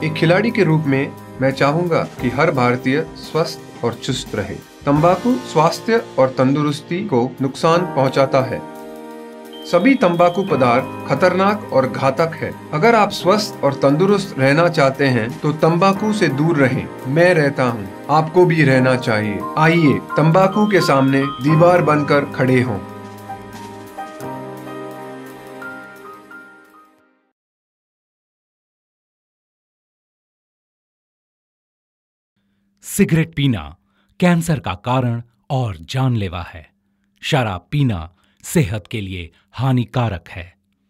एक खिलाड़ी के रूप में मैं चाहूंगा कि हर भारतीय स्वस्थ और चुस्त रहे। तंबाकू स्वास्थ्य और तंदुरुस्ती को नुकसान पहुंचाता है। सभी तंबाकू पदार्थ खतरनाक और घातक है। अगर आप स्वस्थ और तंदुरुस्त रहना चाहते हैं तो तंबाकू से दूर रहें। मैं रहता हूं, आपको भी रहना चाहिए। आइए तंबाकू के सामने दीवार बनकर खड़े हों। सिगरेट पीना कैंसर का कारण और जानलेवा है। शराब पीना सेहत के लिए हानिकारक है।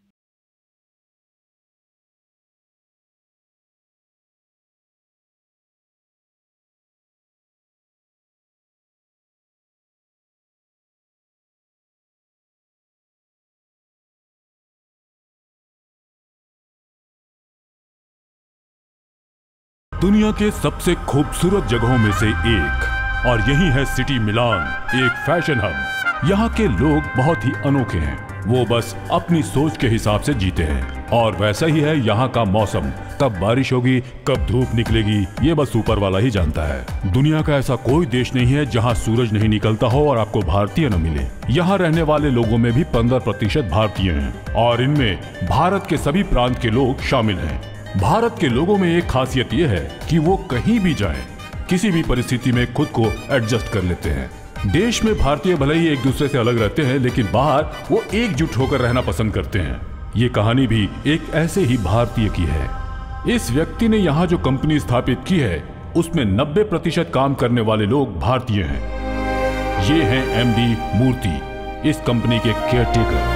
दुनिया के सबसे खूबसूरत जगहों में से एक, और यही है सिटी मिलान, एक फैशन हब। यहाँ के लोग बहुत ही अनोखे हैं। वो बस अपनी सोच के हिसाब से जीते हैं। और वैसा ही है यहाँ का मौसम। कब बारिश होगी, कब धूप निकलेगी, ये बस ऊपर वाला ही जानता है। दुनिया का ऐसा कोई देश नहीं है जहाँ सूरज नहीं निकलता हो और आपको भारतीय न मिले। यहाँ रहने वाले लोगों में भी 15% भारतीय हैं, और इनमें भारत के सभी प्रांत के लोग शामिल हैं। भारत के लोगों में एक खासियत यह है कि वो कहीं भी जाएं, किसी भी परिस्थिति में खुद को एडजस्ट कर लेते हैं। देश में भारतीय भले ही एक दूसरे से अलग रहते हैं, लेकिन बाहर वो एकजुट होकर रहना पसंद करते हैं। ये कहानी भी एक ऐसे ही भारतीय की है। इस व्यक्ति ने यहाँ जो कंपनी स्थापित की है, उसमें 90% काम करने वाले लोग भारतीय हैं। ये हैं एमडी मूर्ति, इस कंपनी के केयरटेकर।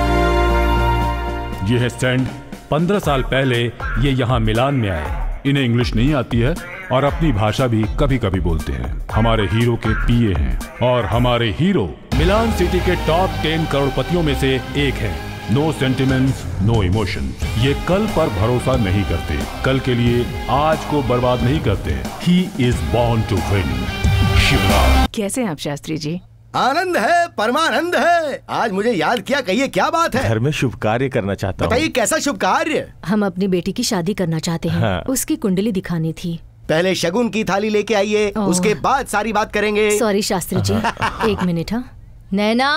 ये है सैंड। 15 साल पहले ये यहाँ मिलान में आए। इन्हें इंग्लिश नहीं आती है और अपनी भाषा भी कभी कभी बोलते हैं। हमारे हीरो के पीए हैं, और हमारे हीरो मिलान सिटी के टॉप 10 करोड़पतियों में से एक है। No sentiments, no emotion. ये कल पर भरोसा नहीं करते, कल के लिए आज को बर्बाद नहीं करते। He is born to win. Shivraj. कैसे हैं आप शास्त्री जी? आनंद है, परमानंद है। आज मुझे याद किया, कहिए क्या बात है? घर में शुभ कार्य करना चाहता हूँ। बताइए कैसा शुभ कार्य? हम अपनी बेटी की शादी करना चाहते हैं। हाँ। उसकी कुंडली दिखानी थी। पहले शगुन की थाली लेके आइए, उसके बाद सारी बात करेंगे। सॉरी शास्त्री जी, एक मिनट। हाँ नैना,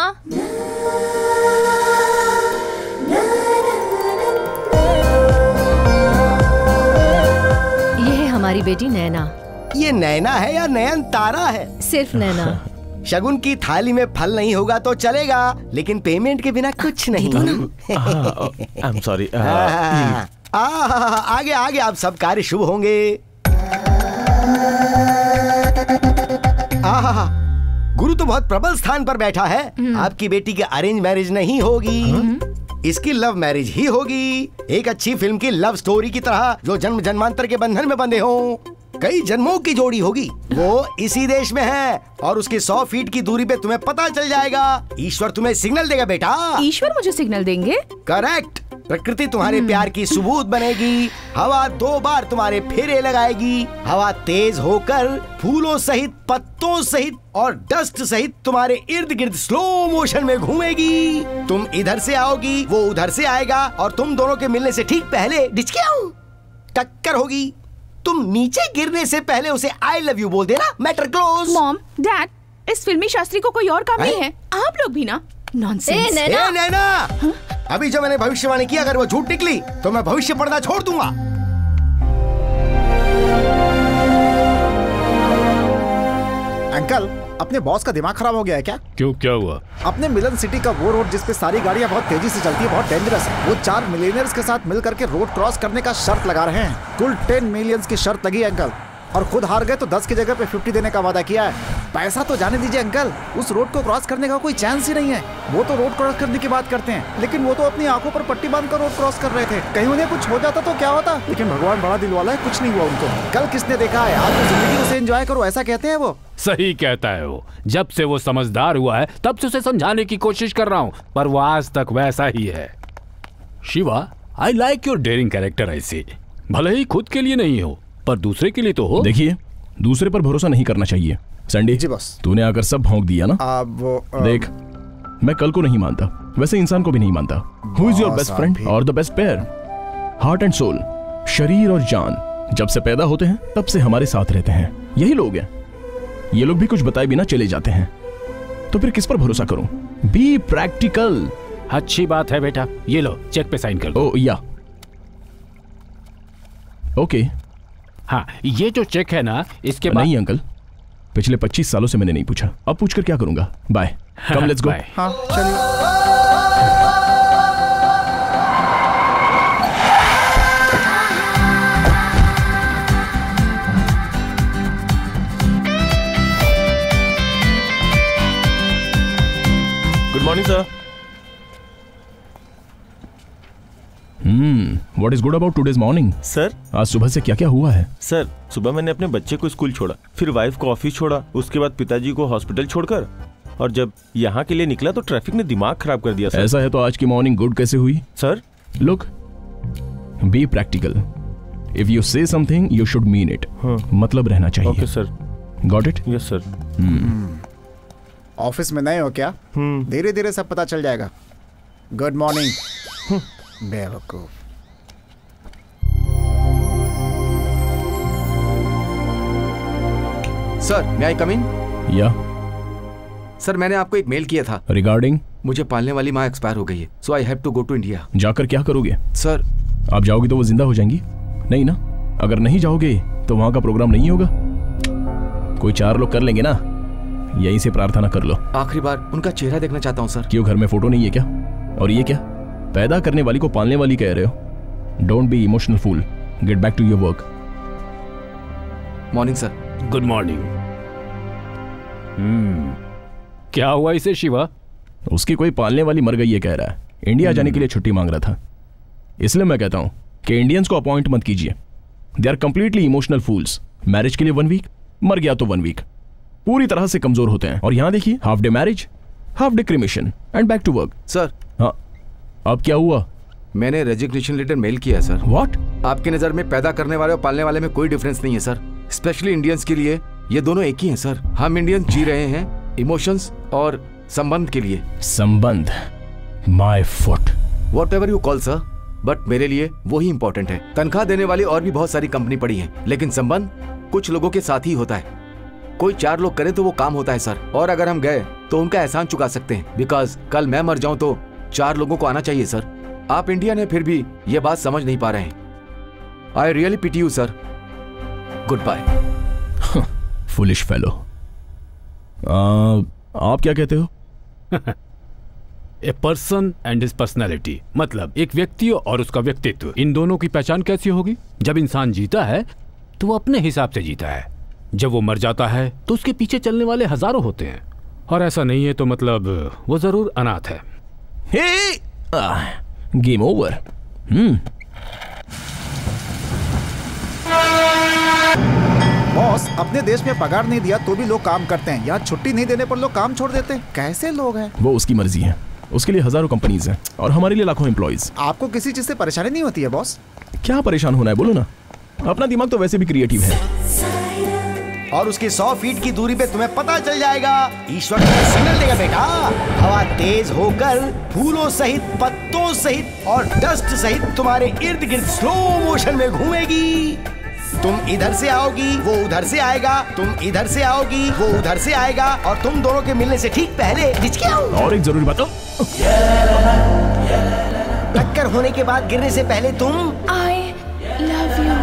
ये है हमारी बेटी नैना। ये नैना है या नयन तारा है? सिर्फ नैना। शगुन की थाली में फल नहीं होगा तो चलेगा, लेकिन पेमेंट के बिना कुछ नहीं। I am sorry. आगे आगे आप सब कार्य शुभ होंगे। गुरु तो बहुत प्रबल स्थान पर बैठा है। आपकी बेटी की अरेंज मैरिज नहीं होगी, इसकी लव मैरिज ही होगी। एक अच्छी फिल्म की लव स्टोरी की तरह, जो जन्म जन्मांतर के बंधन में बंधे हों। कई जन्मों की जोड़ी होगी। वो इसी देश में है, और उसकी 100 फीट की दूरी पे तुम्हें पता चल जाएगा। ईश्वर तुम्हें सिग्नल देगा बेटा। ईश्वर मुझे सिग्नल देंगे? करेक्ट। प्रकृति तुम्हारे प्यार की सबूत बनेगी। हवा 2 बार तुम्हारे फेरे लगाएगी। हवा तेज होकर फूलों सहित, पत्तों सहित और डस्ट सहित तुम्हारे इर्द गिर्द स्लो मोशन में घूमेगी। तुम इधर से आओगी, वो उधर से आएगा, और तुम दोनों के मिलने से ठीक पहले डिचकियाऊ टक्कर होगी। तुम नीचे गिरने से पहले उसे आई लव यू बोल देना। Matter close. मॉम, डैड, इस फिल्मी शास्त्री को कोई और काम नहीं है? आप लोग भी ना। नॉनसेंस। नैना, अभी जो मैंने भविष्यवाणी की, अगर वो झूठ निकली तो मैं भविष्य पढ़ना छोड़ दूंगा। अंकल, अपने बॉस का दिमाग खराब हो गया है क्या? क्यों, क्या हुआ? अपने मिलन सिटी का वो रोड जिसपे सारी गाड़ियां बहुत तेजी से चलती है, बहुत डेंजरस है। वो 4 मिलियनर्स के साथ मिल करके रोड क्रॉस करने का शर्त लगा रहे हैं। कुल 10 मिलियंस की शर्त लगी है अंकल, और खुद हार गए तो 10 की जगह पे 50 देने का वादा किया है। पैसा तो जाने दीजिए अंकल, उस रोड को क्रॉस करने का कोई चांस ही नहीं है। वो तो रोड क्रॉस करने की बात करते हैं, लेकिन वो तो अपनी आंखों पर पट्टी बांधकर रोड क्रॉस कर रहे थे। कहीं उन्हें कुछ हो जाता तो क्या होता? लेकिन भगवान बड़ा दिल वाला है, कुछ नहीं हुआ उनको। कल किसने देखा है, आज जिंदगी से एंजॉय करो, ऐसा कहते हैं वो। सही कहता है वो। जब से वो समझदार हुआ है तब से उसे समझाने की कोशिश कर रहा हूँ, पर वो आज तक वैसा ही है। Shiva, I like your daring character. ऐसे भले ही खुद के लिए नहीं हो, पर दूसरे के लिए तो हो। देखिए, दूसरे पर भरोसा नहीं करना चाहिए। Sandy ji boss. तूने आकर सब भौंक दिया ना। देख, मैं कल को नहीं मानता, वैसे इंसान को भी नहीं मानता। Who is your best friend और the best pair? Heart and soul, शरीर और जान, जब से पैदा होते हैं तब से हमारे साथ रहते हैं, यही लोग हैं। ये लोग भी कुछ बताए बिना चले जाते हैं, तो फिर किस पर भरोसा करूं? Be practical. अच्छी बात है बेटा, ये लो चेक पे साइन कर दो। या ओके। हाँ, ये जो चेक है ना, इसके बाद नहीं अंकल, पिछले 25 सालों से मैंने नहीं पूछा, अब पूछकर क्या करूंगा। Bye, come let's go. हाँ चलिए। Good morning sir. What is good about today's morning? Sir आज सुबह से क्या क्या हुआ है? सर, सुबह मैंने अपने बच्चे को स्कूल छोड़ा, फिर वाइफ को ऑफिस छोड़ा, उसके बाद पिताजी को हॉस्पिटल छोड़कर, और जब यहाँ के लिए निकला तो ट्रैफिक ने दिमाग खराब कर दिया सर। ऐसा है तो आज की मॉर्निंग गुड कैसे हुई? Sir look, be practical. If you say something you should mean it. मतलब रहना चाहिए। Okay sir. Got it? Yes sir. Office में नए हो क्या? धीरे धीरे सब पता चल जाएगा। Good morning. बेवकूफ। Sir, may I come in? या सर, मैंने आपको एक मेल किया था। रिगार्डिंग? मुझे पालने वाली माँ एक्सपायर हो गई है, so I have to go to India. जाकर क्या करोगे? सर, आप जाओगे तो वो जिंदा हो जाएंगी? नहीं ना? अगर नहीं जाओगे तो वहां का प्रोग्राम नहीं होगा। कोई 4 लोग कर लेंगे ना, यहीं से प्रार्थना कर लो। आखिरी बार उनका चेहरा देखना चाहता हूँ सर। क्यों, घर में फोटो नहीं है क्या? और ये क्या, पैदा करने वाली को पालने वाली कह रहे हो? Don't be emotional fool, get back to your work. Morning sir. Good morning. क्या हुआ इसे शिवा? उसकी कोई पालने वाली मर गई है कह रहा है, इंडिया जाने के लिए छुट्टी मांग रहा था। इसलिए मैं कहता हूं कि इंडियंस को अपॉइंट मत कीजिए, they are completely emotional fools. Marriage के लिए 1 वीक, मर गया तो 1 वीक, पूरी तरह से कमजोर होते हैं। और यहां देखिए, half day marriage, half day cremation and back to work. Sir. हाँ, अब क्या हुआ? मैंने रेजिग्नेशन लेटर मेल किया है सर। व्हाट? आपकी नजर में पैदा करने वाले और पालने वाले में कोई डिफरेंस नहीं है सर। स्पेशली इंडियंस के लिए ये दोनों एक ही हैं सर। हम इंडियंस जी रहे हैं इमोशंस और संबंध के लिए। संबंध? My foot. What ever you call sir, but मेरे लिए वही इंपॉर्टेंट है। तनख्वाह देने वाली और भी बहुत सारी कंपनी पड़ी है, लेकिन संबंध कुछ लोगों के साथ ही होता है। कोई 4 लोग करे तो वो काम होता है सर। और अगर हम गए तो उनका एहसान चुका सकते हैं, बिकॉज कल मैं मर जाऊं तो 4 लोगों को आना चाहिए सर। आप इंडियन है फिर भी ये बात समझ नहीं पा रहे हैं। I really pity you sir. Goodbye. Foolish fellow. आप क्या कहते हो? A person and his personality, मतलब एक व्यक्ति और उसका व्यक्तित्व, इन दोनों की पहचान कैसी होगी? जब इंसान जीता है तो वो अपने हिसाब से जीता है, जब वो मर जाता है तो उसके पीछे चलने वाले हजारों होते हैं, और ऐसा नहीं है तो मतलब वो जरूर अनाथ है। Game over. बॉस, अपने देश में पगार नहीं दिया तो भी लोग काम करते हैं, यहाँ छुट्टी नहीं देने पर लोग काम छोड़ देते हैं। कैसे लोग हैं? वो उसकी मर्जी है, उसके लिए हजारों कंपनीज हैं और हमारे लिए लाखों एम्प्लॉइज। आपको किसी चीज से परेशानी नहीं होती है बॉस? क्या परेशान होना है, बोलो ना। अपना दिमाग तो वैसे भी क्रिएटिव है। और उसके 100 फीट की दूरी पे तुम्हें पता चल जाएगा। ईश्वर तुम्हें सिग्नल देगा बेटा। हवा तेज होकर फूलों सहित, पत्तों सहित और डस्ट सहित तुम्हारे इर्द गिर्द स्लो मोशन में घूमेगी। तुम इधर से आओगी, वो उधर से आएगा, तुम इधर से आओगी, वो उधर से आएगा, और तुम दोनों के मिलने से ठीक पहले और एक जरूरी बात, टक्कर होने के बाद गिरने से पहले तुम I love you।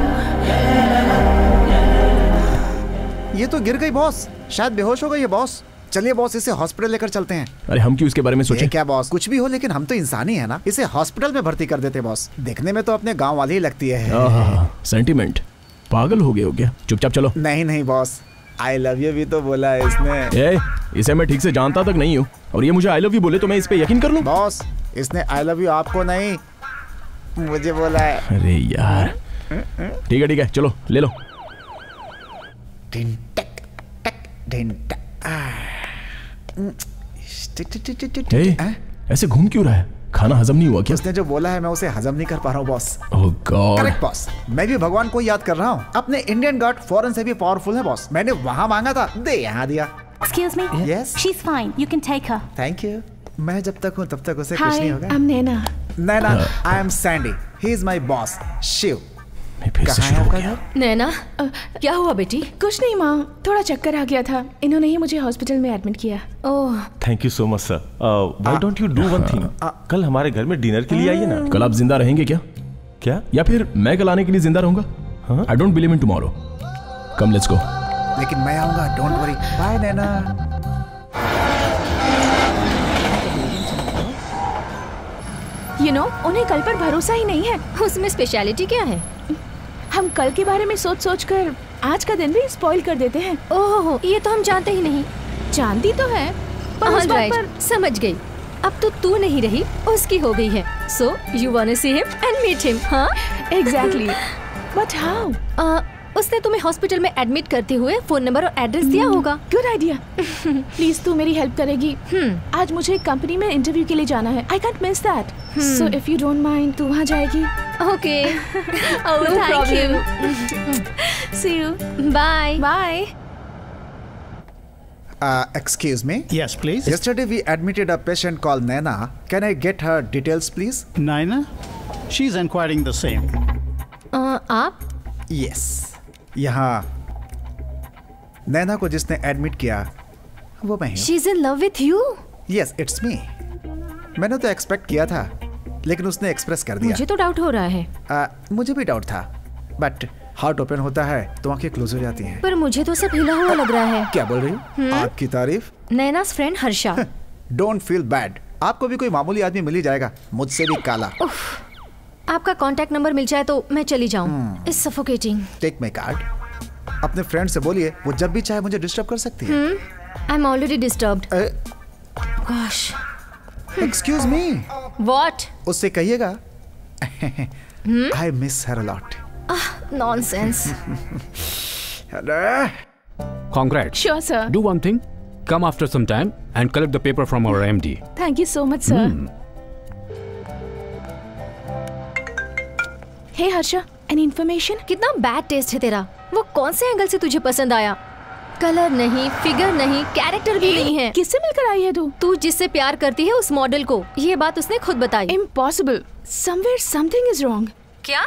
ये तो गिर गई बॉस, शायद बेहोश हो गई है बॉस। चलिए बॉस, इसे हॉस्पिटल लेकर चलते हैं। अरे हम क्यों इसके बारे में सोचें? क्या बॉस, कुछ भी हो लेकिन हम तो इंसान ही है ना। इसे हॉस्पिटल में भर्ती कर देते बॉस। देखने में तो अपने गांव वाली ही लगती है। सेंटिमेंट, पागल हो गए हो क्या? चुपचाप चलो। नहीं नहीं बॉस, आई लव यू भी तो बोला है इसने। इसे मैं ठीक से जानता तक नहीं हूँ, और ये मुझे आई लव यू बोले तो मैं इस पे यकीन कर लूं? बॉस, इसने आई लव यू आपको नहीं मुझे बोला है। अरे यार, ठीक है चलो ले लो। ऐसे घूम क्यों रहा है? खाना हजम नहीं हुआ क्या? उसने जो बोला है मैं उसे हजम नहीं कर पा रहा हूँ boss. Oh god. Correct boss, मैं भी भगवान को याद कर रहा हूँ। अपने इंडियन गॉड फॉरेन से भी पावरफुल है बॉस। मैंने वहाँ मांगा था, दे यहाँ दिया। Excuse me? Yes? She's fine. You can take her. Thank you. मैं जब तक हूँ तब तक उसे कुछ Hi, नहीं होगा। I'm Naina. Naina, I am Sandy. He is my boss, Shiv. कहाँ है आपका घर? नैना, क्या हुआ बेटी? कुछ नहीं माँ, थोड़ा चक्कर आ गया था। इन्होंने ही मुझे हॉस्पिटल में एडमिट किया। Oh, thank you so much sir. Why don't you do one thing, कल हमारे घर में डिनर के लिए आइए ना। कल आप जिंदा रहेंगे क्या? क्या? या फिर मैं कल आने के लिए जिंदा रहूंगा? I don't believe in tomorrow. Come let's go. लेकिन मैं आऊंगा, डोंट वरी। बाय नैना। उन्हें कल पर भरोसा ही नहीं है। उसमें स्पेशलिटी क्या है? हम कल के बारे में सोच सोच कर आज का दिन भी स्पॉइल कर देते हैं। ओह, ये तो हम जानते ही नहीं। जानती तो है पर उस बात पर समझ गई। अब तो तू नहीं रही, उसकी हो गई है। So you want to see him and meet him? हाँ, एग्जैक्टली। But how? उसने तुम्हें हॉस्पिटल में एडमिट करते हुए फोन नंबर और एड्रेस दिया होगा। Good idea. प्लीज तू मेरी हेल्प करेगी? आज मुझे कंपनी में इंटरव्यू के लिए जाना है। I can't miss that. So if you don't mind, तू वहाँ जाएगी? Okay. No problem. See you. Bye bye. Excuse me? Yes, please. Yesterday we admitted a patient called Naina. Can I get her details, please? Naina? She's inquiring the same. आप? Yes. यहाँ नैना को जिसने admit किया वो मैं हूँ। She's in love with you? Yes, it's me. मैंने तो एक्सपेक्ट किया था, लेकिन उसने एक्सप्रेस कर दिया। मुझे तो डाउट हो रहा है। मुझे भी डाउट था, बट हार्ट ओपन होता है तो आंखें क्लोज हो जाती हैं। पर मुझे तो सब हिला हुआ लग रहा है। क्या बोल रही हो? आपकी तारीफ? Naina's friend Harsha. Don't feel bad, आपको भी कोई मामूली आदमी मिल ही जाएगा, मुझसे भी काला। आपका कांटेक्ट नंबर मिल जाए तो मैं चली जाऊं। It's suffocating. Take my card. अपने फ्रेंड से बोलिए वो जब भी चाहे मुझे डिस्टर्ब कर सकती है। I am already disturbed. Gosh. Excuse me. What? उससे कहिएगा I miss her a lot. Nonsense. Congrats. Sure, sir. Do one thing. Come after some time and collect the paper from our MD. Thank you so much, sir. Hey, Harsha. Any information? कितना bad taste है तेरा। वो कौन से angle से तुझे पसंद आया? कलर नहीं, फिगर नहीं, कैरेक्टर भी नहीं है। किससे मिलकर आई है तू? तू जिससे प्यार करती है उस मॉडल को। ये बात उसने खुद बताई। Impossible. Somewhere something is wrong. क्या?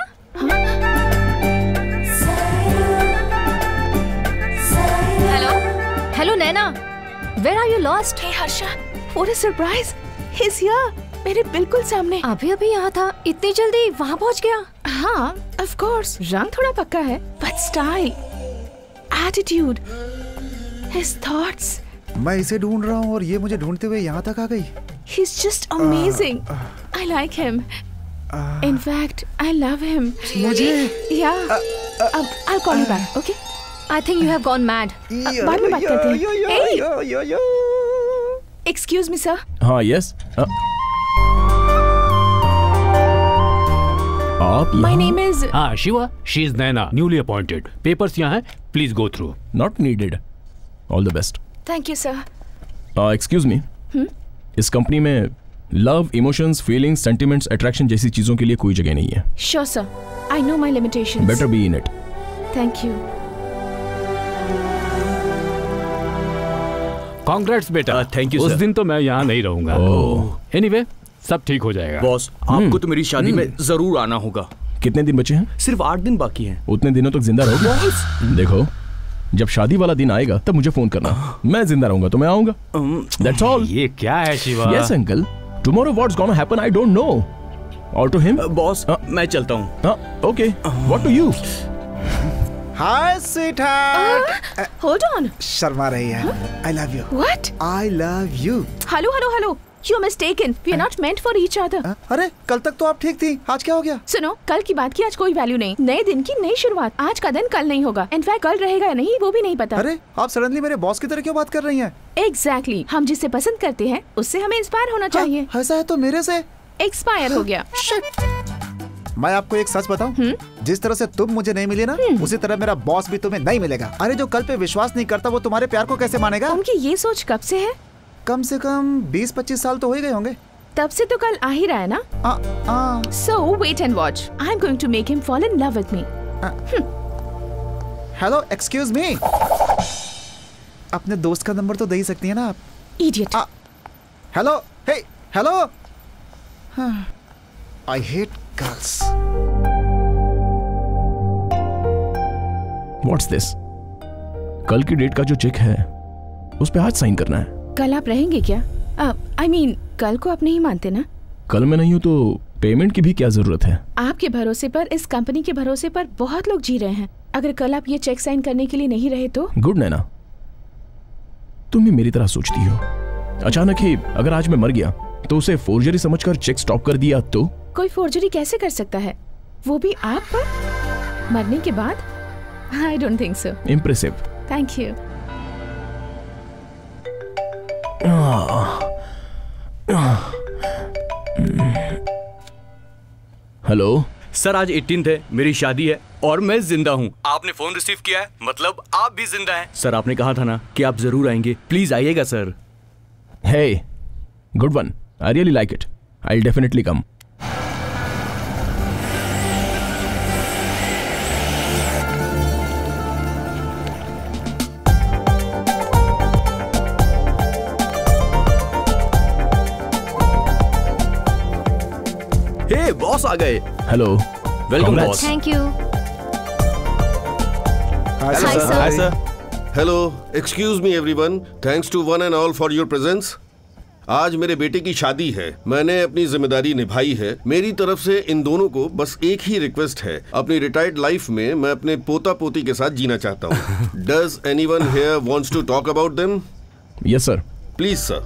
Hello Naina, Where are you lost? Hey Harsha, what a surprise! He's here. मेरे बिल्कुल सामने। अभी अभी यहाँ था, इतनी जल्दी वहाँ पहुँच गया? हाँ, of course. रंग थोड़ा पक्का है, but style, attitude, his thoughts. मैं इसे ढूंढ रहा हूँ और ये मुझे ढूंढते हुए यहाँ तक आ गई। He's just amazing. I like him. In fact, I love him. मुझे? Yeah. I'll call you back. Okay? I think you have gone mad. बाद में बात करते हैं। Hey! Excuse me, sir. हाँ, yes. आप My name is. हाँ, Shiva. She is Naina, newly appointed. Papers यहाँ हैं. Please go through. Not needed. All the best. Thank you, sir. Excuse me. इस कंपनी में love, emotions, feelings, sentiments, attraction जैसी चीजों के लिए कोई जगह नहीं है। Sure, sir. I know my limitations. Better be in it. Thank you. Congrats बेटा। थैंक यू उस सर। दिन तो मैं यहाँ नहीं रहूंगा। Anyway, सब ठीक हो जाएगा। बॉस, आपको तो मेरी शादी में जरूर आना होगा। कितने दिन बचे हैं? सिर्फ 8 दिन बाकी हैं। उतने दिनों तक जिंदा रहोगे? देखो, जब शादी वाला दिन आएगा तब मुझे फोन करना। मैं जिंदा रहूंगा तो मैं आऊंगा। That's all. ये क्या है Shiva? Yes, uncle. Tomorrow what's gonna happen I don't know. Or to him? Boss, मैं चलता हूँ। Okay. What to you? Hi, sweetheart. Hold on. Sharma रही है। I love you. What? I love you. Hello. You're mistaken. We are not meant for each other. अरे कल तक तो आप ठीक थी, आज क्या हो गया? सुनो, कल की बात की आज कोई वैल्यू नहीं। नए दिन की नई शुरुआत। आज का दिन कल नहीं होगा। इनफैक्ट कल रहेगा या नहीं वो भी नहीं पता। अरे आप सडनली मेरे बॉस की तरह क्यों बात कर रही हैं? Exactly. हम जिसे पसंद करते हैं उससे हमें इंस्पायर होना चाहिए। ऐसा है तो मेरे से एक्सपायर हो गया। मैं आपको एक सच बताऊं, जिस तरह से तुम मुझे नहीं मिली ना, उसी तरह मेरा बॉस भी तुम्हें नहीं मिलेगा। अरे जो कल पे विश्वास नहीं करता वो तुम्हारे प्यार को कैसे मानेगा? उनकी ये सोच कब से है? कम से कम 20-25 साल तो हो ही गए होंगे। तब से तो कल आ ही रहा है ना? So wait and watch. I'm going to make him fall in love with me. Hello, excuse me. अपने दोस्त का नंबर तो दे ही सकती है ना आप? Idiot. Hello, hey, hello. I hate girls. What's this? कल की डेट का जो चेक है उस पे आज साइन करना है। कल आप रहेंगे क्या? I mean, कल को आप नहीं मानते ना? कल मैं नहीं हूं तो पेमेंट की भी क्या जरूरत है? आपके भरोसे पर, इस कंपनी के भरोसे पर बहुत लोग जी रहे हैं। अगर कल आप ये चेक साइन करने के लिए नहीं रहे तो? गुड नैना, तुम भी मेरी तरह सोचती हो। अचानक ही अगर आज मैं मर गया तो उसे फोर्जरी समझकर चेक स्टॉप कर दिया तो? कोई फोर्जरी कैसे कर सकता है, वो भी आप पर मरने के बाद? I don't think so. Impressive. Thank you. Hello sir, आज 18th है, मेरी शादी है और मैं जिंदा हूँ। आपने फोन रिसीव किया है, मतलब आप भी जिंदा हैं। सर, आपने कहा था ना कि आप जरूर आएंगे, प्लीज आइएगा sir. Hey, good one. I really like it. I'll definitely come. Hey boss आ गए। Hello, welcome boss. Thank you. Hi, Hi, sir. Hi sir. Hello, excuse me everyone. Thanks to one and all for your presence. आज मेरे बेटे की शादी है, मैंने अपनी जिम्मेदारी निभाई है। मेरी तरफ से इन दोनों को बस एक ही रिक्वेस्ट है, अपनी रिटायर्ड लाइफ में मैं अपने पोता पोती के साथ जीना चाहता हूँ। Does anyone here wants to talk about them? Yes sir. Please sir.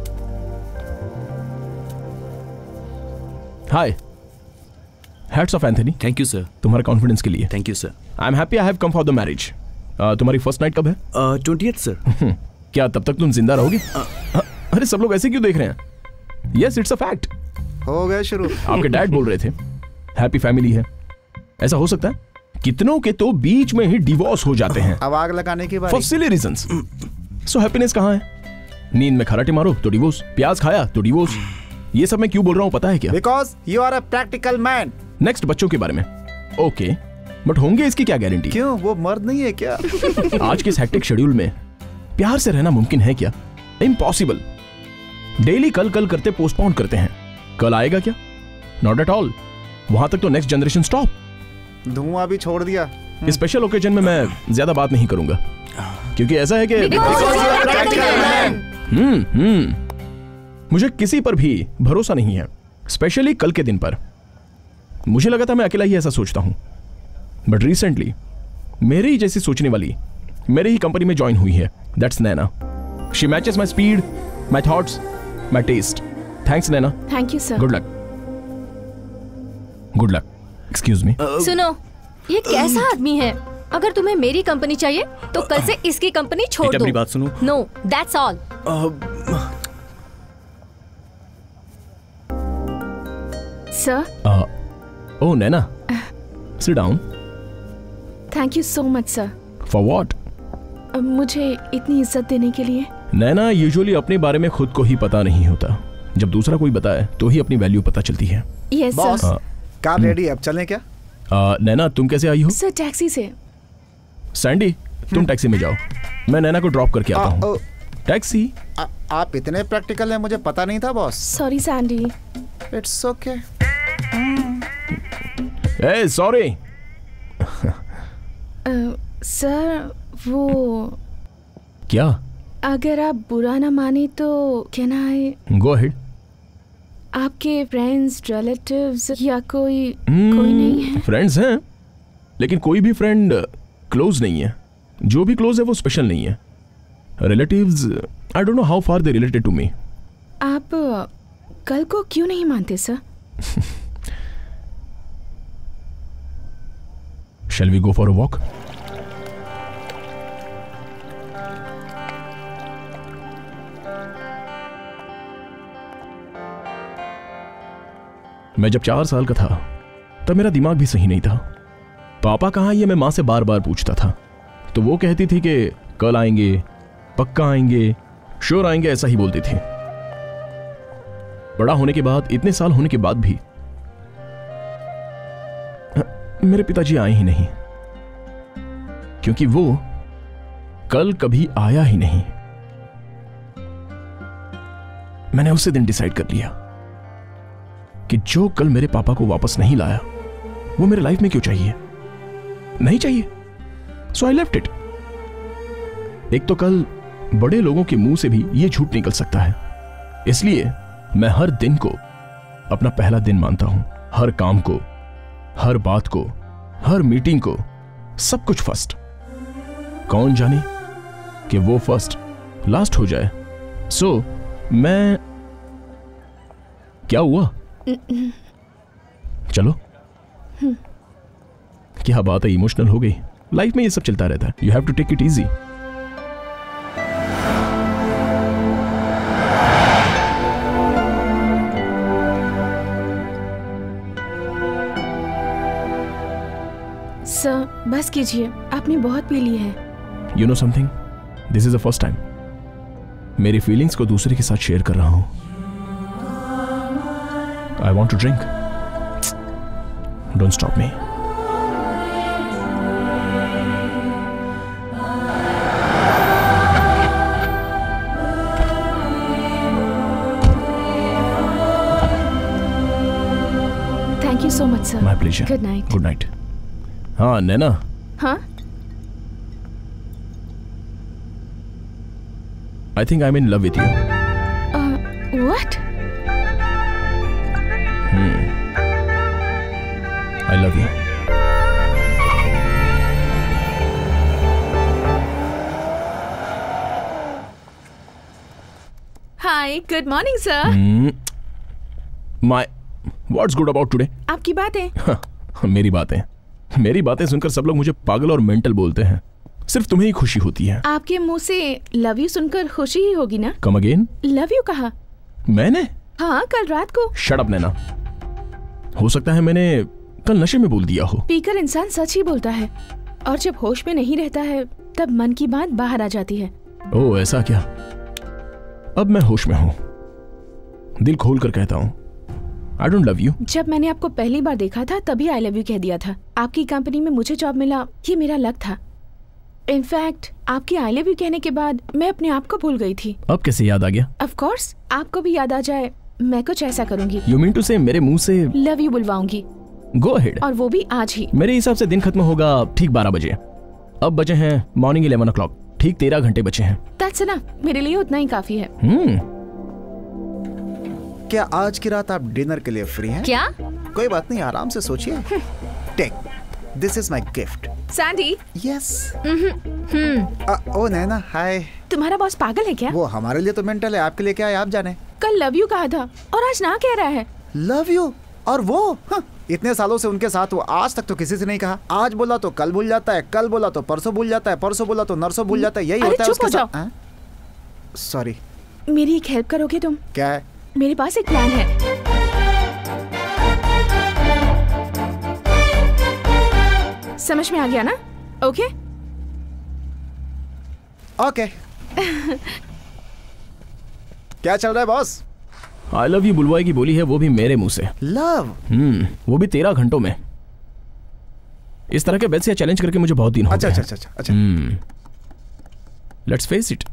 Hi. Hats off Anthony. Thank you sir. तुम्हारे कॉन्फिडेंस के लिए। Thank you sir. I am happy I have come for the marriage. तुम्हारी first night कब है? 20th sir. क्या तब तक तुम जिंदा रहोगे? अरे सब लोग ऐसे क्यों देख रहे हैं? Yes it's a fact. हो गए शुरू। आपके डैड बोल रहे थे हैप्पी फैमिली है। ऐसा हो सकता है? कितनों के तो बीच में ही डिवोर्स हो जाते हैं अब आग लगाने की बात। For silly reasons. So happiness कहाँ है? नींद में खराटे मारो तो डिवोर्स, प्याज खाया तो डिवोर्स। ये सब मैं क्यों बोल रहा हूँ पता है क्या? Because you are a practical man. Next बच्चों के बारे में ओके, बट होंगे इसकी क्या गारंटी? क्यों, वो मर्द नहीं है क्या? आज के इस हेक्टिक शेड्यूल में प्यार से रहना मुमकिन है क्या? इम्पॉसिबल। डेली कल कल करते पोस्टपोन करते हैं। कल आएगा क्या? Not at all. वहां तक तो नेक्स्ट जनरेशन स्टॉप। धुआं भी छोड़ दिया। स्पेशल ओकेजन में मैं ज्यादा बात नहीं करूंगा क्योंकि ऐसा है कि मुझे किसी पर भी भरोसा नहीं है, स्पेशली कल के दिन पर। मुझे लगा था मैं अकेला ही ऐसा सोचता हूं, बट रिसेंटली मेरे ही जैसी सोचने वाली मेरे ही कंपनी में ज्वाइन हुई है। That's Naina. She matches my speed, my thoughts, my taste. Thanks Naina. Thank you sir. Good luck. Good luck. Excuse me. सुनो, ये कैसा आदमी है? अगर तुम्हें मेरी कंपनी चाहिए तो कल से इसकी कंपनी छोड़ दो। मेरी बात सुनो। No, that's all. Sir. Oh Naina, sit down. Thank you so much sir. For what? मुझे इतनी इज्जत देने के लिए। नैना, यूजुअली अपने बारे में खुद को ही पता नहीं होता, जब दूसरा कोई बताए तो ही अपनी वैल्यू पता चलती है। Yes sir. कार रेडी है, अब चलें क्या? नैना, तुम कैसे आई हो? सर टैक्सी से। सैंडी, तुम टैक्सी में जाओ, मैं नैना को ड्रॉप करके आता हूँ। टैक्सी? आप इतने प्रैक्टिकल हैं, मुझे पता नहीं था boss. Sorry Sandy. It's okay. A sorry. Sir वो क्या? अगर आप बुरा ना माने तो कैन आई गो अहेड। आपके फ्रेंड्स, रिलेटिव्स या कोई नहीं है? फ्रेंड्स हैं, लेकिन कोई भी फ्रेंड क्लोज नहीं है। जो भी क्लोज है वो स्पेशल नहीं है। Relatives, I don't know how far they related to me. आप कल को क्यों नहीं मानते sir? Shall we go for a walk? मैं जब 4 साल का था तब मेरा दिमाग भी सही नहीं था। पापा कहाँ, ये मैं माँ से बार बार पूछता था तो वो कहती थी कि कल आएंगे, पक्का आएंगे, श्योर आएंगे, ऐसा ही बोलती थी। बड़ा होने के बाद, इतने साल होने के बाद भी मेरे पिताजी आए ही नहीं, क्योंकि वो कल कभी आया ही नहीं। मैंने उसी दिन डिसाइड कर लिया कि जो कल मेरे पापा को वापस नहीं लाया वो मेरे लाइफ में क्यों चाहिए? नहीं चाहिए। So I left it. एक तो कल बड़े लोगों के मुंह से भी ये झूठ निकल सकता है, इसलिए मैं हर दिन को अपना पहला दिन मानता हूं। हर काम को, हर बात को, हर मीटिंग को, सब कुछ फर्स्ट। कौन जाने कि वो फर्स्ट लास्ट हो जाए। सो मैं क्या हुआ? चलो, क्या बात है, इमोशनल हो गई। लाइफ में ये सब चलता रहता है, you have to take it easy. Sir बस कीजिए, आपने बहुत पी ली है। You know something, this is the first time मेरी फीलिंग्स को दूसरे के साथ शेयर कर रहा हूं। I want to drink, don't stop me. Thank you so much sir. My pleasure. Good night. Good night. हाँ नैना, हाँ I think I'm in love with you. What? I love you. Hi, good morning, sir. What's good about today? आपकी बातें। मेरी बातें सुनकर सब लोग मुझे पागल और मेंटल बोलते हैं। सिर्फ तुम्हें ही खुशी होती है। आपके मुंह से लव यू सुनकर खुशी ही होगी ना? Come again. लव यू कहा मैंने? हाँ, कल रात को। शट अप नैना, हो सकता है मैंने कल नशे में बोल दिया हो। पीकर इंसान सच ही बोलता है, और जब होश में नहीं रहता है तब मन की बात बाहर आ जाती है। ओह ऐसा क्या? अब मैं होश में हूँ, दिल खोल कर कहता हूँ I don't love you. जब मैंने आपको पहली बार देखा था तभी I love you कह दिया था। आपकी कंपनी में मुझे जॉब मिला, ये मेरा लक था। इनफैक्ट आपकी I love you कहने के बाद मैं अपने आप को भूल गई थी। अब कैसे याद आ गया? Of course, आपको भी याद आ जाए, मैं कुछ ऐसा करूंगी। You mean to say मेरे मुंह से लव यू बुलवाऊंगी? Go ahead. और वो भी आज ही। मेरे हिसाब से दिन खत्म होगा ठीक 12 बजे। अब बजे हैं मॉर्निंग 11 o'clock, ठीक 13 घंटे बचे हैं। That's enough, मेरे लिए उतना ही काफी है। क्या आज की रात आप डिनर के लिए फ्री हैं? क्या? कोई बात नहीं, आराम से सोचिए। Take, this is my gift. Sandy. Yes. Oh Naina, hi. तुम्हारा बॉस पागल है क्या? वो हमारे लिए तो मेंटल है, आपके लिए क्या है आप जाने। कल लव यू कहा था और आज ना कह रहा है। Love you? और वो इतने सालों से उनके साथ, वो आज तक तो किसी से नहीं कहा। आज बोला तो कल भूल जाता है, कल बोला तो परसों भूल जाता है, परसों बोला तो नरसों भूल जाता है। यही होता है उसके साथ। सॉरी। मेरी एक हेल्प करोगे तुम? क्या है? मेरे पास एक प्लान है। समझ में आ गया ना? Okay okay. क्या चल रहा है बॉस? आई लव यू बुलवाएगी बोली है, वो भी मेरे मुंह से। लव? वो भी 13 घंटों में। इस तरह के वैसे चैलेंज करके मुझे बहुत दिन हो गए। अच्छा। Let's face it.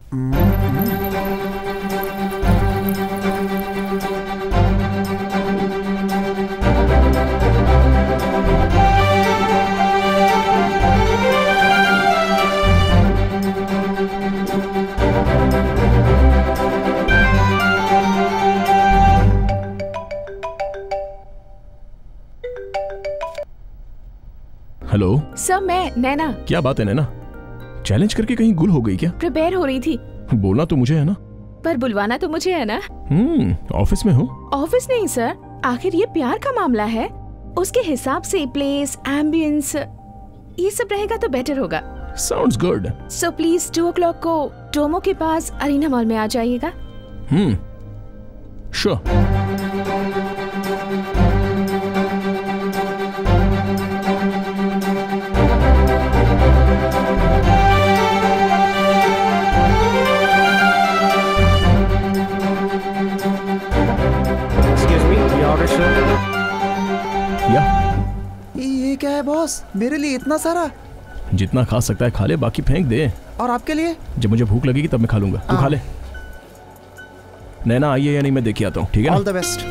Hello sir, मैं नैना। क्या बात है नैना, चैलेंज करके कहीं गुल हो गई क्या? प्रिपेयर हो रही थी। बोलना तो मुझे है ना, पर बुलवाना तो मुझे है ना। ऑफिस में हो? ऑफिस नहीं सर, आखिर ये प्यार का मामला है, उसके हिसाब से प्लेस, एम्बियंस, ये सब रहेगा तो बेटर होगा। Sounds good. So please 2 o'clock को टोमो के पास अरीना मॉल में आ जाइएगा। श्योर। ये क्या है बॉस, मेरे लिए इतना सारा? जितना खा सकता है खा ले, बाकी फेंक दे। और आपके लिए? जब मुझे भूख लगेगी तब मैं खा लूंगा, तू खा ले। नैना आई है या नहीं मैं देख के आता हूँ, ठीक है? All the best.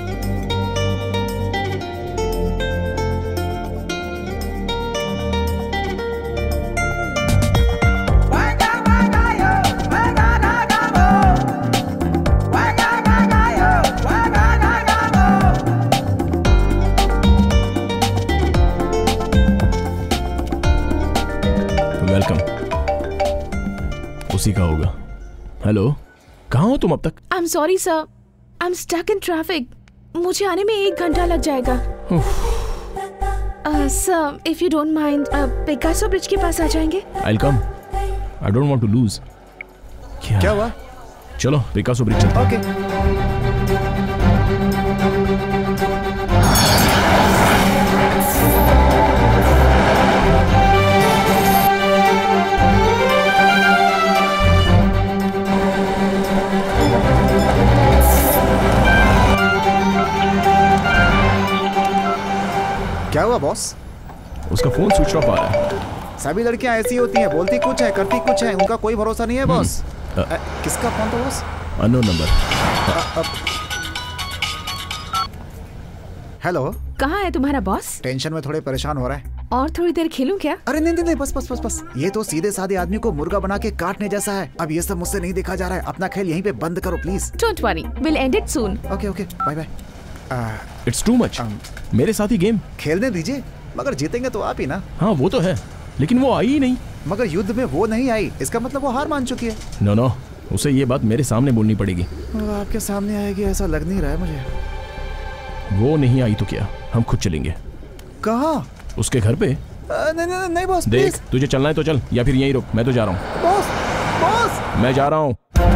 उसी का होगा। हेलो, कहाँ हो तुम अब तक? I am sorry sir, I am stuck in traffic. मुझे आने में 1 घंटा लग जाएगा। Sir, if you don't mind, Picasso bridge के पास आ जाएंगे? I'll come. I don't want to lose. क्या हुआ? चलो पिकासो ब्रिज चलते हैं। ओके। क्या हुआ बॉस? उसका फोन स्विच ऑफ आ रहा है। सभी लड़कियां ऐसी होती हैं, बोलती कुछ है करती कुछ है, उनका कोई भरोसा नहीं है बॉस। किसका फोन था बॉस? Unknown number. हेलो, कहाँ है तुम्हारा बॉस? टेंशन में थोड़े परेशान हो रहा है। और थोड़ी देर खेलूं क्या? अरे नहीं, बस। ये तो सीधे साधे आदमी को मुर्गा बना के काटने जैसा है। अब ये सब मुझसे नहीं देखा जा रहा है। अपना खेल यहीं पे बंद करो please. Don't worry, will end it soon. Okay, bye bye. It's too much. मेरे साथ ही गेम खेलने दीजिए, मगर जीतेंगे तो आप ही ना। हाँ वो तो है, लेकिन वो आई ही नहीं। मगर युद्ध में वो नहीं आई, इसका मतलब वो हार मान चुकी है। नो, उसे ये बात मेरे सामने बोलनी पड़ेगी। आपके सामने आएगी ऐसा लग नहीं रहा है मुझे। वो नहीं आई तो क्या, हम खुद चलेंगे। कहाँ? उसके घर पे। नहीं बॉस, देख तुझे चलना है तो चल, या फिर यहीं रुक, मैं तो जा रहा हूँ। बॉस, मैं जा रहा हूँ।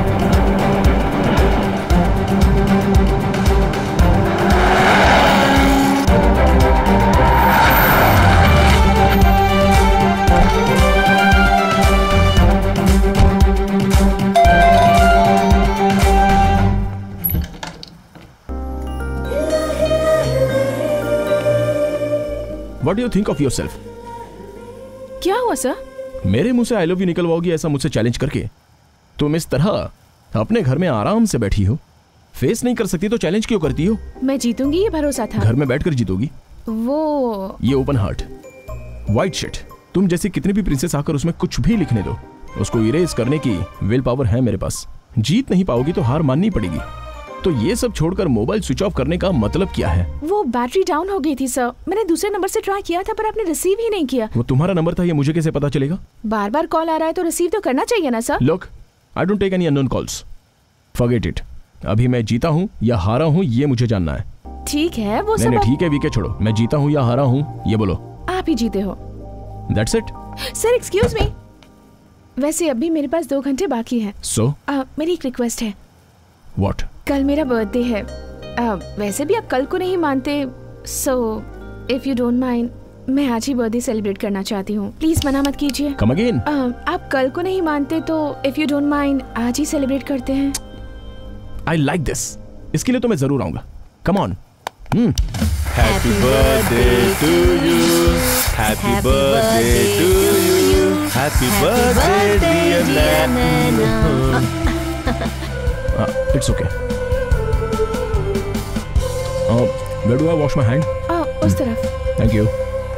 What do you think of yourself? क्या हुआ सर? मेरे मुंह से आई लव यू निकलवाओगी ऐसा मुझसे चैलेंज करके? तुम इस तरह अपने घर में आराम से बैठी हो, फेस नहीं कर सकती तो चैलेंज क्यों करती हो? मैं जीतूंगी ये भरोसा था। घर में बैठकर जीतोगी? वो ये ओपन हार्ट, व्हाइट शिट, तुम जैसी कितनी भी प्रिंसेस आकर उसमें कुछ भी लिखने दो, उसको इरेज करने की विल पावर है मेरे पास। जीत नहीं पाओगी तो हार माननी पड़ेगी। तो ये सब छोड़कर मोबाइल स्विच ऑफ करने का मतलब क्या है? वो बैटरी डाउन हो गई थी सर, मैंने दूसरे नंबर से ट्राई किया था पर आपने रिसीव ही नहीं किया। वो तुम्हारा नंबर था, ये मुझे कैसे पता चलेगा? बार बार कॉल आ रहा है तो रिसीव तो करना चाहिए ना sir. Look, I don't take any unknown calls, forget it. अभी मैं जीता हूँ या हारा हूँ ये मुझे जानना है। ठीक है वो सब। नहीं ठीक है वीके छोड़ो, मैं जीता हूँ या हारा हूँ ये बोलो। आप ही जीते हो। That's it. Sir excuse me, वैसे अभी मेरे पास 2 घंटे बाकी है। सो मेरी एक रिक्वेस्ट है। व्हाट? कल मेरा बर्थडे है। वैसे भी आप कल को नहीं मानते, so if you don't mind, मैं आज ही बर्थडे सेलिब्रेट करना चाहती हूँ। प्लीज मना मत कीजिए। Come again. आप कल को नहीं मानते तो इफ यू डोंट माइंड आज ही सेलिब्रेट करते हैं। आई लाइक दिस, इसके लिए तो मैं जरूर आऊंगा। Come on. Happy birthday to you, happy birthday to you, happy birthday dear Naina. It's okay. Where do I wash my hand? उस तरफ। Thank you.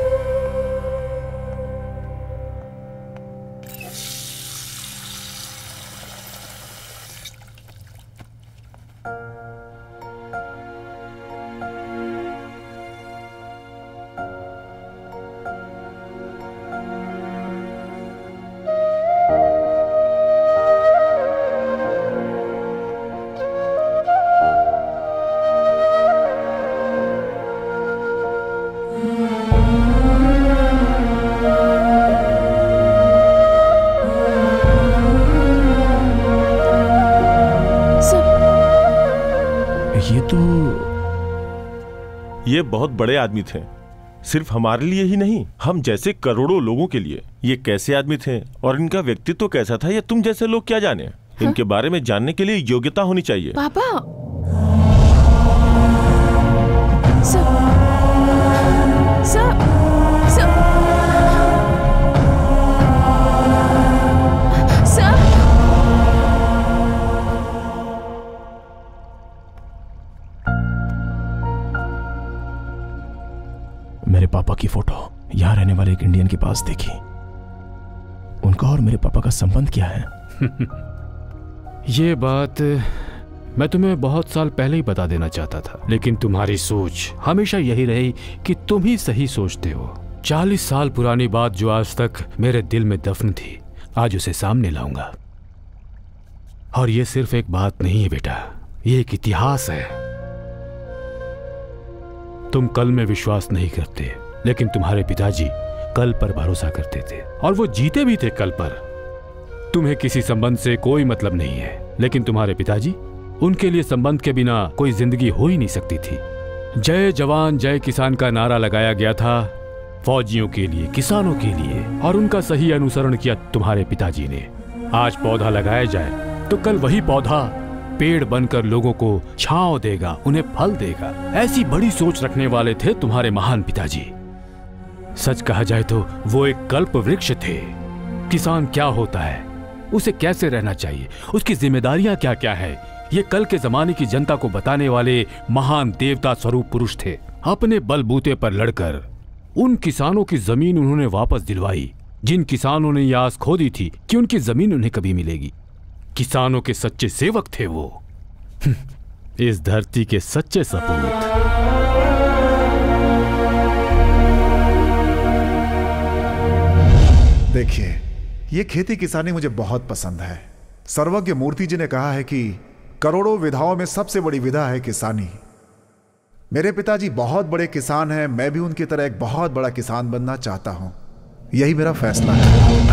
ये बहुत बड़े आदमी थे, सिर्फ हमारे लिए ही नहीं, हम जैसे करोड़ों लोगों के लिए। ये कैसे आदमी थे और इनका व्यक्तित्व कैसा था, ये तुम जैसे लोग क्या जाने। इनके बारे में जानने के लिए योग्यता होनी चाहिए। पापा, मेरे पापा की फोटो यहाँ रहने वाले एक इंडियन के पास देखी। उनका और मेरे पापा का संबंध क्या है? ये बात मैं तुम्हें बहुत साल पहले ही बता देना चाहता था, लेकिन तुम्हारी सोच हमेशा यही रही कि तुम ही सही सोचते हो। 40 साल पुरानी बात जो आज तक मेरे दिल में दफन थी, आज उसे सामने लाऊंगा। और ये सिर्फ एक बात नहीं है बेटा, ये एक इतिहास है। तुम कल में विश्वास नहीं करते, लेकिन तुम्हारे पिताजी कल पर भरोसा करते थे और वो जीते भी थे कल पर। तुम्हें किसी संबंध से कोई मतलब नहीं है, लेकिन तुम्हारे पिताजी, उनके लिए संबंध के बिना कोई जिंदगी हो ही नहीं सकती थी। जय जवान जय किसान का नारा लगाया गया था फौजियों के लिए, किसानों के लिए, और उनका सही अनुसरण किया तुम्हारे पिताजी ने। आज पौधा लगाया जाए तो कल वही पौधा पेड़ बनकर लोगों को छांव देगा, उन्हें फल देगा। ऐसी बड़ी सोच रखने वाले थे तुम्हारे महान पिताजी। सच कहा जाए तो वो एक कल्प वृक्ष थे। किसान क्या होता है, उसे कैसे रहना चाहिए, उसकी जिम्मेदारियां क्या क्या है, ये कल के जमाने की जनता को बताने वाले महान देवता स्वरूप पुरुष थे। अपने बलबूते पर लड़कर उन किसानों की जमीन उन्होंने वापस दिलवाई, जिन किसानों ने यह आस खो दी थी कि उनकी जमीन उन्हें कभी मिलेगी। किसानों के सच्चे सेवक थे वो, इस धरती के सच्चे सपूत। देखिए, ये खेती किसानी मुझे बहुत पसंद है। सर्वज्ञ मूर्ति जी ने कहा है कि करोड़ों विधाओं में सबसे बड़ी विधा है किसानी। मेरे पिताजी बहुत बड़े किसान हैं, मैं भी उनकी तरह एक बहुत बड़ा किसान बनना चाहता हूं। यही मेरा फैसला है।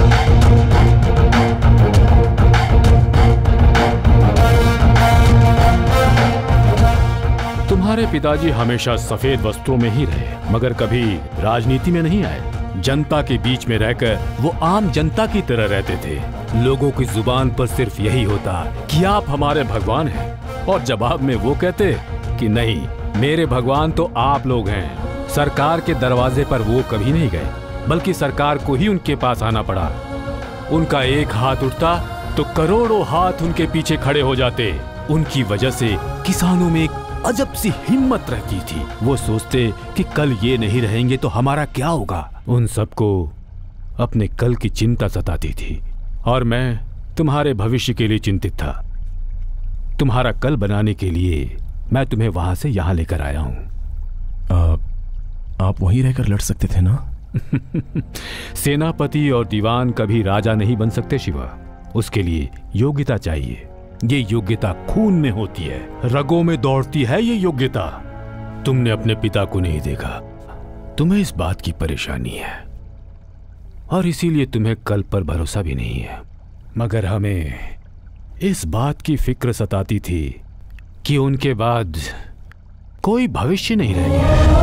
तुम्हारे पिताजी हमेशा सफेद वस्त्रों में ही रहे, मगर कभी राजनीति में नहीं आए। जनता के बीच में रहकर वो आम जनता की तरह रहते थे। लोगों की जुबान पर सिर्फ यही होता कि आप हमारे भगवान हैं, और जवाब में वो कहते कि नहीं, मेरे भगवान तो आप लोग हैं। सरकार के दरवाजे पर वो कभी नहीं गए, बल्कि सरकार को ही उनके पास आना पड़ा। उनका एक हाथ उठता तो करोड़ों हाथ उनके पीछे खड़े हो जाते। उनकी वजह से किसानों में एक अजब सी हिम्मत रहती थी। वो सोचते कि कल ये नहीं रहेंगे तो हमारा क्या होगा। उन सबको अपने कल की चिंता सताती थी, और मैं तुम्हारे भविष्य के लिए चिंतित था। तुम्हारा कल बनाने के लिए मैं तुम्हें वहां से यहां लेकर आया हूं। आप वहीं रहकर लड़ सकते थे ना? सेनापति और दीवान कभी राजा नहीं बन सकते शिवा। उसके लिए योग्यता चाहिए। ये योग्यता खून में होती है, रगों में दौड़ती है ये योग्यता। तुमने अपने पिता को नहीं देखा, तुम्हें इस बात की परेशानी है, और इसीलिए तुम्हें कल पर भरोसा भी नहीं है। मगर हमें इस बात की फिक्र सताती थी कि उनके बाद कोई भविष्य नहीं रहेगा।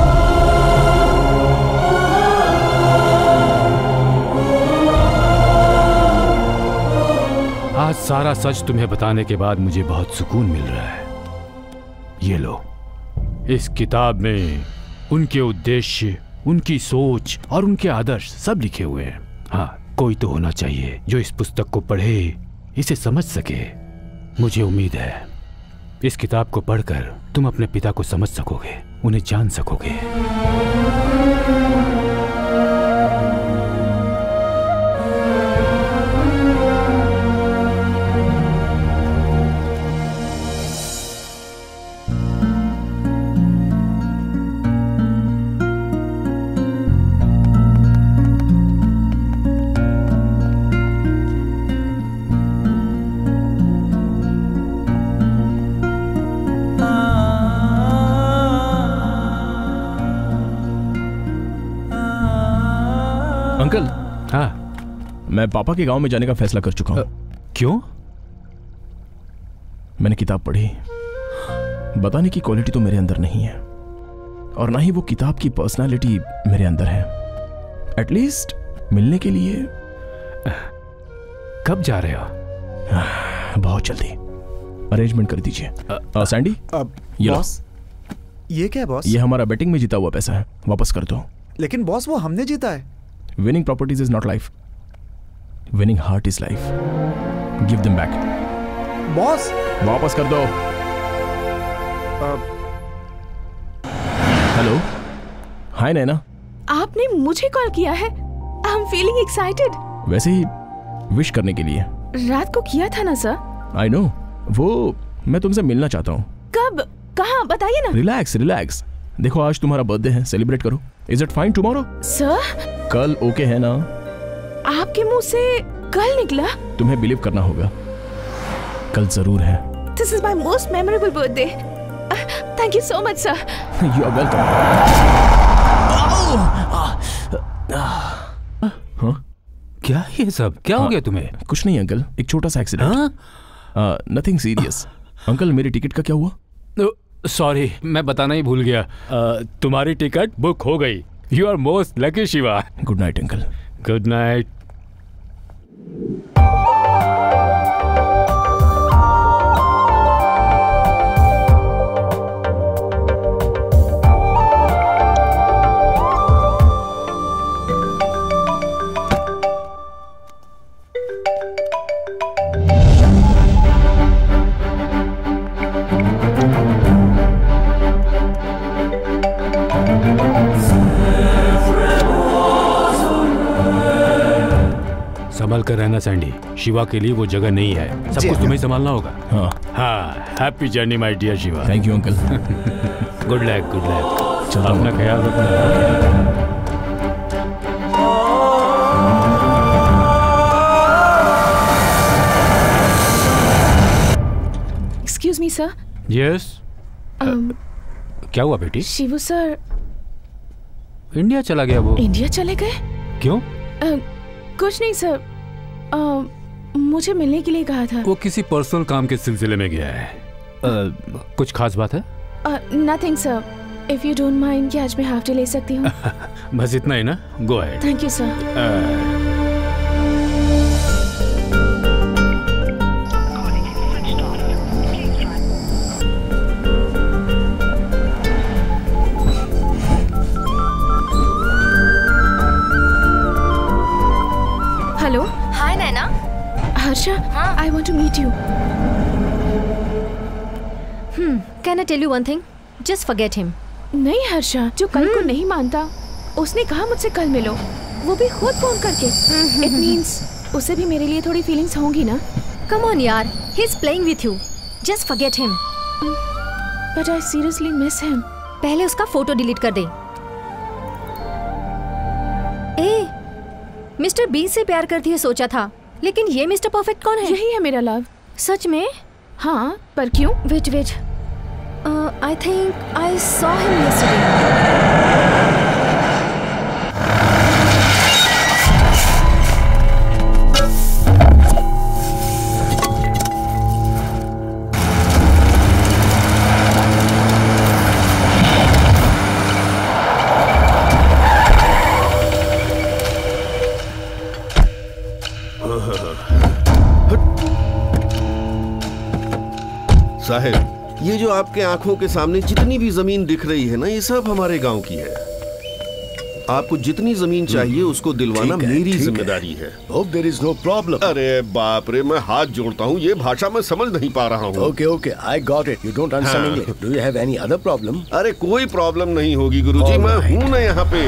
आज सारा सच तुम्हें बताने के बाद मुझे बहुत सुकून मिल रहा है। ये लो, इस किताब में उनके उद्देश्य, उनकी सोच और उनके आदर्श सब लिखे हुए हैं। हाँ, कोई तो होना चाहिए जो इस पुस्तक को पढ़े, इसे समझ सके। मुझे उम्मीद है इस किताब को पढ़कर तुम अपने पिता को समझ सकोगे, उन्हें जान सकोगे। अंकल, हाँ, मैं पापा के गांव में जाने का फैसला कर चुका हूं। क्यों? मैंने किताब पढ़ी। बताने की क्वालिटी तो मेरे अंदर नहीं है, और ना ही वो किताब की पर्सनालिटी मेरे अंदर है। एटलीस्ट मिलने के लिए। कब जा रहे हो? बहुत जल्दी। अरेंजमेंट कर दीजिए। सैंडी, ये बॉस, ये क्या है बॉस? ये हमारा बेटिंग में जीता हुआ पैसा है, वापस कर दो। लेकिन बॉस, वो हमने जीता है। Winning properties is not life. Winning heart is life. Give them back. Boss, वापस कर दो। Hello, hi Naina. आपने मुझे कॉल किया है? I am feeling excited. वैसे ही विश करने के लिए। रात को किया था ना सर? आई नो, वो मैं तुमसे मिलना चाहता हूँ। कब? कहाँ? बताइए ना। Relax relax. देखो, आज तुम्हारा बर्थडे है, सेलिब्रेट करो। Is it fine tomorrow? Sir, कल ओके है ना? आपके मुंह से कल निकला? तुम्हें बिलीव करना होगा। कल जरूर है। This is my most memorable birthday. Thank you so much, sir. You are welcome. हाँ? क्या ये सब? क्या हो गया तुम्हें? कुछ नहीं अंकल, एक छोटा सा एक्सीडेंट। Nothing serious. अंकल मेरी टिकट का क्या हुआ? सॉरी, मैं बताना ही भूल गया। तुम्हारी टिकट बुक हो गई। You are most lucky Shiva. Good night uncle. Good night. संभल कर रहना सैंडी, शिवा के लिए वो जगह नहीं है। सब कुछ तुम्हें संभालना होगा। हाँ, happy journey my dear Shiva. Thank you uncle. Good luck, good luck. अपना ख्याल रखना। Excuse me sir. यस। क्या हुआ बेटी? शिवू सर इंडिया चला गया। वो इंडिया चले गए? क्यों? कुछ नहीं सर, मुझे मिलने के लिए कहा था। वो किसी पर्सनल काम के सिलसिले में गया है। कुछ खास बात है? Nothing sir, if you don't mind क्या आज मैं हाफ डे ले सकती हूँ? बस इतना ही ना? Go ahead. Thank you sir. Hello. Hi Naina. Harsha, I want to meet you. Can I tell you one thing? Just forget him. नहीं हर्षा, जो कल को नहीं मानता, उसने कहा मुझसे कल मिलो, वो भी खुद फोन करके। It means उसे भी मेरे लिए थोड़ी फीलिंग्स होंगी ना? Come on यार, he's playing with you. Just forget him. But I seriously miss him. पहले उसका फोटो डिलीट कर दे। मिस्टर बी से प्यार करती है सोचा था, लेकिन ये मिस्टर परफेक्ट कौन है? यही है मेरा लव। सच में? हाँ, पर क्यों? Wait wait, I think I saw him yesterday. साहिब, ये जो आपके आंखों के सामने जितनी भी जमीन दिख रही है ना, ये सब हमारे गांव की है। आपको जितनी जमीन चाहिए उसको दिलवाना मेरी जिम्मेदारी है। Hope there is no problem. अरे बाप रे, मैं हाथ जोड़ता हूँ, ये भाषा मैं समझ नहीं पा रहा हूँ। Okay, I got it. You don't understand English. Do you have any other problem? अरे कोई प्रॉब्लम नहीं होगी गुरुजी, मैं हूँ ना यहाँ पे।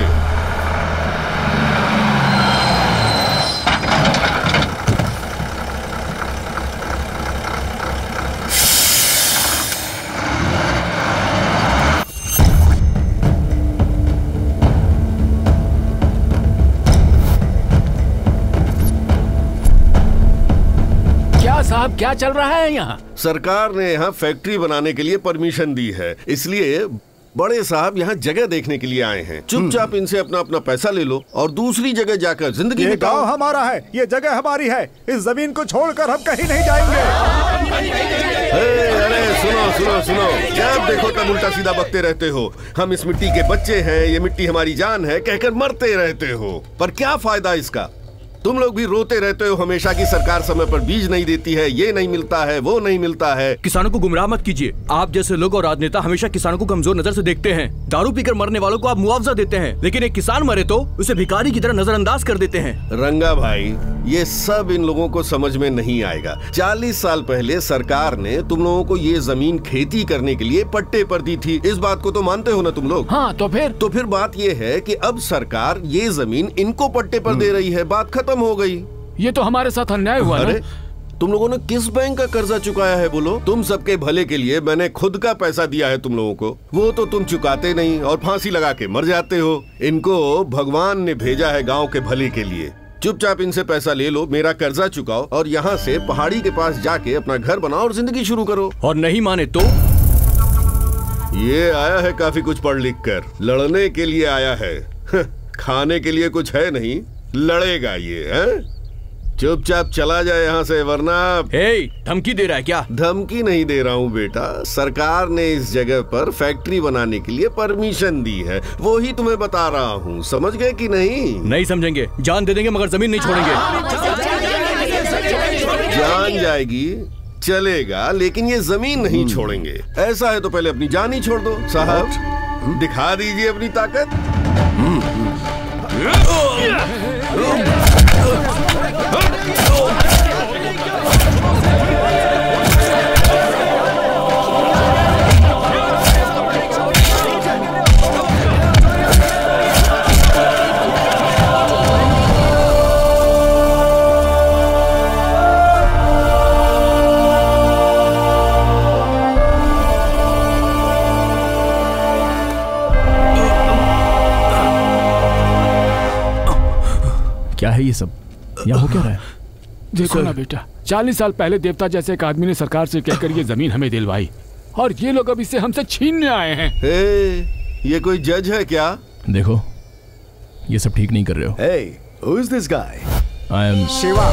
साहब क्या चल रहा है यहाँ? सरकार ने यहाँ फैक्ट्री बनाने के लिए परमिशन दी है, इसलिए बड़े साहब यहाँ जगह देखने के लिए आए हैं। चुपचाप इनसे अपना अपना पैसा ले लो और दूसरी जगह जाकर जिंदगी ये गांव हमारा है, ये जगह हमारी है, इस जमीन को छोड़कर हम कहीं नहीं जाएंगे। अरे सुनो सुनो सुनो, जब देखो तब उल्टा सीधा बकते रहते हो। हम इस मिट्टी के बच्चे हैं, ये मिट्टी हमारी जान है कहकर मरते रहते हो, पर क्या फायदा इसका? तुम लोग भी रोते रहते हो हमेशा कि सरकार समय पर बीज नहीं देती है, ये नहीं मिलता है, वो नहीं मिलता है। किसानों को गुमराह मत कीजिए। आप जैसे लोग और राजनेता हमेशा किसानों को कमजोर नजर से देखते हैं। दारू पीकर मरने वालों को आप मुआवजा देते हैं, लेकिन एक किसान मरे तो उसे भिखारी की तरह नजरअंदाज कर देते हैं। रंगा भाई, ये सब इन लोगों को समझ में नहीं आएगा। 40 साल पहले सरकार ने तुम लोगों को ये जमीन खेती करने के लिए पट्टे पर दी थी, इस बात को तो मानते हो ना तुम लोग? हाँ, तो फिर बात ये है कि अब सरकार ये जमीन इनको पट्टे पर दे रही है, बात खत्म हो गई। ये तो हमारे साथ अन्याय हुआ ना? तुम लोगों ने किस बैंक का कर्जा चुकाया है बोलो? तुम सबके भले के लिए मैंने खुद का पैसा दिया है तुम लोगों को, वो तो तुम चुकाते नहीं और फांसी लगा के मर जाते हो। इनको भगवान ने भेजा है गांव के भले के लिए, चुपचाप इनसे पैसा ले लो, मेरा कर्जा चुकाओ और यहाँ से पहाड़ी के पास जाके अपना घर बनाओ और जिंदगी शुरू करो। और नहीं माने तो? ये आया है काफी कुछ पढ़ लिख कर, लड़ने के लिए आया है। खाने के लिए कुछ है नहीं, लड़ेगा ये है? चुपचाप चला जाए यहाँ से, वरना। धमकी दे रहा है क्या? धमकी नहीं दे रहा हूँ बेटा, सरकार ने इस जगह पर फैक्ट्री बनाने के लिए परमिशन दी है, वो ही तुम्हें बता रहा हूँ। समझ गए कि नहीं? नहीं समझेंगे, जान दे देंगे मगर जमीन नहीं छोड़ेंगे। जान जाएगी चलेगा, लेकिन ये जमीन नहीं छोड़ेंगे। ऐसा है तो पहले अपनी जान ही छोड़ दो। साहब दिखा दीजिए अपनी ताकत। क्या है ये सब? यहाँ हो क्या रहा है? देखो ना बेटा, 40 साल पहले देवता जैसे एक आदमी ने सरकार से कहकर ये जमीन हमें दिलवाई और ये लोग अब इसे हमसे छीनने आए हैं। ये कोई जज है क्या? देखो, ये सब ठीक नहीं कर रहे हो। Hey, who is this guy? I am Shiva,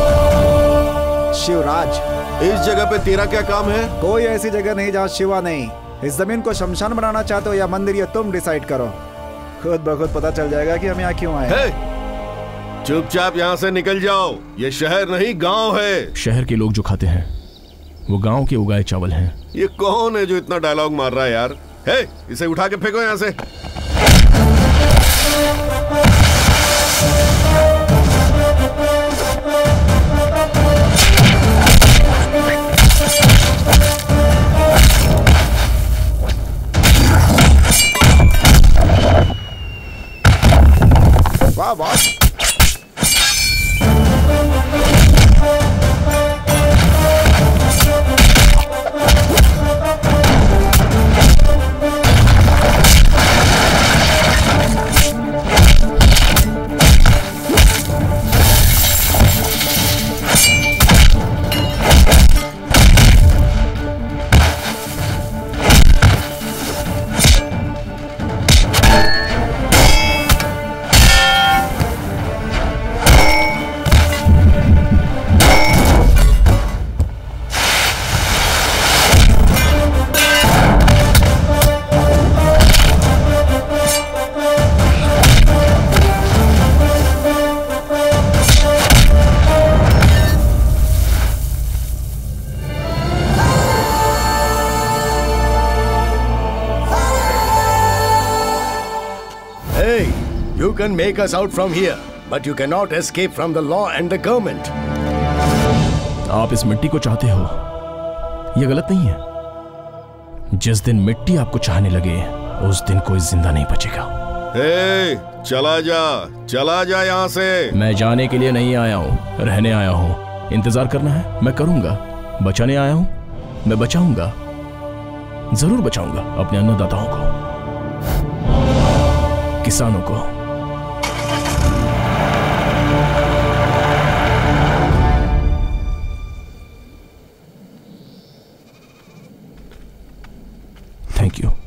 Shivraj. इस जगह पे तेरा क्या काम है? कोई ऐसी जगह नहीं जहाँ शिवा नहीं। इस जमीन को शमशान बनाना चाहते हो या मंदिर, ये तुम डिसाइड करो। खुद ब खुद पता चल जाएगा कि हम यहाँ क्यों आए। चुपचाप यहाँ से निकल जाओ, ये शहर नहीं गांव है। शहर के लोग जो खाते हैं वो गांव के उगाए चावल हैं। ये कौन है जो इतना डायलॉग मार रहा है यार? इसे उठा के फेंको यहाँ से। वाह वाह। You can make us out from here, but you cannot escape from the law and the government. आप इस मिट्टी को चाहते हो, ये गलत नहीं है। जिस दिन मिट्टी आपको चाहने लगे, उस दिन कोई जिंदा नहीं बचेगा। चला जा यहाँ से। मैं जाने के लिए नहीं आया हूँ, रहने आया हूँ। इंतजार करना है, मैं करूंगा। बचाने आया हूँ, मैं बचाऊंगा, जरूर बचाऊंगा अपने अन्नदाताओं को, किसानों को। Thank you.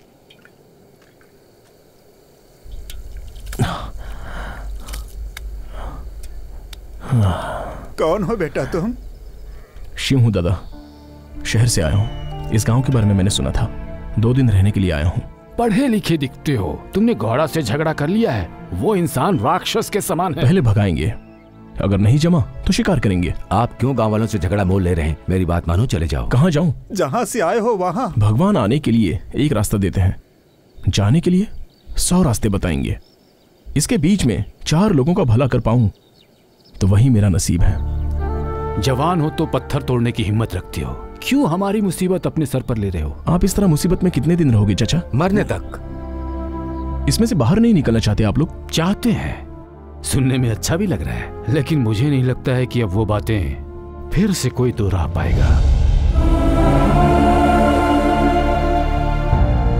कौन हो बेटा तुम? शिव हूं दादा, शहर से आया हूं। इस गांव के बारे में मैंने सुना था, 2 दिन रहने के लिए आया हूं। पढ़े लिखे दिखते हो, तुमने घोड़ा से झगड़ा कर लिया है। वो इंसान राक्षस के समान है। पहले भगाएंगे, अगर नहीं जमा तो शिकार करेंगे। आप क्यों गांव वालों से झगड़ा मोल ले रहे हैं? मेरी बात मानो, चले जाओ। कहाँ जाऊं? जहाँ से आए हो वहाँ। भगवान आने के लिए एक रास्ता देते हैं, जाने के लिए 100 रास्ते बताएंगे। इसके बीच में 4 लोगों का भला कर पाऊं तो वही मेरा नसीब है। जवान हो तो पत्थर तोड़ने की हिम्मत रखते हो, क्यों हमारी मुसीबत अपने सर पर ले रहे हो? आप इस तरह मुसीबत में कितने दिन रहोगे चाचा? मरने तक। इसमें से बाहर नहीं निकलना चाहते आप लोग? चाहते हैं, सुनने में अच्छा भी लग रहा है, लेकिन मुझे नहीं लगता है कि अब वो बातें फिर से कोई दोहरा पाएगा।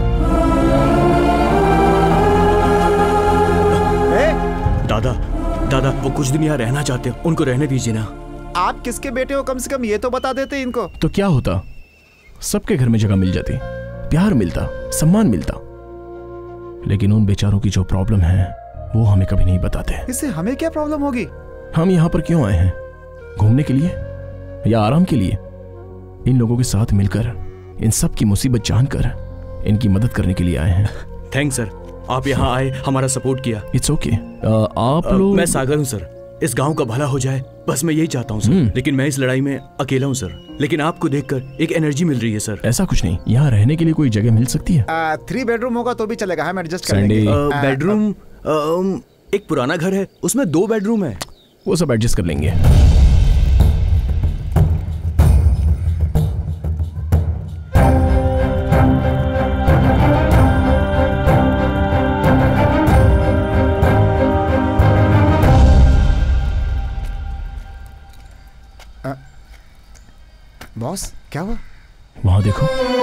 दादा दादा वो कुछ दिन यहाँ रहना चाहते हैं, उनको रहने दीजिए ना। आप किसके बेटे हो, कम से कम ये तो बता देते इनको। तो क्या होता, सबके घर में जगह मिल जाती, प्यार मिलता, सम्मान मिलता, लेकिन उन बेचारों की जो प्रॉब्लम है वो हमें कभी नहीं बताते। इससे हमें क्या प्रॉब्लम होगी? हम यहाँ पर क्यों आए हैं? घूमने के लिए या आराम के लिए? इन लोगों के साथ मिलकर इन सब की मुसीबत जानकर इनकी मदद करने के लिए आए हैं। थैंक्स सर, आप यहाँ आए, हमारा सपोर्ट किया। It's okay. आप लोग? मैं सागर हूँ सर, इस गांव का भला हो जाए बस मैं यही चाहता हूँ सर। लेकिन मैं इस लड़ाई में अकेला हूँ सर, लेकिन आपको देखकर एक एनर्जी मिल रही है सर। ऐसा कुछ नहीं, यहाँ रहने के लिए कोई जगह मिल सकती है? 3 बेडरूम होगा तो भी चलेगा, हम एडजस्ट कर लेंगे। बेडरूम एक पुराना घर है, उसमें 2 बेडरूम है। वो सब एडजस्ट कर लेंगे। बॉस क्या हुआ? वहां देखो,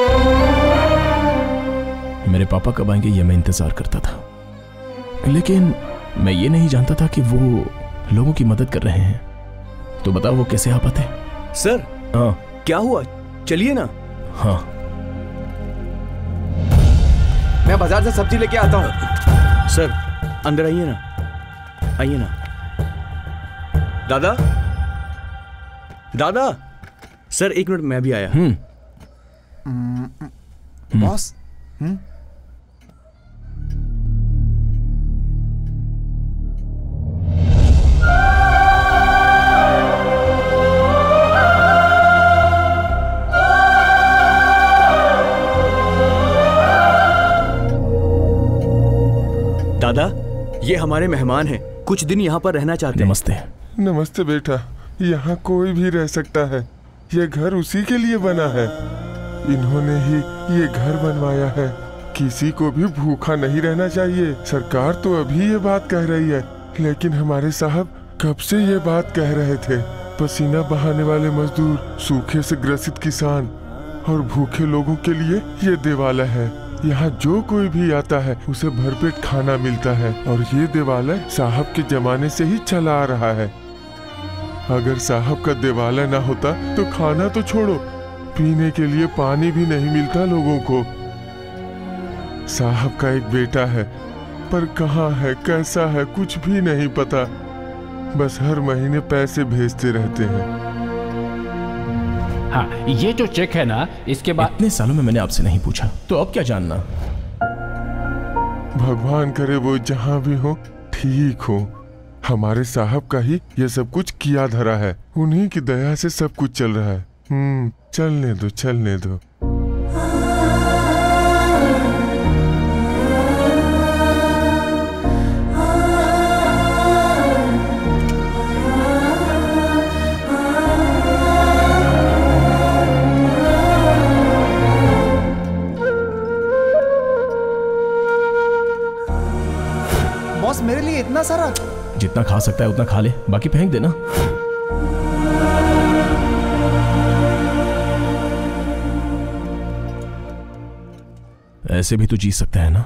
मेरे पापा कब आएंगे ये मैं इंतजार करता था, लेकिन मैं ये नहीं जानता था कि वो लोगों की मदद कर रहे हैं। तो बताओ वो कैसे आ पाते? सर हाँ क्या हुआ, चलिए ना। हाँ मैं बाजार से सब्जी लेके आता हूँ। सर अंदर आइए ना, आइए ना। दादा दादा, सर 1 मिनट मैं भी आया। बॉस दादा ये हमारे मेहमान हैं, कुछ दिन यहाँ पर रहना चाहते हैं। नमस्ते। नमस्ते बेटा, यहाँ कोई भी रह सकता है, ये घर उसी के लिए बना है। इन्होंने ही ये घर बनवाया है। किसी को भी भूखा नहीं रहना चाहिए। सरकार तो अभी ये बात कह रही है, लेकिन हमारे साहब कब से ये बात कह रहे थे। पसीना बहाने वाले मजदूर, सूखे से ग्रसित किसान और भूखे लोगों के लिए ये देवालय है। यहाँ जो कोई भी आता है उसे भरपेट खाना मिलता है, और ये देवालय साहब के जमाने से ही चला आ रहा है। अगर साहब का देवालय ना होता तो खाना तो छोड़ो, पीने के लिए पानी भी नहीं मिलता लोगों को। साहब का एक बेटा है, पर कहाँ है, कैसा है, कुछ भी नहीं पता। बस हर महीने पैसे भेजते रहते हैं। हाँ, ये जो चेक है ना, इसके बाद इतने सालों में मैंने आपसे नहीं पूछा, तो अब क्या जानना? भगवान करे वो जहाँ भी हो ठीक हो। हमारे साहब का ही ये सब कुछ किया धरा है, उन्हीं की दया से सब कुछ चल रहा है। चलने दो, चलने दो। बॉस मेरे लिए इतना सारा? जितना खा सकता है उतना खा ले, बाकी फेंक देना। ऐसे भी तो जी सकता है ना?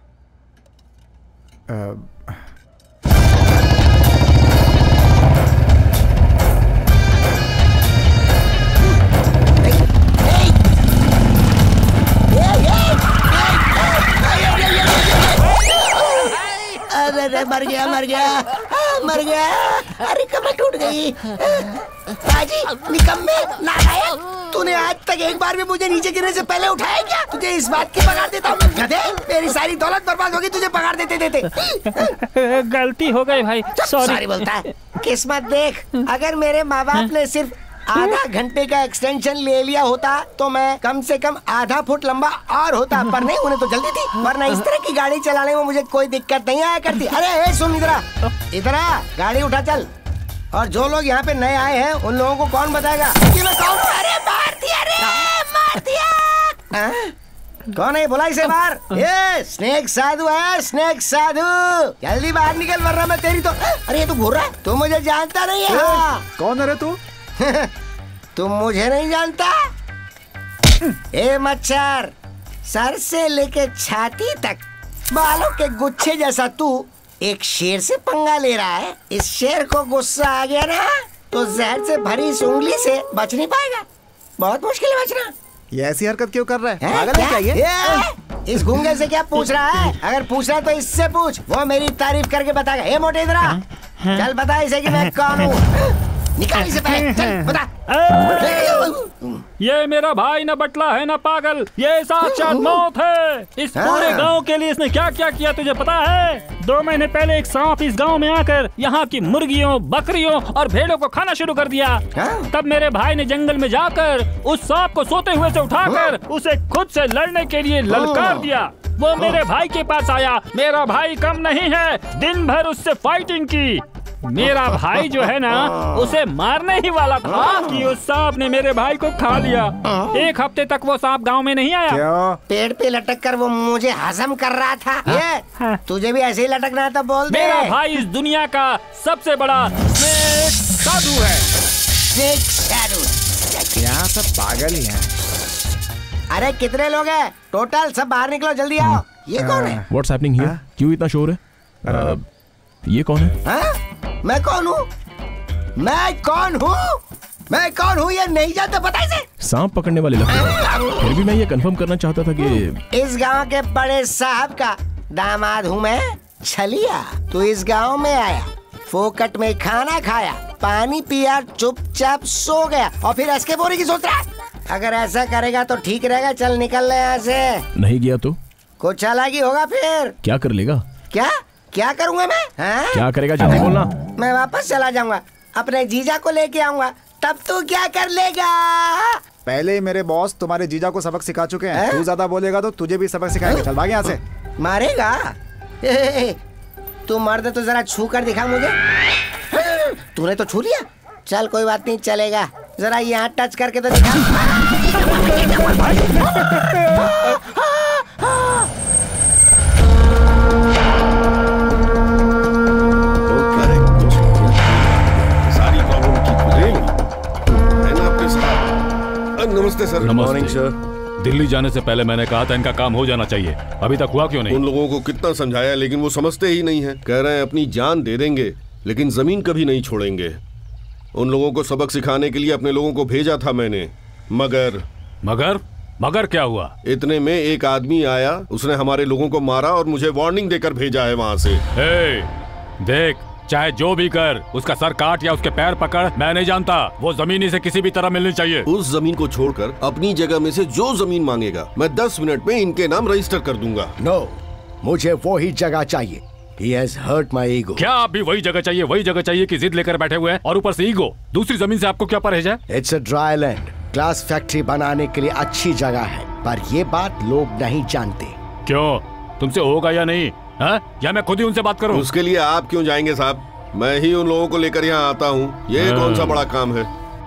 अरे मर गया मर गया मर गया। अरे कमर टूट गई। बाजी निकम्मे नालायक, तूने आज तक एक बार भी मुझे नीचे गिरने से पहले उठाया क्या? तुझे इस बात की पगार देता हूँ गधे, मेरी सारी दौलत बर्बाद होगी तुझे पगार देते देते। गलती हो गई भाई, सॉरी बोलता है। किस्मत देख, अगर मेरे माँ बाप ने सिर्फ आधा घंटे का एक्सटेंशन ले लिया होता तो मैं कम से कम आधा फुट लंबा और होता, पर नहीं, उन्हें तो जल्दी थी। वरना इस तरह की गाड़ी चलाने में मुझे कोई दिक्कत नहीं आया करती। अरे सुन, इधर आ, गाड़ी उठा चल। और जो लोग यहाँ पे नए आए हैं उन लोगों को कौन बताएगा कि मैं कौन? अरे मार दिया रे, मार दिया। कौन है, बुला इसे बाहर। ये स्नेक साधु है, स्नेक साधु, जल्दी बाहर निकल वरना मैं तेरी तो। अरे ये तू घूर रहा है, तू मुझे जानता नहीं है। कौन है रे तू? तुम मुझे नहीं जानता? ए मच्छर, सर से लेके छाती तक बालों के गुच्छे जैसा तू एक शेर से पंगा ले रहा है। इस शेर को गुस्सा आ गया ना तो जहर से भरी इस उंगली से बच नहीं पाएगा। बहुत मुश्किल है बचना। ये ऐसी हरकत क्यों कर रहा है? पागल है क्या ये? इस गूंगे से क्या पूछ रहा है? अगर पूछ रहा है तो इससे पूछ, वो मेरी तारीफ करके बताएगा। हे मोटे इधर चल बता इसे कि मैं कौन हूँ। निकाल इसे पहले, चल बता। ये मेरा भाई न बटला है न पागल, ये साक्षात मौत है। इस पूरे गांव के लिए इसने क्या क्या किया तुझे पता है? 2 महीने पहले एक सांप इस गांव में आकर यहाँ की मुर्गियों, बकरियों और भेड़ों को खाना शुरू कर दिया। तब मेरे भाई ने जंगल में जाकर उस सांप को सोते हुए से उठाकर उसे खुद से लड़ने के लिए ललकार दिया। वो मेरे भाई के पास आया। मेरा भाई कम नहीं है, दिन भर उससे फाइटिंग की। मेरा भाई जो है ना उसे मारने ही वाला था कि उस सांप ने मेरे भाई को खा लिया। 1 हफ्ते तक वो सांप गांव में नहीं आया। क्यों? पेड़ पे लटक कर वो मुझे हजम कर रहा था। ये तुझे भी ऐसे ही लटकना है तो बोल दे। मेरा भाई इस दुनिया का सबसे बड़ा स्नेक साधु है। स्नेक साधु? यहाँ सब पागल ही हैं। अरे कितने लोग हैं टोटल? सब बाहर निकलो जल्दी आओ। ये कौन है? What's happening here? क्यों इतना शोर है? ये कौन है? मैं कौन हूँ? मैं कौन हूँ? मैं कौन हूँ ये नहीं जानते? पता इसे? सांप पकड़ने वाले लगते हैं। फिर भी मैं ये कंफर्म करना चाहता था कि इस गांव के बड़े साहब का दामाद हूँ मैं, छलिया। तू इस गांव में आया, फोकट में खाना खाया, पानी पिया, चुपचाप सो गया और फिर ऐसे बोरी की सोच रहा है? अगर ऐसा करेगा तो ठीक रहेगा। चल निकल ले यहाँ से। नहीं गया तो कुछ अलग ही होगा फिर। क्या कर लेगा? क्या करूँगा मैं? क्या करेगा जल्दी बोलना। मैं वापस चला जाऊंगा, अपने जीजा को लेके आऊंगा। तब तू क्या कर लेगा? पहले ही मेरे बॉस तुम्हारे जीजा को सबक सिखा चुके हैं। तू ज्यादा बोलेगा तो तुझे भी सबक सिखाएंगे। चल भाग यहाँ से। मारेगा? तू मर्द तो जरा छू कर दिखा मुझे। तूने तो छू लिया। चल कोई बात नहीं, चलेगा। जरा यहाँ टच करके तो दिखा। नमस्ते सर। Morning sir. दिल्ली जाने से पहले मैंने कहा था इनका काम हो जाना चाहिए, अभी तक हुआ क्यों नहीं? उन लोगों को कितना समझाया लेकिन वो समझते ही नहीं हैं। कह रहे हैं अपनी जान दे देंगे लेकिन जमीन कभी नहीं छोड़ेंगे। उन लोगों को सबक सिखाने के लिए अपने लोगों को भेजा था मैंने, मगर क्या हुआ? इतने में एक आदमी आया, उसने हमारे लोगों को मारा और मुझे वार्निंग देकर भेजा है वहाँ से। देख, चाहे जो भी कर, उसका सर काट या उसके पैर पकड़, मैं नहीं जानता। वो जमीन इसे किसी भी तरह मिलनी चाहिए। उस जमीन को छोड़कर अपनी जगह में से जो जमीन मांगेगा मैं 10 मिनट में इनके नाम रजिस्टर कर दूंगा। नो, मुझे वो ही जगह चाहिए। He has hurt my ego. क्या आप भी वही जगह चाहिए कि जिद लेकर बैठे हुए हैं? और ऊपर से ईगो। दूसरी जमीन से आपको क्या परहेज है? It's a dry land. Glass factory बनाने के लिए अच्छी जगह है, पर ये बात लोग नहीं जानते। क्यों? तुमसे होगा या नहीं? या मैं खुद ही उनसे बात करूं? उसके लिए आप क्यों जाएंगे साहब? मैं ही उन लोगों को लेकर यहाँ आता हूँ। ये कौन सा बड़ा काम है?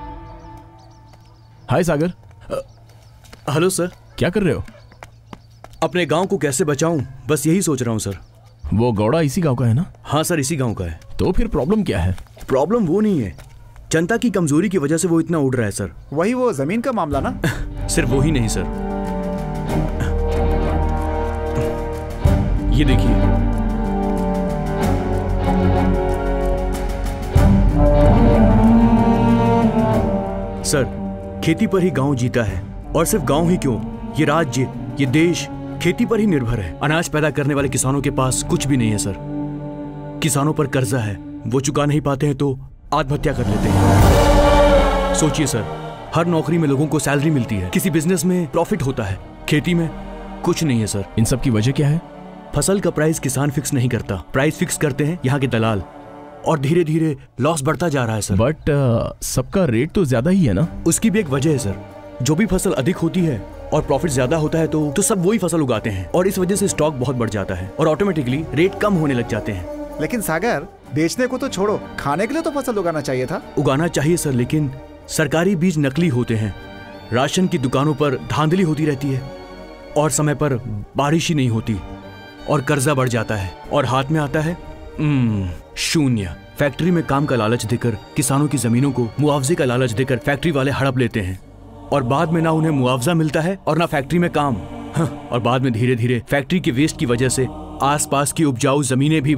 हाय सागर। Hello sir. क्या कर रहे हो? अपने गांव को कैसे बचाऊं, बस यही सोच रहा हूँ सर। वो गौड़ा इसी गांव का है ना? हाँ सर, इसी गांव का है। तो फिर प्रॉब्लम क्या है? प्रॉब्लम वो नहीं है, जनता की कमजोरी की वजह से वो इतना उड़ रहा है सर। वही वो जमीन का मामला ना? सिर्फ वो ही नहीं सर, ये देखिए। सर, खेती पर ही गांव जीता है, और सिर्फ गांव ही क्यों, ये राज्य, ये देश खेती पर ही निर्भर है। अनाज पैदा करने वाले किसानों के पास कुछ भी नहीं है सर। किसानों पर कर्जा है, वो चुका नहीं पाते हैं तो आत्महत्या कर लेते हैं। सोचिए सर, हर नौकरी में लोगों को सैलरी मिलती है, किसी बिजनेस में प्रॉफिट होता है, खेती में कुछ नहीं है सर। इन सब की वजह क्या है? फसल का प्राइस किसान फिक्स नहीं करता, प्राइस फिक्स करते हैं यहाँ के दलाल, और धीरे धीरे लॉस बढ़ता जा रहा है सर। बट सबका रेट तो ज्यादा ही है ना? उसकी भी एक वजह है सर। जो भी फसल अधिक होती है और प्रॉफिट ज्यादा होता है तो सब वही फसल उगाते हैं, और इस वजह से स्टॉक बहुत बढ़ जाता है और ऑटोमेटिकली रेट कम होने लग जाते हैं। लेकिन सागर, बेचने को तो छोड़ो, खाने के लिए तो फसल उगाना चाहिए था। उगाना चाहिए सर, लेकिन सरकारी बीज नकली होते हैं, राशन की दुकानों पर धांधली होती रहती है, और समय पर बारिश ही नहीं होती, और कर्जा बढ़ जाता है, और हाथ में आता है शून्य। फैक्ट्री में काम का लालच देकर किसानों की जमीनों को मुआवजे का लालच देकर फैक्ट्री वाले हड़प लेते हैं, और बाद में ना उन्हें मुआवजा मिलता है और ना फैक्ट्री में काम। और बाद में धीरे धीरे फैक्ट्री के वेस्ट की वजह से आसपास की उपजाऊ जमीनें भी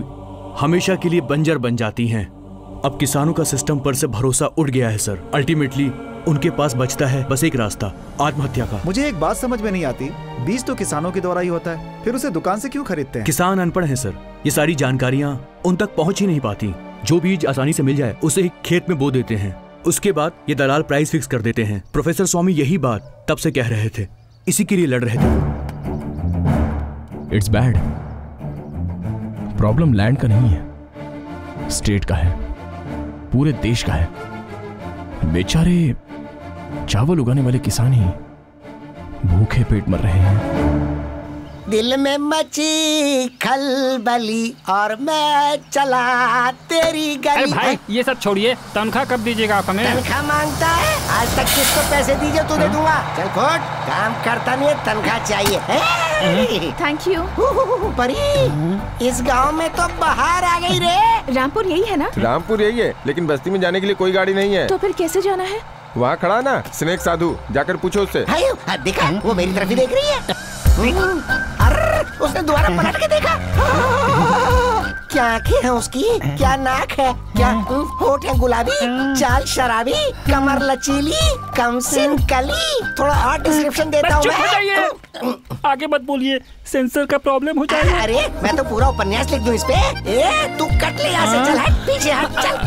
हमेशा के लिए बंजर बन जाती हैं। अब किसानों का सिस्टम पर से भरोसा उठ गया है सर। अल्टीमेटली उनके पास बचता है बस एक रास्ता, आत्महत्या का। मुझे एक बात समझ में नहीं आती, बीज तो किसानों के द्वारा ही होता है, फिर उसे दुकान से क्यों खरीदते हैं? किसान अनपढ़ हैं सर, ये सारी जानकारियां उन तक पहुंच ही नहीं पाती। जो बीज आसानी से मिल जाए उसे ही खेत में बो देते हैं, उसके बाद ये दलाल प्राइस फिक्स कर देते हैं। प्रोफेसर स्वामी यही बात तब से कह रहे थे, इसी के लिए लड़ रहे थे। It's bad. प्रॉब्लम लैंड का नहीं है, स्टेट का है, पूरे देश का है। बेचारे चावल उगाने वाले किसान ही भूखे पेट मर रहे हैं। दिल में मची खलबली और मैं चला तेरी गली। अरे भाई ये सब छोड़िए, तनख्वाह कब दीजिएगा आप हमें? तनख्वाह मांगता है? आज तक किसको पैसे दीजिए तो दे दूंगा। चल खोट, काम करता नहीं है, तनख्वाह चाहिए। Thank you. परी, इस गांव में तो बाहर आ गई रे। रामपुर यही है ना? रामपुर यही है, लेकिन बस्ती में जाने के लिए कोई गाड़ी नहीं है। तो फिर कैसे जाना है? वहाँ खड़ा ना स्नेक साधु, जाकर पूछो उससे। देखा, वो मेरी तरफ ही देख रही है। अरे उसने दोबारा पलट के देखा। क्या आंखें हैं उसकी, क्या नाक है, क्या होठ है गुलाबी, चाल शराबी, कमर लचीली, कमसिन कली। थोड़ा और डिस्क्रिप्शन देता हूँ मैं। आगे मत बोलिए, सेंसर का प्रॉब्लम हो जाएगा। अरे मैं तो पूरा उपन्यास लिख दूं इस पे। ए तू कट ले यहाँ से, चल हट पीछे हट, चल।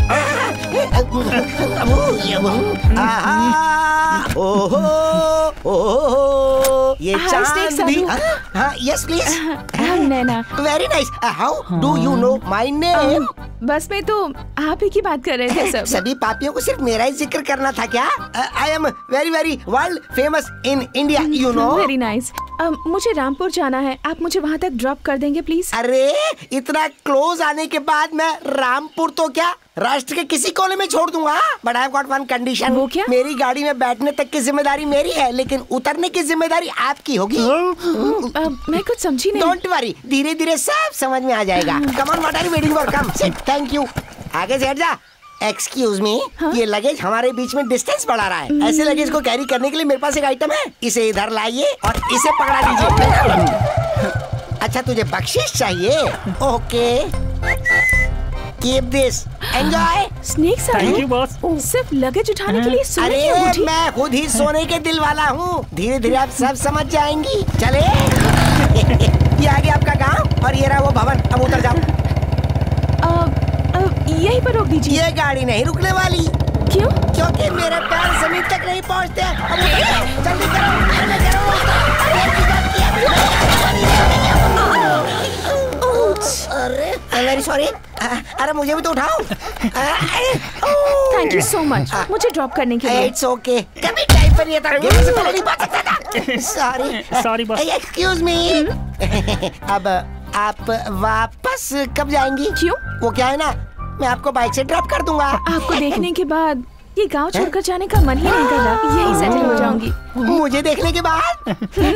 ओहो ओहो, ये चांद भी। हाँ yes please. Naina. Very nice. How do you know my name? बस में तो आप ही की बात कर रहे थे सब। सभी पापियों को सिर्फ मेरा ही जिक्र करना था क्या? I am very very world famous in India, you know. Very nice. मुझे रामपुर जाना है, आप मुझे वहाँ तक ड्रॉप कर देंगे प्लीज? अरे इतना क्लोज आने के बाद मैं रामपुर तो क्या, राष्ट्र के किसी कोने में छोड़ दूंगा। But I have got one condition. वो क्या? मेरी गाड़ी में बैठने तक की जिम्मेदारी मेरी है, लेकिन उतरने की जिम्मेदारी आपकी होगी। मैं कुछ समझी नहीं। डोंट वरी, धीरे धीरे सब समझ में आ जाएगा। Come on, what are you waiting for? Come sit, thank you. आगे से हट जा। एक्सक्यूज मी, ये लगेज हमारे बीच में डिस्टेंस बढ़ा रहा है। ऐसे लगेज को कैरी करने के लिए मेरे पास एक आइटम है, इसे इधर लाइए और इसे पकड़ा लीजिए। अच्छा तुझे बख्शिश चाहिए? Okay, keep this, enjoy. Snake साहब, सिर्फ लगेज उठाने के लिए सोने की अंगूठी? अरे मैं खुद ही सोने के दिल वाला हूँ, धीरे धीरे आप सब समझ जाएंगी। चले। ये आ गया आपका गांव और ये रहा वो भवन, अब उतर जाओ। यहीं पर रोक दीजिए। ये गाड़ी नहीं रुकने वाली। क्यों? क्योंकि मेरे पैर जमीन तक नहीं पहुँचते। जल्दी करो, अरे वेरी सॉरी। अरे मुझे भी तो उठाओ। थैंक यू सो मच मुझे ड्रॉप करने के लिए। इट्स ओके, कभी टाइम पर नहीं था, गिरने से पहले नहीं पहुंच सकता था। Sorry boss. Excuse me. अब आप वापस कब जाएंगी? क्यों? वो क्या है ना, मैं आपको बाइक से ड्रॉप कर दूंगा। आपको देखने के बाद ये गांव छोड़कर जाने का मन ही नहीं कर रहा, यही सेटल हो जाऊंगी। मुझे देखने के बाद?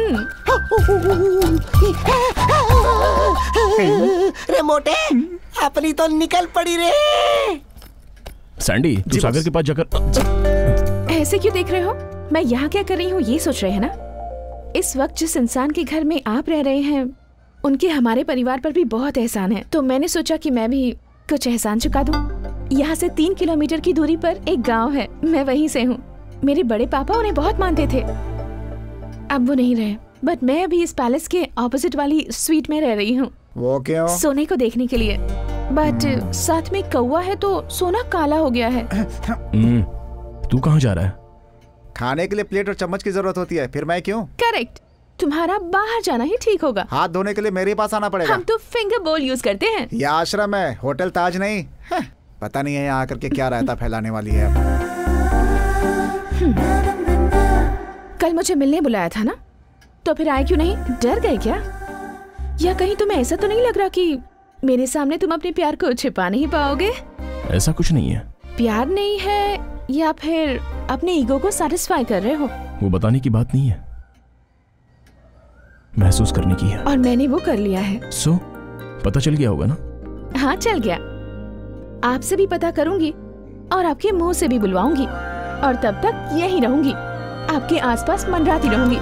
रे मोटे, अपनी तो निकल पड़ी रे। सैंडी, तू सागर के पास जाकर ऐसे क्यों देख रहे हो? मैं यहाँ क्या कर रही हूँ ये सोच रहे हैं ना? इस वक्त जिस इंसान के घर में आप रह रहे हैं उनके हमारे परिवार पर भी बहुत एहसान है, तो मैंने सोचा कि मैं भी कुछ एहसान चुका दूं। यहाँ से 3 किलोमीटर की दूरी पर एक गांव है, मैं वहीं से हूँ। मेरे बड़े पापा उन्हें बहुत मानते थे, अब वो नहीं रहे, बट मैं अभी इस पैलेस के ऑपोजिट वाली स्वीट में रह रही हूँ। वो क्यों? सोने को देखने के लिए, बट साथ में कौवा है तो सोना काला हो गया है। तू कहाँ जा रहा है? खाने के लिए प्लेट और चम्मच की जरूरत होती है, फिर मैं क्यों? करेक्ट, तुम्हारा बाहर जाना ही ठीक होगा। हाथ धोने के लिए मेरे पास आना पड़ेगा। हम तो फिंगर बोल यूज करते हैं। यह आश्रम है, होटल ताज नहीं। पता नहीं है यहाँ आकर के क्या रायता फैलाने वाली है। कल मुझे मिलने बुलाया था ना, तो फिर आए क्यों नहीं? डर गए क्या? या कहीं तुम्हें ऐसा तो नहीं लग रहा कि मेरे सामने तुम अपने प्यार को छिपा नहीं पाओगे? ऐसा कुछ नहीं है। प्यार नहीं है या फिर अपने ईगो को सैटिस्फाई कर रहे हो? वो बताने की बात नहीं है, महसूस करने की है। और मैंने वो कर लिया है। सो पता चल गया होगा ना? हाँ चल गया। आपसे भी पता करूंगी और आपके मुंह से भी बुलवाऊंगी, और तब तक यही रहूंगी, आपके आसपास मंडराती रहूंगी।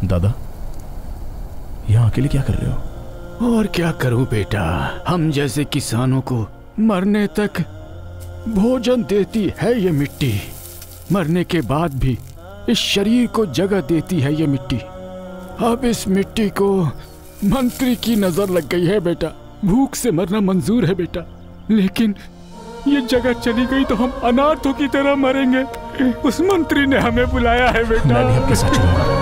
दादा, यहाँ अकेले क्या कर रहे हो? और क्या करूं बेटा, हम जैसे किसानों को मरने तक भोजन देती है ये मिट्टी, मरने के बाद भी इस शरीर को जगह देती है ये मिट्टी। अब इस मिट्टी को मंत्री की नजर लग गई है बेटा, भूख से मरना मंजूर है बेटा, लेकिन ये जगह चली गई तो हम अनाथों की तरह मरेंगे। उस मंत्री ने हमें बुलाया है बेटा। मैं भी आपके साथ चलूंगा।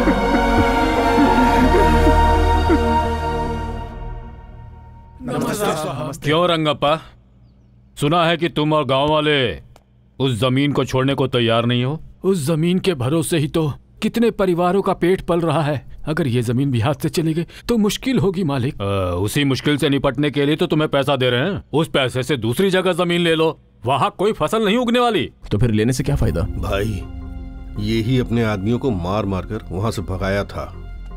क्यों रंगप्पा, सुना है कि तुम और गांव वाले उस जमीन को छोड़ने को तैयार नहीं हो? उस जमीन के भरोसे ही तो कितने परिवारों का पेट पल रहा है। अगर ये जमीन भी हाथ से चली गई तो मुश्किल होगी मालिक। उसी मुश्किल से निपटने के लिए तो तुम्हें पैसा दे रहे हैं। उस पैसे से दूसरी जगह जमीन ले लो, वहाँ कोई फसल नहीं उगने वाली। तो फिर लेने से क्या फायदा? भाई, ये ही अपने आदमियों को मार मार कर वहाँ से भगाया था।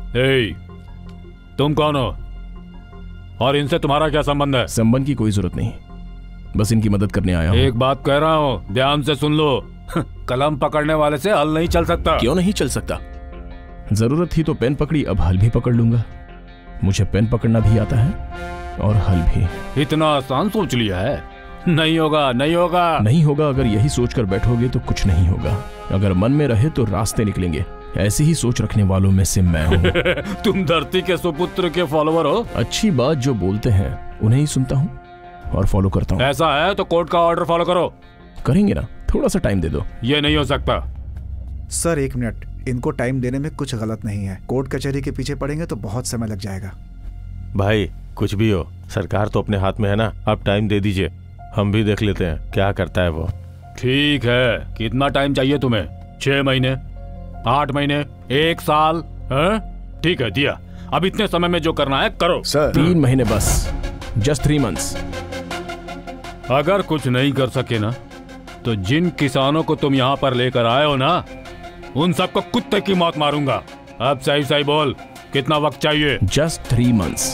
तुम कौन हो और इनसे तुम्हारा क्या संबंध है? संबंध की कोई जरूरत नहीं, बस इनकी मदद करने आया हूँ। एक बात कह रहा हूँ, ध्यान से सुन लो। कलम पकड़ने वाले से हल नहीं चल सकता। क्यों नहीं चल सकता? जरूरत थी तो पेन पकड़ी, अब हल भी पकड़ लूंगा। मुझे पेन पकड़ना भी आता है और हल भी। इतना आसान सोच लिया है? नहीं होगा, नहीं होगा, नहीं होगा। अगर यही सोचकर बैठोगे तो कुछ नहीं होगा। अगर मन में रहे तो रास्ते निकलेंगे। ऐसी ही सोच रखने वालों में से मैं हूँ। तुम धरती के सुपुत्र के फॉलोवर हो। अच्छी बात जो बोलते हैं उन्हें ही सुनता हूँ और फॉलो करता हूँ। ऐसा है तो कोर्ट का ऑर्डर फॉलो करो। करेंगे ना, थोड़ा सा टाइम दे दो। ये नहीं हो सकता। सर 1 मिनट, इनको टाइम देने में कुछ गलत नहीं है। कोर्ट कचहरी के पीछे पड़ेंगे तो बहुत समय लग जाएगा। भाई कुछ भी हो, सरकार तो अपने हाथ में है ना। आप टाइम दे दीजिए, हम भी देख लेते हैं क्या करता है वो। ठीक है, कितना टाइम चाहिए तुम्हें? 6 महीने, 8 महीने, 1 साल? ठीक है, दिया। अब इतने समय में जो करना है करो। सर 3 महीने बस, जस्ट 3 मंथ्स। अगर कुछ नहीं कर सके ना तो जिन किसानों को तुम यहाँ पर लेकर आए हो ना, उन सबको कुत्ते की मौत मारूंगा। अब सही सही बोल, कितना वक्त चाहिए? Just 3 months.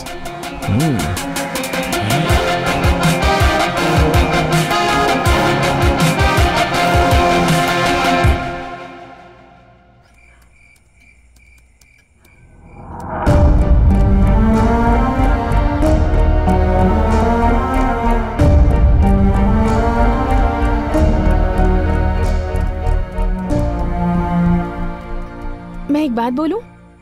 मैं एक बात बोलूं?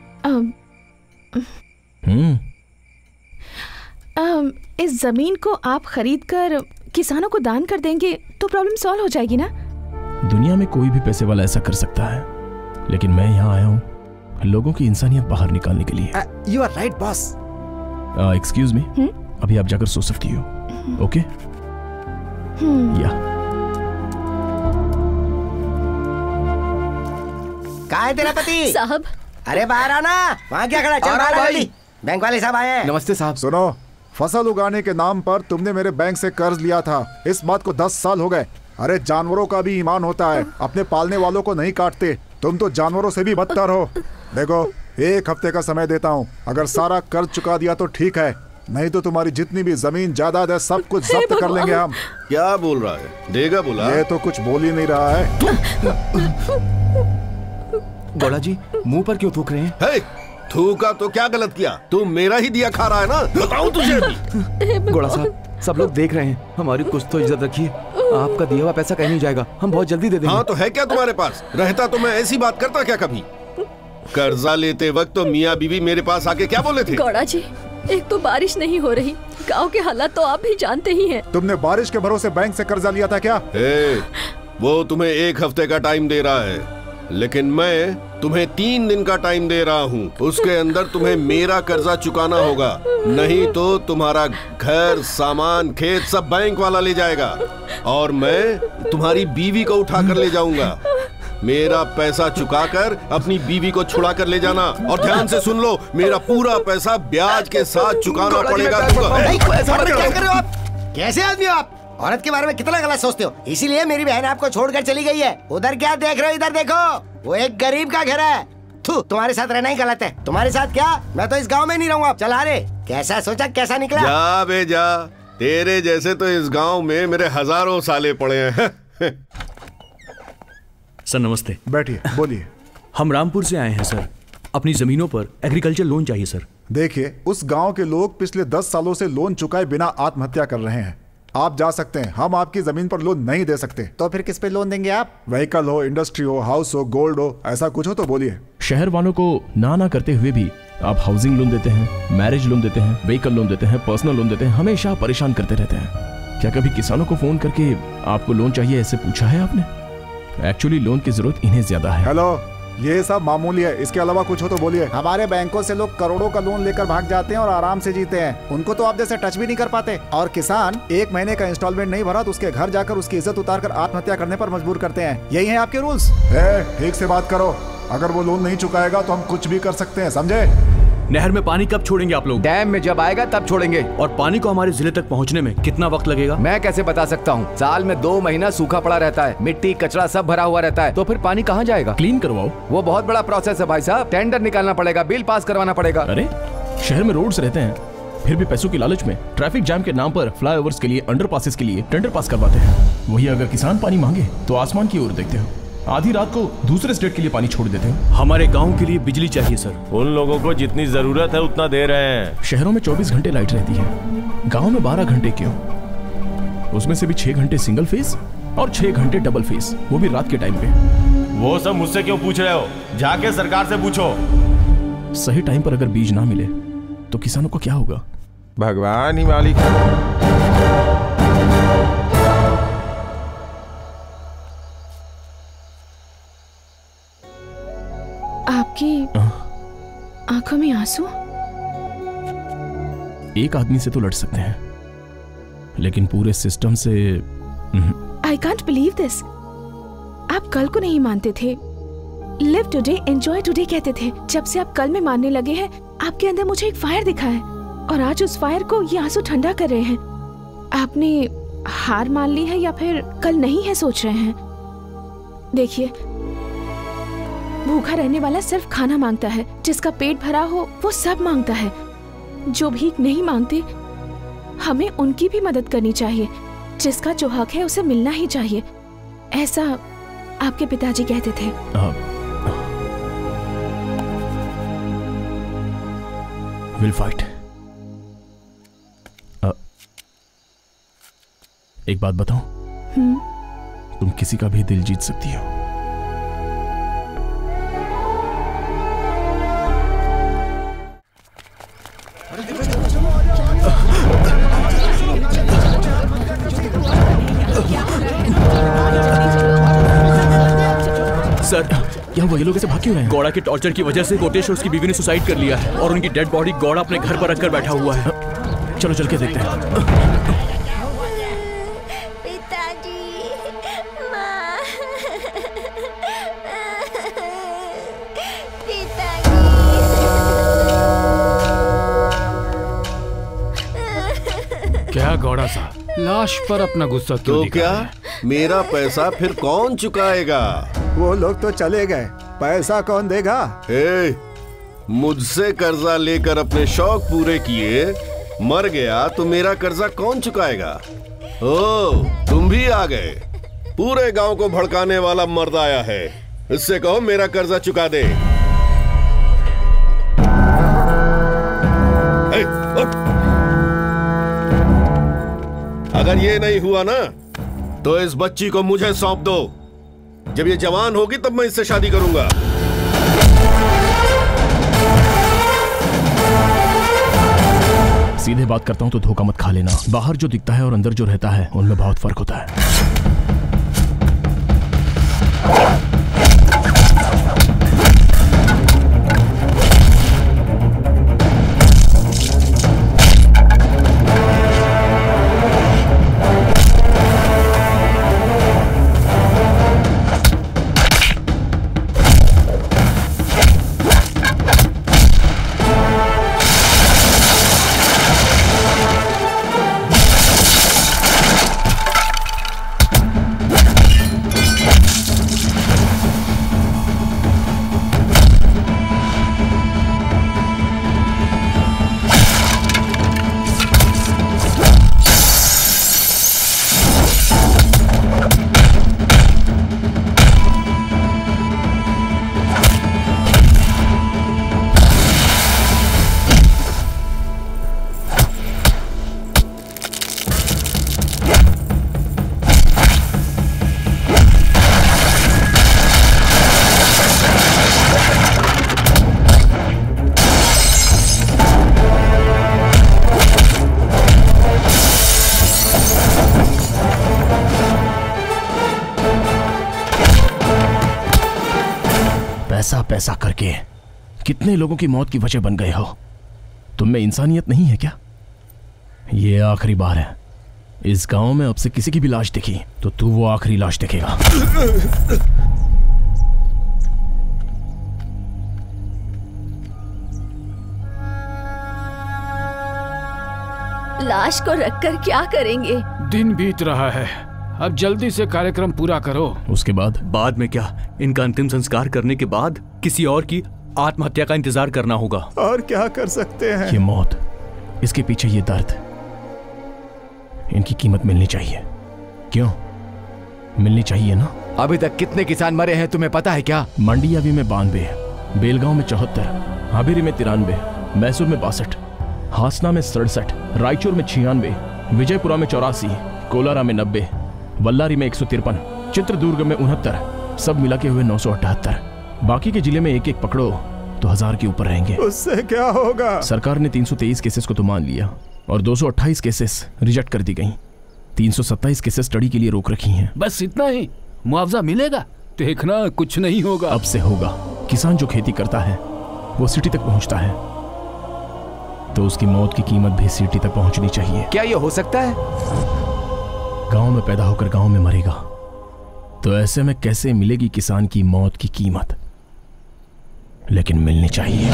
इस जमीन को आप खरीद कर किसानों को दान कर देंगे तो प्रॉब्लम सॉल्व हो जाएगी ना? दुनिया में कोई भी पैसे वाला ऐसा कर सकता है, लेकिन मैं यहाँ आया हूँ लोगों की इंसानियत बाहर निकालने के लिए। You are right boss. Excuse me, अभी आप जाकर सो सकती हो। ओके? या कहाँ है तेरा पति? साहब। अरे बाहर आना, वहाँ क्या खड़ा? चल बाहर जल्दी, बैंक वाले साहब आए हैं। नमस्ते साहब। सुनो, फसल उगाने के नाम पर तुमने मेरे बैंक से कर्ज लिया था, इस बात को 10 साल हो गए। अरे जानवरों का भी ईमान होता है, अपने पालने वालों को नहीं काटते। तुम तो जानवरों से भी बदतर हो। देखो, 1 हफ्ते का समय देता हूँ, अगर सारा कर्ज चुका दिया तो ठीक है, नहीं तो तुम्हारी जितनी भी जमीन जायदाद है सब कुछ जब्त कर लेंगे हम। क्या बोल रहा है? देगा बोला? ये तो कुछ बोल ही नहीं रहा है। गौड़ा जी, मुंह पर क्यों थूक रहे हैं? थूका तो क्या गलत किया? तू मेरा ही दिया खा रहा है ना, बताऊं तुझे भी। गौड़ा साहब, सब लोग देख रहे हैं, हमारी कुछ तो इज्जत रखिए। आपका दिया हुआ पैसा कहीं नहीं जाएगा, हम बहुत जल्दी दे देंगे। हाँ तो है क्या तुम्हारे पास? रहता तो मैं ऐसी बात करता क्या कभी? कर्जा लेते वक्त तो मियाँ बीवी मेरे पास आके क्या बोले थे? गौड़ा जी, एक तो बारिश नहीं हो रही, गांव के हालात तो आप भी जानते ही हैं। तुमने बारिश के भरोसे बैंक से कर्जा लिया था क्या? वो तुम्हें 1 हफ्ते का टाइम दे रहा है, लेकिन मैं तुम्हें 3 दिन का टाइम दे रहा हूँ। उसके अंदर तुम्हें मेरा कर्जा चुकाना होगा, नहीं तो तुम्हारा घर, सामान, खेत सब बैंक वाला ले जाएगा और मैं तुम्हारी बीवी को उठा कर ले जाऊंगा। मेरा पैसा चुकाकर अपनी बीवी को छुड़ा कर ले जाना, और ध्यान से सुन लो, मेरा पूरा पैसा ब्याज के साथ चुकाना पड़ेगा तुमको। कैसे आदमी हो आप? औरत के बारे में कितना गलत सोचते हो, इसीलिए मेरी बहन आपको छोड़कर चली गई है। उधर क्या देख रहे हो? इधर देखो, वो एक गरीब का घर है। तुम्हारे साथ रहना ही गलत है। तुम्हारे साथ क्या, मैं तो इस गांव में नहीं रहूंगा। चला रे, कैसा सोचा कैसा निकला? जा बे जा, तेरे जैसे तो इस गांव में मेरे हजारों साले पड़े हैं। सर नमस्ते। बैठिए, बोलिए। हम रामपुर से आए हैं सर। अपनी जमीनों पर एग्रीकल्चर लोन चाहिए सर। देखिए, उस गांव के लोग पिछले 10 सालों से लोन चुकाए बिना आत्महत्या कर रहे हैं। आप जा सकते हैं, हम आपकी जमीन पर लोन नहीं दे सकते। तो फिर किस पे लोन देंगे आप? व्हीकल हो, इंडस्ट्री हो, हाउस हो, गोल्ड हो, ऐसा कुछ हो तो बोलिए। शहर वालों को ना करते हुए भी आप हाउसिंग लोन देते हैं, मैरिज लोन देते हैं, व्हीकल लोन देते हैं, पर्सनल लोन देते हैं, हमेशा परेशान करते रहते हैं। क्या कभी किसानों को फोन करके आपको लोन चाहिए ऐसे पूछा है आपने? एक्चुअली लोन की जरूरत इन्हें ज्यादा है। हेलो, ये सब मामूली है, इसके अलावा कुछ हो तो बोलिए। हमारे बैंकों से लोग करोड़ों का लोन लेकर भाग जाते हैं और आराम से जीते हैं। उनको तो आप जैसे टच भी नहीं कर पाते। और किसान 1 महीने का इंस्टॉलमेंट नहीं भरा तो उसके घर जाकर उसकी इज्जत उतारकर आत्महत्या करने पर मजबूर करते हैं। यही है आपके रूल्स। ठीक से बात करो, अगर वो लोन नहीं चुकाएगा तो हम कुछ भी कर सकते हैं, समझे? नहर में पानी कब छोड़ेंगे आप लोग? डैम में जब आएगा तब छोड़ेंगे। और पानी को हमारे जिले तक पहुंचने में कितना वक्त लगेगा? मैं कैसे बता सकता हूं? साल में 2 महीना सूखा पड़ा रहता है, मिट्टी कचरा सब भरा हुआ रहता है, तो फिर पानी कहां जाएगा? क्लीन करवाओ। वो बहुत बड़ा प्रोसेस है भाई साहब, टेंडर निकालना पड़ेगा, बिल पास करवाना पड़ेगा। अरे शहर में रोड्स रहते हैं, फिर भी पैसों की लालच में ट्रैफिक जाम के नाम पर फ्लाईओवर्स के लिए, अंडरपासेस के लिए टेंडर पास करवाते हैं। वही अगर किसान पानी मांगे तो आसमान की ओर देखते हो, आधी रात को दूसरे स्टेट के लिए पानी छोड़ देते हो। हमारे गांव के लिए बिजली चाहिए सर। उन लोगों को जितनी जरूरत है उतना दे रहे हैं। शहरों में 24 घंटे लाइट रहती है, गांव में 12 घंटे क्यों? उसमें से भी 6 घंटे सिंगल फेस और 6 घंटे डबल फेस, वो भी रात के टाइम पे। वो सब मुझसे क्यों पूछ रहे हो? जाके सरकार से पूछो। सही टाइम पर अगर बीज ना मिले तो किसानों को क्या होगा? भगवान ही मालिक है। आपकी आंखों में आंसू? एक आदमी से तो लड़ सकते हैं, लेकिन पूरे सिस्टम से आई कांट बिलीव दिस। आप कल को नहीं मानते थे, लिव टुडे एंजॉय टुडे कहते थे। जब से आप कल में मानने लगे हैं, आपके अंदर मुझे एक फायर दिखा है और आज उस फायर को ये आंसू ठंडा कर रहे हैं। आपने हार मान ली है या फिर कल नहीं है सोच रहे हैं? देखिए, भूखा रहने वाला सिर्फ खाना मांगता है, जिसका पेट भरा हो वो सब मांगता है। जो भीख नहीं मांगते, हमें उनकी भी मदद करनी चाहिए। जिसका जो हक है उसे मिलना ही चाहिए, ऐसा आपके पिताजी कहते थे। Will fight. एक बात बताओ, तुम किसी का भी दिल जीत सकती हो। सर, क्या वो ये लोग ऐसे भाग क्यों रहे हैं? गौड़ा के टॉर्चर की वजह से कोटेश और उसकी बीवी ने सुसाइड कर लिया है और उनकी डेड बॉडी गौड़ा अपने घर पर रखकर बैठा हुआ है। चलो चल के देखते हैं। पिताजी, माँ, पिताजी। क्या गौड़ा साहब, लाश पर अपना गुस्सा क्यों तो क्या मेरा पैसा फिर कौन चुकाएगा? वो लोग तो चले गए, पैसा कौन देगा? मुझसे कर्जा लेकर अपने शौक पूरे किए, मर गया तो मेरा कर्जा कौन चुकाएगा? ओ, तुम भी आ गए। पूरे गांव को भड़काने वाला मर्द आया है, इससे कहो मेरा कर्जा चुका दे। अगर ये नहीं हुआ ना तो इस बच्ची को मुझे सौंप दो। जब ये जवान होगी तब मैं इससे शादी करूंगा। सीधे बात करता हूं तो धोखा मत खा लेना। बाहर जो दिखता है और अंदर जो रहता है उनमें बहुत फर्क होता है। करके कितने लोगों की मौत की वजह बन गए हो। तुम में इंसानियत नहीं है क्या? ये आखिरी बार है। इस गांव में अब से किसी की भी लाश दिखी तो तू वो आखिरी लाश देखेगा। लाश को रखकर क्या करेंगे? दिन बीत रहा है, अब जल्दी से कार्यक्रम पूरा करो। उसके बाद में क्या? इनका अंतिम संस्कार करने के बाद किसी और की आत्महत्या का इंतजार करना होगा। और क्या कर सकते हैं? ये मौत, इसके पीछे ये दर्द, इनकी कीमत मिलनी चाहिए। क्यों मिलनी चाहिए ना? अभी तक कितने किसान मरे हैं तुम्हें पता है क्या? मंडियावी में 92, बेलगांव में 74, हाबेरी में 93, मैसूर में 62, हासना में 67, रायचूर में 96, विजयपुरा में 84, कोलारा में 90, वल्लारी में 153, चित्रदुर्ग में 69, सब मिला के हुए 978। बाकी के जिले में एक एक पकड़ो तो 1000 के ऊपर रहेंगे। उससे क्या होगा? सरकार ने 323 केसेस को तो मान लिया और 228 केसेस रिजेक्ट कर दी गई। 327 केसेस स्टडी के लिए रोक रखी हैं। बस इतना ही? मुआवजा मिलेगा? देखना कुछ नहीं होगा। अब से होगा। किसान जो खेती करता है वो सिटी तक पहुंचता है तो उसकी मौत की कीमत भी सिटी तक पहुंचनी चाहिए। क्या ये हो सकता है? गांव में पैदा होकर गांव में मरेगा तो ऐसे में कैसे मिलेगी किसान की मौत की कीमत? लेकिन मिलनी चाहिए।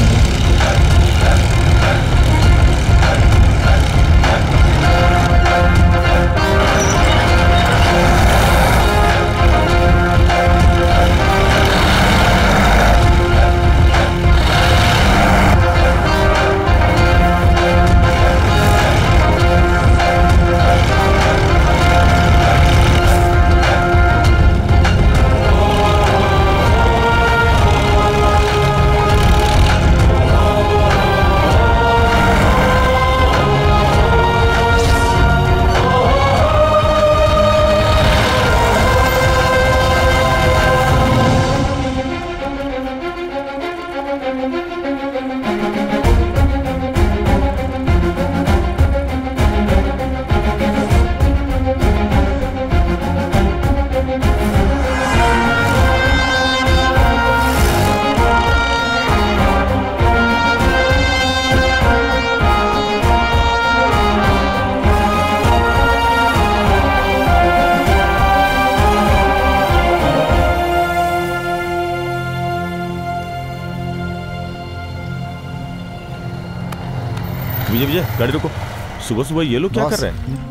विजय गाड़ी रोको। सुबह सुबह ये लोग क्या कर रहे हैं?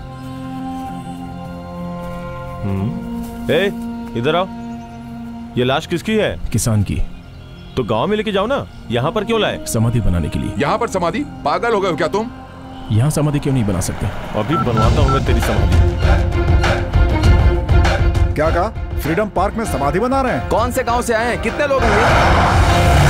इधर आओ। ये लाश किसकी है? किसान की। तो गांव में लेके जाओ ना, यहाँ पर क्यों लाए? समाधि बनाने के लिए। यहाँ पर समाधि? पागल हो गए हो क्या तुम? यहाँ समाधि क्यों नहीं बना सकते? अभी बनवाता हूँ मैं तेरी समाधि। क्या कहा? फ्रीडम पार्क में समाधि बना रहे हैं? कौन से गांव से आए हैं? कितने लोग हैं?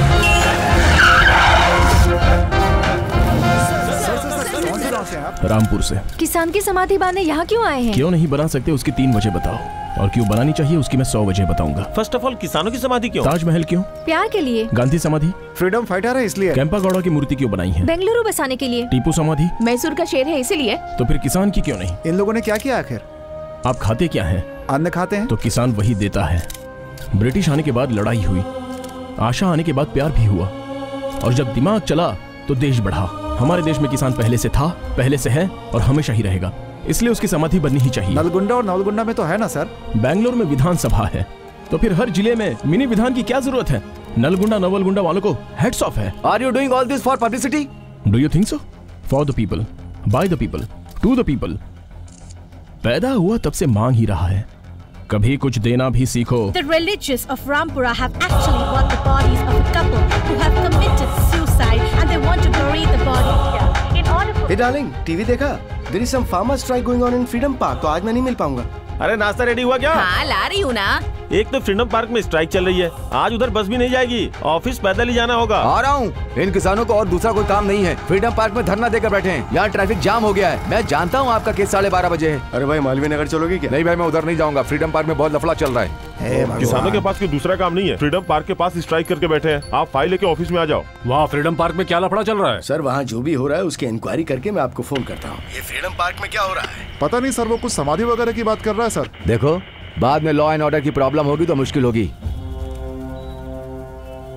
रामपुर से। किसान की समाधि बनाने यहाँ क्यों आए हैं? क्यों नहीं बना सकते उसकी 3 वजह बताओ, और क्यों बनानी चाहिए उसकी मैं 100 वजह बताऊंगा। फर्स्ट ऑफ ऑल किसानों की समाधि क्यों? ताजमहल क्यों? प्यार के लिए। गांधी समाधि? फ्रीडम फाइटर है इसलिए। कैंपागौड़ा की मूर्ति क्यों बनाई है? बेंगलुरु बसाने के लिए। टीपू समाधि? मैसूर का शेर है इसीलिए। तो फिर किसान की क्यों नहीं? इन लोगों ने क्या किया आखिर? आप खाते क्या हैं? अन्न खाते हैं। तो किसान वही देता है। ब्रिटिश आने के बाद लड़ाई हुई, आशा आने के बाद प्यार भी हुआ, और जब दिमाग चला तो देश बढ़ा। हमारे देश में किसान पहले से था, पहले से है और हमेशा ही रहेगा, इसलिए उसकी समाधि बननी ही चाहिए। नलगुंडा और नवलगुंडा में तो है ना सर? बैंगलोर में विधानसभा है तो फिर हर जिले में मिनी विधान की क्या जरूरत है? नलगुंडा नवलगुंडा वालों को हेड्स ऑफ है। Are you doing all this for publicity? Do you think so? For the people, by the people, to the people. पैदा हुआ तब से मांग ही रहा है, कभी कुछ देना भी सीखो। The religious of Rampura have actually bought the bodies of a couple who have committed suicide and they want to bury the body here. In order for... Hey darling, TV देखा? There is some farmer strike going on in Freedom Park, तो आज मैं नहीं मिल पाऊंगा। अरे नाश्ता ready हुआ क्या? हाँ ला रही हूँ ना। एक तो फ्रीडम पार्क में स्ट्राइक चल रही है, आज उधर बस भी नहीं जाएगी, ऑफिस पैदल ही जाना होगा। आ रहा हूँ। इन किसानों को और दूसरा कोई काम नहीं है, फ्रीडम पार्क में धरना देकर बैठे हैं। यहाँ ट्रैफिक जाम हो गया है। मैं जानता हूँ आपका केस 12:30 बजे है। अरे भाई मालवीय नगर चलोगे क्या? नहीं भाई मैं उधर नहीं जाऊंगा, फ्रीडम पार्क में बहुत लफड़ा चल रहा है। किसानों के पास कोई दूसरा काम नहीं है, फ्रीडम पार्क के पास स्ट्राइक करके बैठे हैं। आप फाइल लेके ऑफिस में आ जाओ। वहाँ फ्रीडम पार्क में क्या लफड़ा चल रहा है? सर वहाँ जो भी हो रहा है उसकी इंक्वायरी करके मैं आपको फोन करता हूँ। ये फ्रीडम पार्क में क्या हो रहा है? पता नहीं सर, वो कुछ समाधि वगैरह की बात कर रहा है सर। देखो बाद में लॉ एंड ऑर्डर की प्रॉब्लम होगी तो मुश्किल होगी।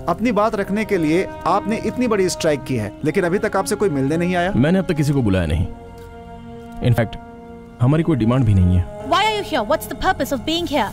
अपनी बात रखने के लिए आपने इतनी बड़ी स्ट्राइक की है, लेकिन अभी तक आपसे कोई मिलने नहीं आया। मैंने अब तक किसी को बुलाया नहीं। इनफैक्ट हमारी कोई डिमांड भी नहीं है। Why are you here? What's the purpose of being here?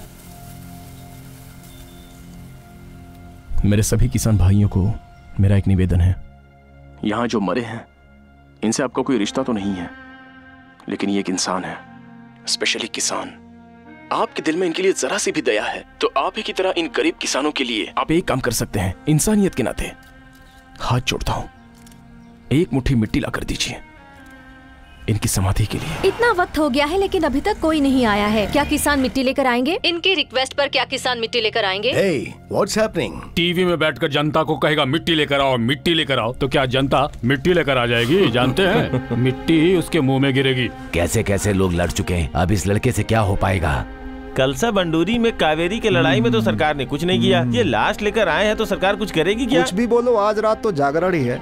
मेरे सभी किसान भाइयों को मेरा एक निवेदन है। यहाँ जो मरे हैं इनसे आपका कोई रिश्ता तो नहीं है, लेकिन ये एक इंसान है, स्पेशली किसान। आपके दिल में इनके लिए जरा सी भी दया है तो आप ही की तरह इन गरीब किसानों के लिए आप एक काम कर सकते हैं। इंसानियत के नाते हाथ जोड़ता हूं, एक मुट्ठी मिट्टी ला कर दीजिए इनकी समाधि के लिए। इतना वक्त हो गया है लेकिन अभी तक कोई नहीं आया है। क्या किसान मिट्टी लेकर आएंगे? इनकी रिक्वेस्ट पर क्या किसान मिट्टी लेकर आएंगे? Hey, what's happening? टीवी में बैठकर जनता को कहेगा मिट्टी लेकर आओ, मिट्टी लेकर आओ, तो क्या जनता मिट्टी लेकर आ जाएगी? जानते हैं मिट्टी ही उसके मुंह में गिरेगी। कैसे कैसे लोग लड़ चुके हैं, अब इस लड़के से क्या हो पाएगा? कलसा बंडूरी में कावेरी के लड़ाई में तो सरकार ने कुछ नहीं किया। ये लास्ट लेकर आए हैं तो सरकार कुछ करेगी क्या? कुछ भी बोलो, आज रात तो जागरण ही है।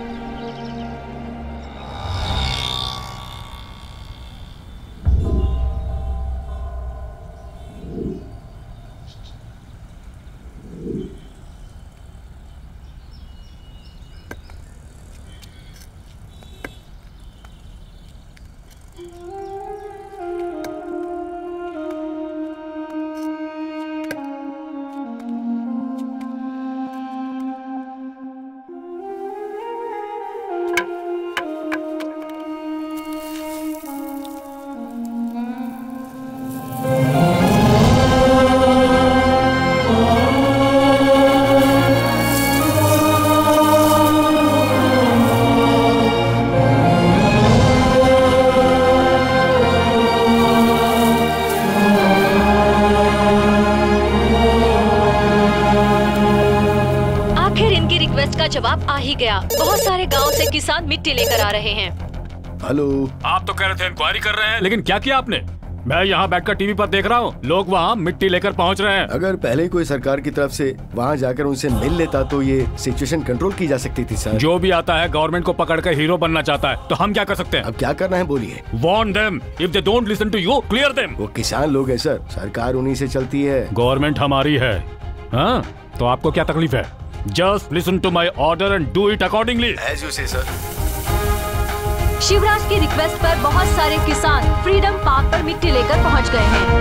जवाब आ ही गया। बहुत सारे गांव से किसान मिट्टी लेकर आ रहे हैं। हेलो, आप तो कह रहे थे इंक्वायरी कर रहे हैं, लेकिन क्या किया आपने? मैं यहाँ बैठकर टीवी पर देख रहा हूँ, लोग वहाँ मिट्टी लेकर पहुँच रहे हैं। अगर पहले कोई सरकार की तरफ से वहाँ जाकर उनसे मिल लेता तो ये सिचुएशन कंट्रोल की जा सकती थी सर। जो भी आता है गवर्नमेंट को पकड़कर हीरो बनना चाहता है, तो हम क्या कर सकते हैं? अब क्या करना है बोलिए। Warn them. If they don't listen to you, clear them. वो किसान लोग हैं सर, सरकार उन्हीं से चलती है। गवर्नमेंट हमारी है, हाँ? तो आपको क्या तकलीफ है? Just listen to my order and do it accordingly. As you say, sir. Shivraj की रिक्वेस्ट पर बहुत सारे किसान फ्रीडम पार्क पर मिट्टी लेकर पहुंच गए हैं।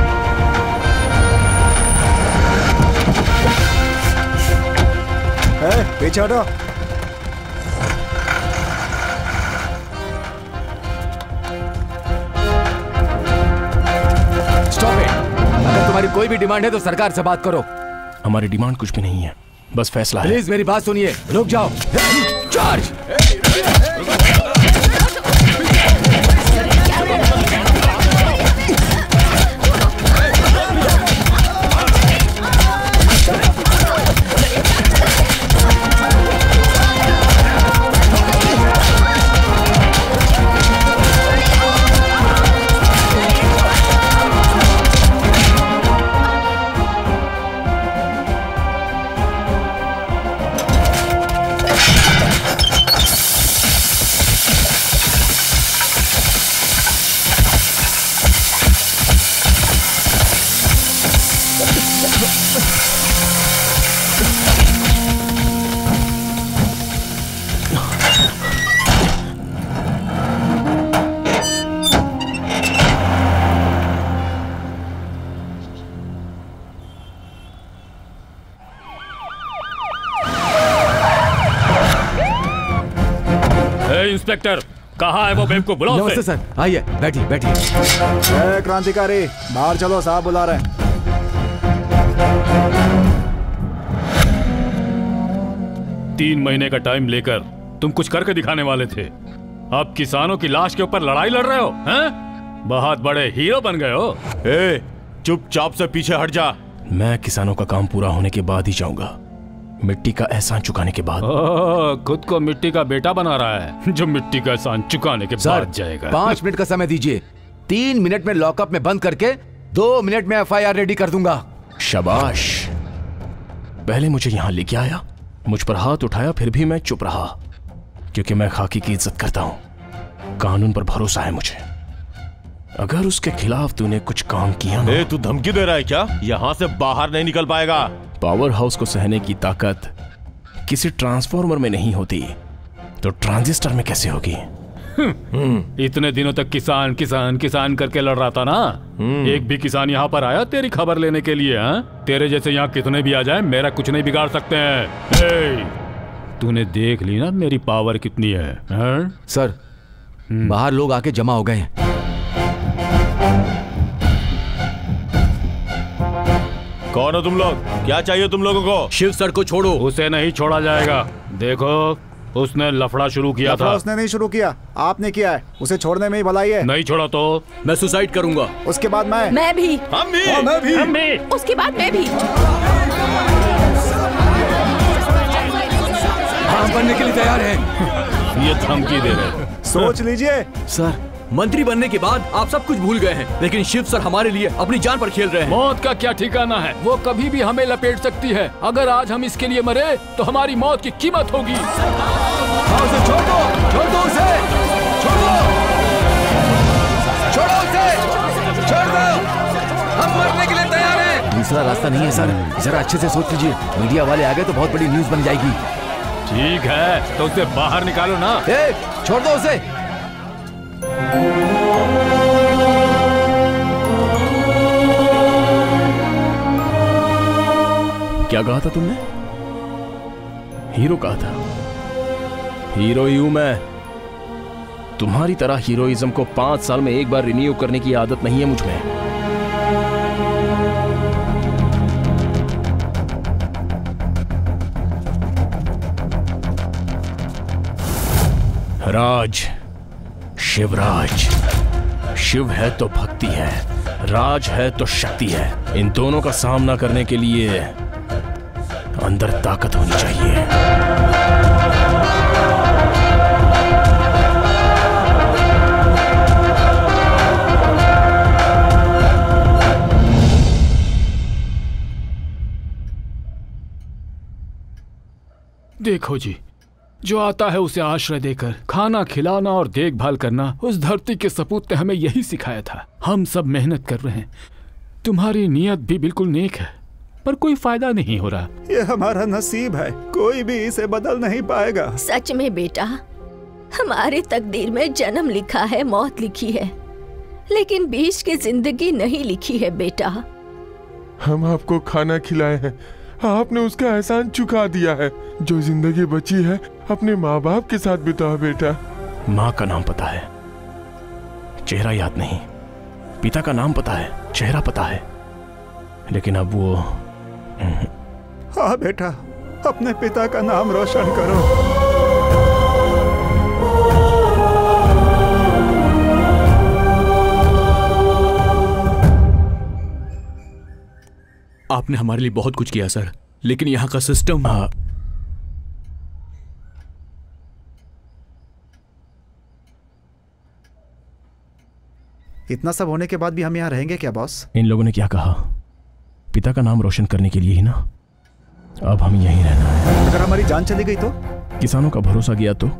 पीछे हटो। Stop it. अगर तुम्हारी कोई भी डिमांड है तो सरकार से बात करो। हमारी डिमांड कुछ भी नहीं है, बस फैसला है। प्लीज मेरी बात सुनिए, रुक जाओ। चार्ज। इंस्पेक्टर, कहाँ है वो बेवकूफ? बुलाओ। नमस्ते सर, आइए बैठिए बैठिए। क्रांतिकारी, बाहर चलो, साहब बुला रहे हैं। 3 महीने का टाइम लेकर तुम कुछ करके दिखाने वाले थे, अब किसानों की लाश के ऊपर लड़ाई लड़ रहे हो, हैं? बहुत बड़े हीरो बन गए हो। ए, चुपचाप से पीछे हट जा। मैं किसानों का काम पूरा होने के बाद ही जाऊंगा, मिट्टी का एहसान चुकाने के बाद। खुद को मिट्टी का बेटा बना रहा है, जो मिट्टी का एहसान चुकाने के बाद जाएगा। 5 मिनट का समय दीजिए, 3 मिनट में लॉकअप में बंद करके 2 मिनट में FIR रेडी कर दूंगा। शाबाश। पहले मुझे यहाँ लेके आया, मुझ पर हाथ उठाया, फिर भी मैं चुप रहा, क्योंकि मैं खाकी की इज्जत करता हूँ। कानून पर भरोसा है मुझे। अगर उसके खिलाफ तूने कुछ काम किया ना। तू धमकी दे रहा है क्या? यहाँ से बाहर नहीं निकल पाएगा। पावर हाउस को सहने की ताकत किसी ट्रांसफॉर्मर में नहीं होती तो ट्रांजिस्टर में कैसे होगी? इतने दिनों तक किसान किसान किसान करके लड़ रहा था ना। एक भी किसान यहाँ पर आया तेरी खबर लेने के लिए? तेरे जैसे यहाँ कितने भी आ जाए मेरा कुछ नहीं बिगाड़ सकते हैं। तूने देख ली ना मेरी पावर कितनी है? सर बाहर लोग आके जमा हो गए हैं। कौन हो तुम लोग? क्या चाहिए तुम लोगों को? शिव सर को छोड़ो। उसे नहीं छोड़ा जाएगा। देखो उसने लफड़ा शुरू किया था। उसने नहीं शुरू किया, आपने किया है। उसे छोड़ने में ही भलाई है। नहीं छोड़ा तो मैं सुसाइड करूंगा। उसके बाद मैं भी। हम भी। हम भी। उसके बाद मैं भी। हम बनने के लिए तैयार हैं। ये धमकी दे रहे। सोच लीजिए सर, मंत्री बनने के बाद आप सब कुछ भूल गए हैं, लेकिन शिव सर हमारे लिए अपनी जान पर खेल रहे हैं। मौत का क्या ठिकाना है? वो कभी भी हमें लपेट सकती है। अगर आज हम इसके लिए मरे तो हमारी मौत की कीमत होगी। उसे छोड़ दो, छोड़ दो उसे, छोड़ दो, छोड़ो उसे, छोड़ दो। हम मरने के लिए तैयार हैं। दूसरा रास्ता नहीं है सर, जरा अच्छे से सोच लीजिए। मीडिया वाले आ गए तो बहुत बड़ी न्यूज बन जाएगी। ठीक है तो उसे बाहर निकालो ना। छोड़ दो उसे। क्या कहा था तुमने? हीरो कहा था। हीरो ही हूं मैं। तुम्हारी तरह हीरोइज्म को 5 साल में एक बार रिन्यू करने की आदत नहीं है मुझ में। राज, शिवराज। शिव है तो भक्ति है, राज है तो शक्ति है। इन दोनों का सामना करने के लिए अंदर ताकत होनी चाहिए। देखो जी, जो आता है उसे आश्रय देकर खाना खिलाना और देखभाल करना उस धरती के सपूत ने हमें यही सिखाया था। हम सब मेहनत कर रहे हैं। तुम्हारी नीयत भी बिल्कुल नेक है, पर कोई फायदा नहीं हो रहा। ये हमारा नसीब है, कोई भी इसे बदल नहीं पाएगा। सच में बेटा, हमारे तकदीर में जन्म लिखा है, मौत लिखी है, लेकिन बीच की जिंदगी नहीं लिखी है बेटा। हम आपको खाना खिलाए हैं, आपने उसका एहसान चुका दिया है। जो जिंदगी बची है अपने माँ बाप के साथ बिताओ बेटा। माँ का नाम पता है, चेहरा याद नहीं। पिता का नाम पता है, चेहरा पता है, लेकिन अब वो। हाँ बेटा, अपने पिता का नाम रोशन करो। आपने हमारे लिए बहुत कुछ किया सर, लेकिन यहाँ का सिस्टम। इतना सब होने के बाद भी हम यहाँ रहेंगे क्या बॉस? इन लोगों ने क्या कहा? पिता का नाम रोशन करने के लिए ही ना। अब हम यहीं रहना है। अगर हमारी जान चली गई तो? किसानों का भरोसा गया तो?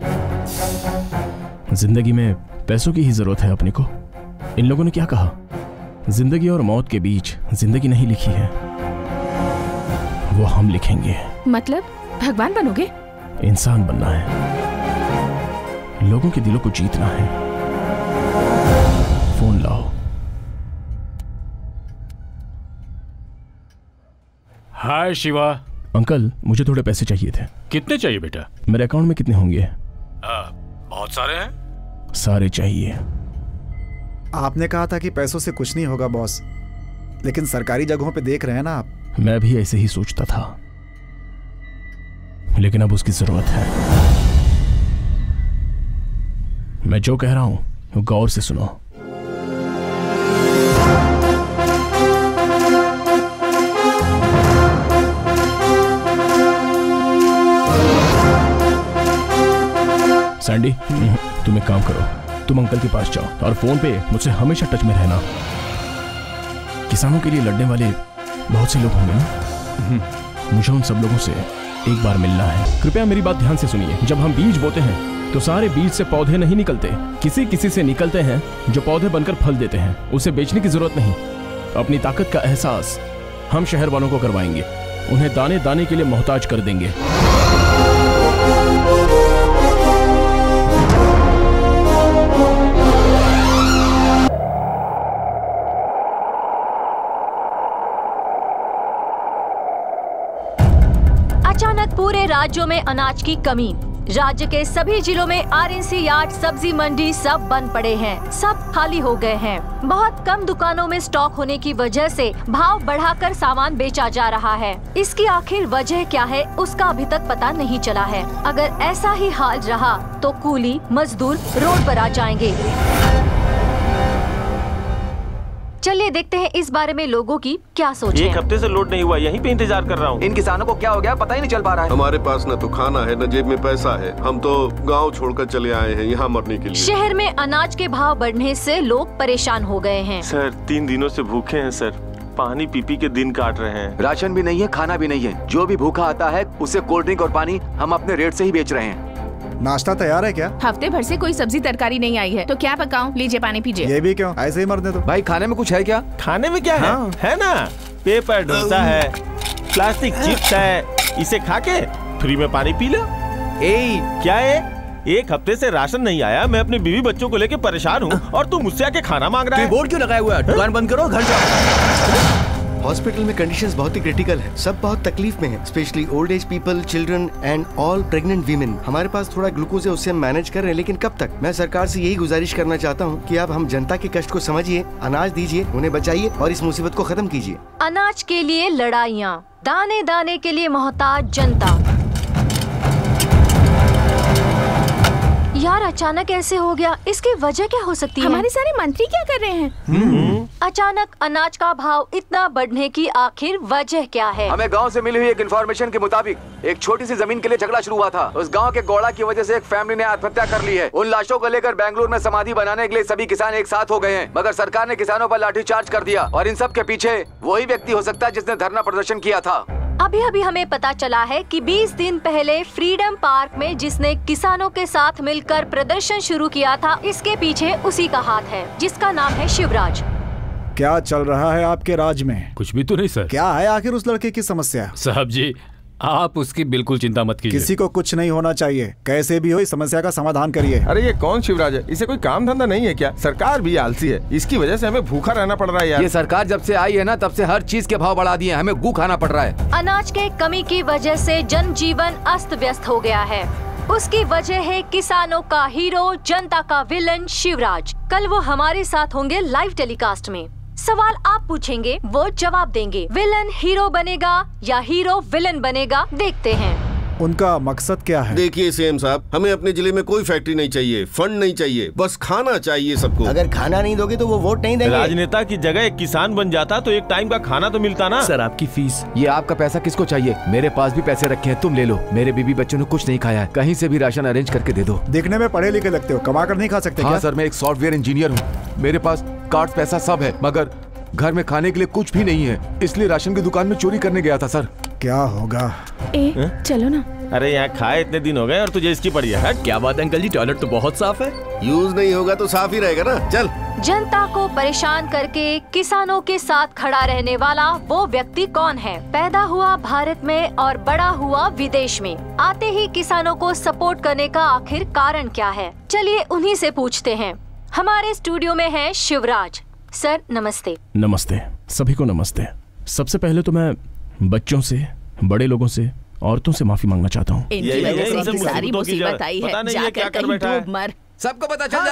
जिंदगी में पैसों की ही जरूरत है अपने को। इन लोगों ने क्या कहा? जिंदगी और मौत के बीच जिंदगी नहीं लिखी है, वो हम लिखेंगे। मतलब भगवान बनोगे? इंसान बनना है, लोगों के दिलों को जीतना है। फोन लाओ। हाय शिवा। अंकल, मुझे थोड़े पैसे चाहिए थे। कितने चाहिए बेटा? मेरे अकाउंट में कितने होंगे? बहुत सारे हैं। सारे चाहिए। आपने कहा था कि पैसों से कुछ नहीं होगा बॉस, लेकिन सरकारी जगहों पे देख रहे हैं ना आप। मैं भी ऐसे ही सोचता था, लेकिन अब उसकी जरूरत है। मैं जो कह रहा हूं गौर से सुनो। सैंडी, तुम एक काम करो, तुम अंकल के पास जाओ और फोन पे मुझसे हमेशा टच में रहना। किसानों के लिए लड़ने वाले बहुत से लोग होंगे ना, मुझे उन सब लोगों से एक बार मिलना है। कृपया मेरी बात ध्यान से सुनिए। जब हम बीज बोते हैं तो सारे बीज से पौधे नहीं निकलते, किसी किसी से निकलते हैं जो पौधे बनकर फल देते हैं। उसे बेचने की जरूरत नहीं, अपनी ताकत का एहसास हम शहर वालों को करवाएंगे। उन्हें दाने दाने के लिए मोहताज कर देंगे। अचानक पूरे राज्यों में अनाज की कमी। राज्य के सभी जिलों में आरएनसी यार्ड, सब्जी मंडी सब बंद पड़े हैं, सब खाली हो गए हैं। बहुत कम दुकानों में स्टॉक होने की वजह से भाव बढ़ाकर सामान बेचा जा रहा है। इसकी आखिर वजह क्या है, उसका अभी तक पता नहीं चला है। अगर ऐसा ही हाल रहा तो कूली मजदूर रोड पर आ जाएंगे। चलिए देखते हैं इस बारे में लोगों की क्या सोच है। एक हफ्ते से लोड नहीं हुआ, यहीं पे इंतजार कर रहा हूँ। इन किसानों को क्या हो गया पता ही नहीं चल पा रहा है। हमारे पास न तो खाना है न जेब में पैसा है। हम तो गांव छोड़कर चले आए हैं यहाँ मरने के लिए। शहर में अनाज के भाव बढ़ने से लोग परेशान हो गए हैं। सर 3 दिनों से भूखे हैं सर, पानी पी पी के दिन काट रहे हैं। राशन भी नहीं है, खाना भी नहीं है। जो भी भूखा आता है उसे कोल्ड ड्रिंक और पानी हम अपने रेट से ही बेच रहे हैं। नाश्ता तैयार है क्या? हफ्ते भर से कोई सब्जी तरकारी नहीं आई है तो क्या पकाऊं? लीजिए पानी पीजिए। ये भी क्यों? ऐसे ही मरने दो। भाई खाने में कुछ है क्या? खाने में क्या है? है ना, पेपर डोसा है, प्लास्टिक चिप्स है, इसे खा के फ्री में पानी पी लो। क्या है? एक हफ्ते से राशन नहीं आया, मैं अपने बीवी बच्चों को लेके परेशान हूँ और तू मुझसे आके खाना मांग रहा है। बोर्ड क्यों लगाया हुआ है? दुकान बंद करो, घर जाओ। हॉस्पिटल में कंडीशंस बहुत ही क्रिटिकल है। सब बहुत तकलीफ में हैं, specially old age people, children and all pregnant women. हमारे पास थोड़ा ग्लूकोज है, उससे हम मैनेज कर रहे हैं, लेकिन कब तक? मैं सरकार से यही गुजारिश करना चाहता हूँ कि आप हम जनता के कष्ट को समझिए, अनाज दीजिए, उन्हें बचाइए और इस मुसीबत को खत्म कीजिए। अनाज के लिए लड़ाइयाँ, दाने दाने के लिए मोहताज जनता। यार अचानक ऐसे हो गया, इसकी वजह क्या हो सकती है? हमारे सारे मंत्री क्या कर रहे हैं? अचानक अनाज का भाव इतना बढ़ने की आखिर वजह क्या है? हमें गांव से मिली हुई एक इन्फॉर्मेशन के मुताबिक एक छोटी सी जमीन के लिए झगड़ा शुरू हुआ था। उस गांव के गौड़ा की वजह से एक फैमिली ने आत्महत्या कर ली है। उन लाशों को लेकर बेंगलुरु में समाधि बनाने के लिए सभी किसान एक साथ हो गए हैं, मगर सरकार ने किसानों पर लाठीचार्ज कर दिया और इन सब के पीछे वही व्यक्ति हो सकता है जिसने धरना प्रदर्शन किया था। अभी अभी हमें पता चला है कि 20 दिन पहले फ्रीडम पार्क में जिसने किसानों के साथ मिलकर प्रदर्शन शुरू किया था, इसके पीछे उसी का हाथ है, जिसका नाम है शिवराज। क्या चल रहा है आपके राज्य में? कुछ भी तो नहीं सर। क्या है आखिर उस लड़के की समस्या? साहब जी आप उसकी बिल्कुल चिंता मत कीजिए। किसी को कुछ नहीं होना चाहिए, कैसे भी हो इस समस्या का समाधान करिए। अरे ये कौन शिवराज है? इसे कोई काम धंधा नहीं है क्या? सरकार भी आलसी है, इसकी वजह से हमें भूखा रहना पड़ रहा है यार। ये सरकार जब से आई है ना, तब से हर चीज के भाव बढ़ा दिए, हमें गू खाना पड़ रहा है। अनाज के कमी की वजह से जनजीवन अस्त व्यस्त हो गया है। उसकी वजह है किसानों का हीरो, जनता का विलन शिवराज। कल वो हमारे साथ होंगे लाइव टेलीकास्ट में। सवाल आप पूछेंगे, वो जवाब देंगे। विलन हीरो बनेगा या हीरो विलन बनेगा, देखते हैं। उनका मकसद क्या है? देखिए सीएम साहब, हमें अपने जिले में कोई फैक्ट्री नहीं चाहिए, फंड नहीं चाहिए, बस खाना चाहिए सबको। अगर खाना नहीं दोगे तो वो वोट नहीं देंगे। राजनेता की जगह एक किसान बन जाता तो एक टाइम का खाना तो मिलता ना। सर आपकी फीस। ये आपका पैसा किसको चाहिए? मेरे पास भी पैसे रखे हैं, तुम ले लो। मेरे बीबी बच्चों ने कुछ नहीं खाया है, कहीं से भी राशन अरेंज करके दे दो। देखने में पढ़े लिखे लगते हो, कमा कर नहीं खा सकते? हाँ सर, मैं एक सॉफ्टवेयर इंजीनियर हूँ, मेरे पास कार्ड पैसा सब है, मगर घर में खाने के लिए कुछ भी नहीं है, इसलिए राशन की दुकान में चोरी करने गया था सर। क्या होगा? चलो ना। अरे यहाँ खाए इतने दिन हो गए और तुझे इसकी पड़ी है। क्या बात अंकल जी, टॉयलेट तो बहुत साफ है। यूज नहीं होगा तो साफ ही रहेगा ना। चल। जनता को परेशान करके किसानों के साथ खड़ा रहने वाला वो व्यक्ति कौन है? पैदा हुआ भारत में और बड़ा हुआ विदेश में, आते ही किसानों को सपोर्ट करने का आखिर कारण क्या है? चलिए उन्हीं से पूछते हैं। हमारे स्टूडियो में है शिवराज सर। नमस्ते। नमस्ते, सभी को नमस्ते। सबसे पहले तो मैं बच्चों से, बड़े लोगों से, औरतों से माफी मांगना चाहता हूँ। इनकी वजह से इतनी सारी मुसीबत आई है, जाकर कहीं डूब मर। सबको पता चल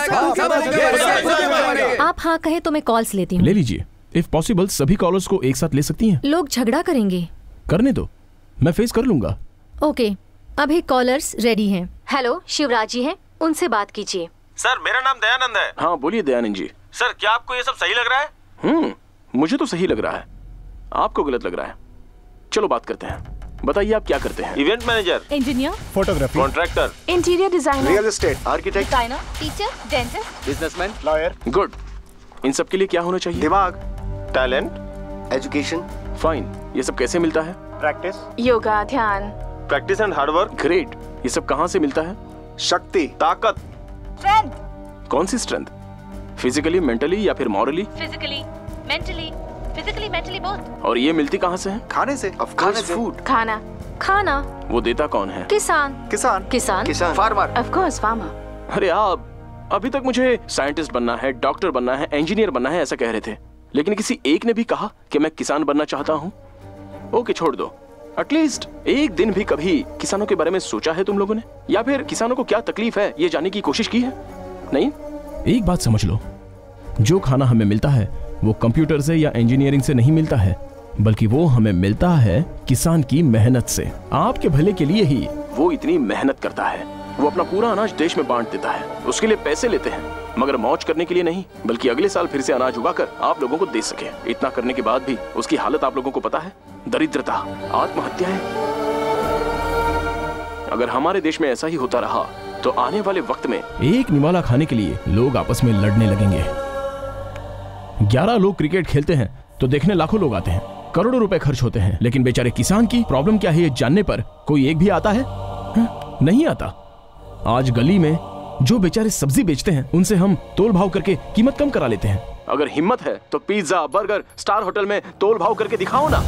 जाएगा। आप हाँ कहे तो मैं कॉल्स लेती हूँ। ले लीजिए। इफ पॉसिबल सभी कॉलर्स को एक साथ ले सकती हैं। लोग झगड़ा करेंगे। करने दो, मैं फेस कर लूंगा। ओके, अभी कॉलर्स रेडी हैं। हेलो, शिवराज जी हैं, उनसे बात कीजिए। सर मेरा नाम दयानंद है। हाँ बोलिए दयानंद जी। सर क्या आपको ये सब सही लग रहा है? मुझे तो सही लग रहा है, आपको गलत लग रहा है। चलो बात करते हैं, बताइए आप क्या करते हैं? Event manager, engineer, photography, contractor, interior designer, real estate, architect, designer, teacher, dentist, businessman, lawyer. Good. इन सब के लिए क्या होना चाहिए? दिमाग, टैलेंट, एजुकेशन। फाइन। ये सब कैसे मिलता है? प्रैक्टिस, योगा, ध्यान, प्रैक्टिस एंड हार्डवर्क। ग्रेट। ये सब कहाँ से मिलता है? शक्ति, ताकत, स्ट्रेंथ। कौन सी स्ट्रेंथ? फिजिकली, मेंटली या फिर morally? Physically, mentally, physically, mentally both. और ये मिलती कहाँ से है? खाने से। खाने से। फूड। खाना। खाना। वो देता कौन है? किसान। किसान। किसान। किसान। फार्मर। Of course farmer. अरे आप अभी तक मुझे साइंटिस्ट बनना है, डॉक्टर बनना है, इंजीनियर बनना है ऐसा कह रहे थे, लेकिन किसी एक ने भी कहा कि मैं किसान बनना चाहता हूँ? ओके छोड़ दो, एटलीस्ट एक दिन भी कभी किसानों के बारे में सोचा है तुम लोगों ने? या फिर किसानों को क्या तकलीफ है ये जानने की कोशिश की है? नहीं। एक बात समझ लो, जो खाना हमें मिलता है वो कंप्यूटर से या इंजीनियरिंग से नहीं मिलता है, बल्कि वो हमें मिलता है किसान की मेहनत से। आपके भले के लिए ही वो इतनी मेहनत करता है। वो अपना पूरा अनाज देश में बांट देता है, उसके लिए पैसे लेते हैं, मगर मौज करने के लिए नहीं, बल्कि अगले साल फिर से अनाज उगाकर आप लोगों को दे सके। इतना करने के बाद भी उसकी हालत आप लोगों को पता है? दरिद्रता, आत्महत्याएं। अगर हमारे देश में ऐसा ही होता रहा तो आने वाले वक्त में एक निवाला खाने के लिए लोग आपस में लड़ने लगेंगे। 11 लोग क्रिकेट खेलते हैं तो देखने लाखों लोग आते हैं, करोड़ों रुपए खर्च होते हैं, लेकिन बेचारे किसान की प्रॉब्लम क्या है ये जानने पर कोई एक भी आता है? नहीं आता। आज गली में जो बेचारे सब्जी बेचते हैं उनसे हम तोल भाव करके कीमत कम करा लेते हैं। अगर हिम्मत है तो पिज्जा, बर्गर, स्टार होटल में तोल भाव करके दिखाओ ना।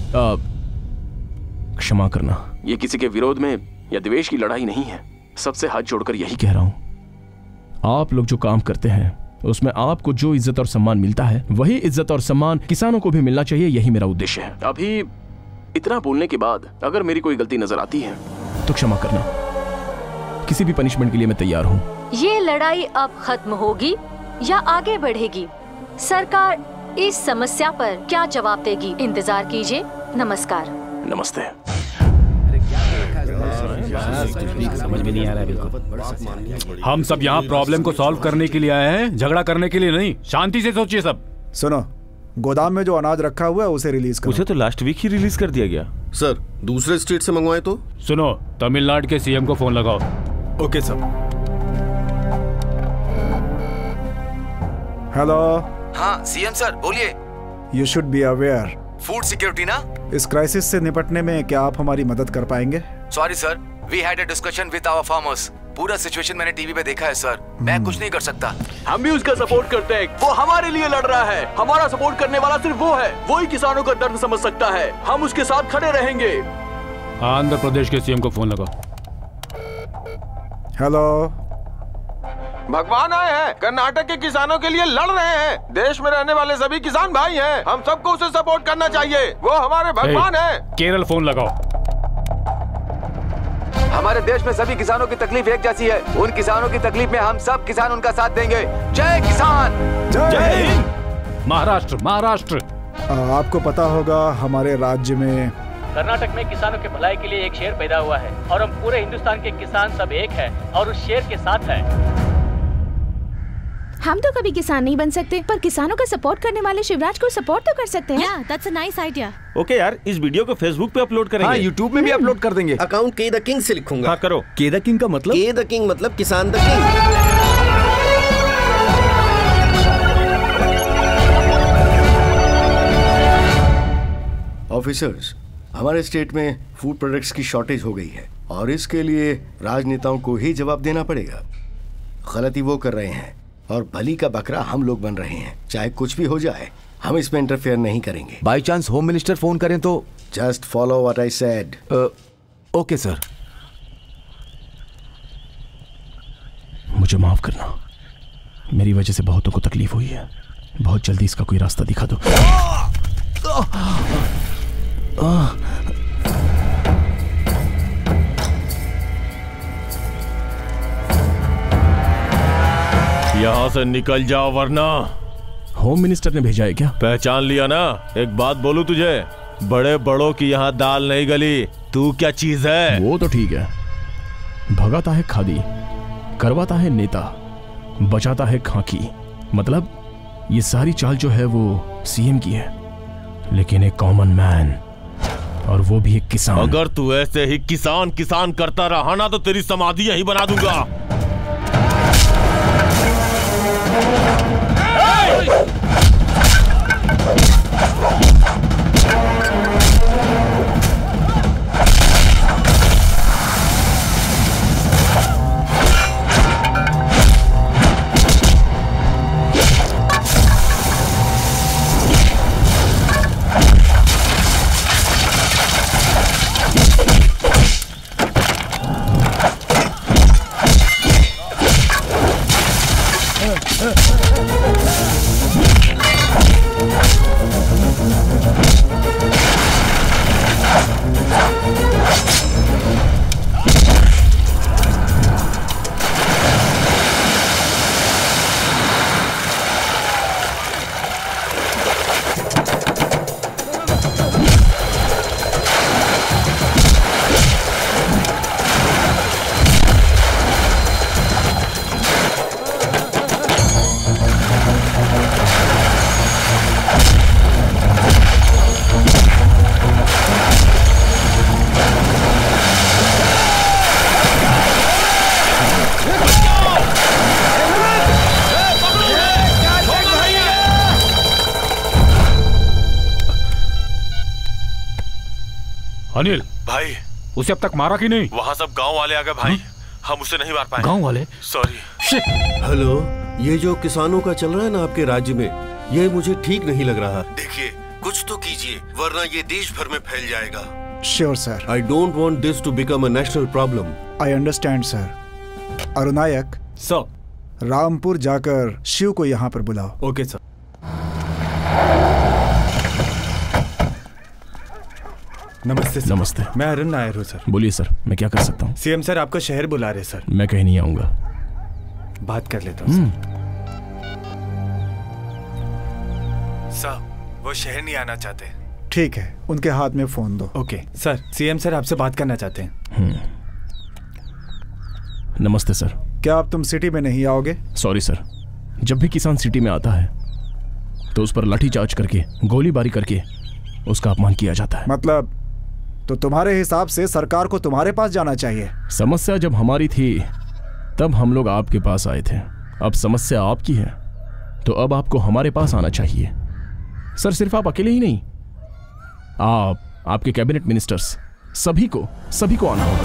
क्षमा करना, ये किसी के विरोध में या द्वेष की लड़ाई नहीं है। सबसे हाथ जोड़कर यही कह रहा हूं, आप लोग जो काम करते हैं उसमें आपको जो इज्जत और सम्मान मिलता है वही इज्जत और सम्मान किसानों को भी मिलना चाहिए। यही मेरा उद्देश्य है। अभी इतना बोलने के बाद अगर मेरी कोई गलती नजर आती है तो क्षमा करना। किसी भी पनिशमेंट के लिए मैं तैयार हूँ। ये लड़ाई अब खत्म होगी या आगे बढ़ेगी? सरकार इस समस्या पर क्या जवाब देगी? इंतजार कीजिए। नमस्कार। नमस्ते। समझ में नहीं आ रहा है बिल्कुल। हम सब यहाँ प्रॉब्लम को सॉल्व करने के लिए आए हैं, झगड़ा करने के लिए नहीं। शांति से सोचिए सब। सुनो, गोदाम में जो अनाज रखा हुआ है उसे रिलीज करो। उसे तो लास्ट वीक ही रिलीज कर दिया गया। सर, दूसरे स्टेट से मंगवाए तो? सुनो, तमिलनाडु के सीएम को फोन लगाओ। Okay sir. हेलो। हाँ सीएम सर, बोलिए। You should be aware. Food security ना? इस क्राइसिस से निपटने में क्या आप हमारी मदद कर पाएंगे? Sorry sir, we had a discussion with our farmers. पूरा सिचुएशन मैंने टीवी पे देखा है सर, मैं कुछ नहीं कर सकता। हम भी उसका सपोर्ट करते हैं, वो हमारे लिए लड़ रहा है। हमारा सपोर्ट करने वाला सिर्फ वो है, वो ही किसानों का दर्द समझ सकता है। हम उसके साथ खड़े रहेंगे। आंध्र प्रदेश के सीएम को फोन लगाओ। हेलो। भगवान आए हैं, कर्नाटक के किसानों के लिए लड़ रहे हैं। देश में रहने वाले सभी किसान भाई हैं, हम सबको उसे सपोर्ट करना चाहिए। वो हमारे भगवान हैं। केरल फोन लगाओ। हमारे देश में सभी किसानों की तकलीफ एक जैसी है। उन किसानों की तकलीफ में हम सब किसान उनका साथ देंगे। जय किसान। जय हिंद। महाराष्ट्र। महाराष्ट्र। आपको पता होगा हमारे राज्य में कर्नाटक में किसानों के भलाई के लिए एक शेर पैदा हुआ है और हम पूरे हिंदुस्तान के किसान सब एक हैं और उस शेर के साथ हैं। हम तो कभी किसान नहीं बन सकते, पर किसानों का सपोर्ट करने वाले शिवराज को सपोर्ट तो कर सकते हैं। Yeah, that's a nice idea. Okay यार, इस वीडियो को फेसबुक पे अपलोड करेंगे। हाँ, यूट्यूब में भी अपलोड कर देंगे। अकाउंट के द किंग से लिखूंगा। हाँ करो। के द किंग का मतलब? के द किंग मतलब किसान द किंग। ऑफिसर्स, हमारे स्टेट में फूड प्रोडक्ट्स की शॉर्टेज हो गई है और इसके लिए राजनेताओं को ही जवाब देना पड़ेगा। गलती वो कर रहे हैं और बलि का बकरा हम लोग बन रहे हैं। चाहे कुछ भी हो जाए, हम इसमें इंटरफेयर नहीं करेंगे। By chance home minister phone करें तो? Just follow what I said. Okay sir. मुझे माफ करना, मेरी वजह से बहुतों को तकलीफ हुई है। बहुत जल्दी इसका कोई रास्ता दिखा दो। यहाँ से निकल जाओ वरना। होम मिनिस्टर ने भेजा है क्या? पहचान लिया ना? एक बात बोलूं तुझे, बड़े बड़ों की यहाँ दाल नहीं गली। तू क्या चीज है? वो तो ठीक है, भगाता है खादी, करवाता है नेता, बचाता है खाकी। मतलब ये सारी चाल जो है वो सीएम की है, लेकिन एक कॉमन मैन, और वो भी एक किसान। अगर तू ऐसे ही किसान किसान करता रहा ना तो तेरी समाधि यहीं बना दूंगा। अनिल भाई, उसे अब तक मारा कि नहीं? वहाँ सब गांव वाले आ गए भाई। हम उसे नहीं मार पाए। गांव वाले? सॉरी। हेलो, ये जो किसानों का चल रहा है ना आपके राज्य में, ये मुझे ठीक नहीं लग रहा। देखिए, कुछ तो कीजिए वरना ये देश भर में फैल जाएगा। Sure sir. I don't want this to become a national problem. I understand sir. Arunayak sir, Rampur जाकर शिव को यहाँ पर बुलाओ। Okay sir. नमस्ते सर। नमस्ते। मैं अरुण नायर हूँ सर। बोलिए सर, मैं क्या कर सकता हूँ? सीएम सर आपका शहर बुला रहे सर। मैं कहीं नहीं आऊंगा। बात कर लेता हूँ सर। वो शहर नहीं आना चाहते। ठीक है, उनके हाथ में फोन दो। ओके सर, सीएम सर आपसे बात करना चाहते हैं। नमस्ते सर। क्या आप तुम सिटी में नहीं आओगे? सॉरी सर, जब भी किसान सिटी में आता है तो उस पर लाठीचार्ज करके, गोलीबारी करके उसका अपमान किया जाता है। मतलब तो तुम्हारे हिसाब से सरकार को तुम्हारे पास जाना चाहिए। समस्या जब हमारी थी तब हम लोग आपके पास आए थे। अब समस्या आपकी है तो अब आपको हमारे पास आना चाहिए। सर, सिर्फ आप अकेले ही नहीं, आपके कैबिनेट मिनिस्टर्स, सभी को आना होगा।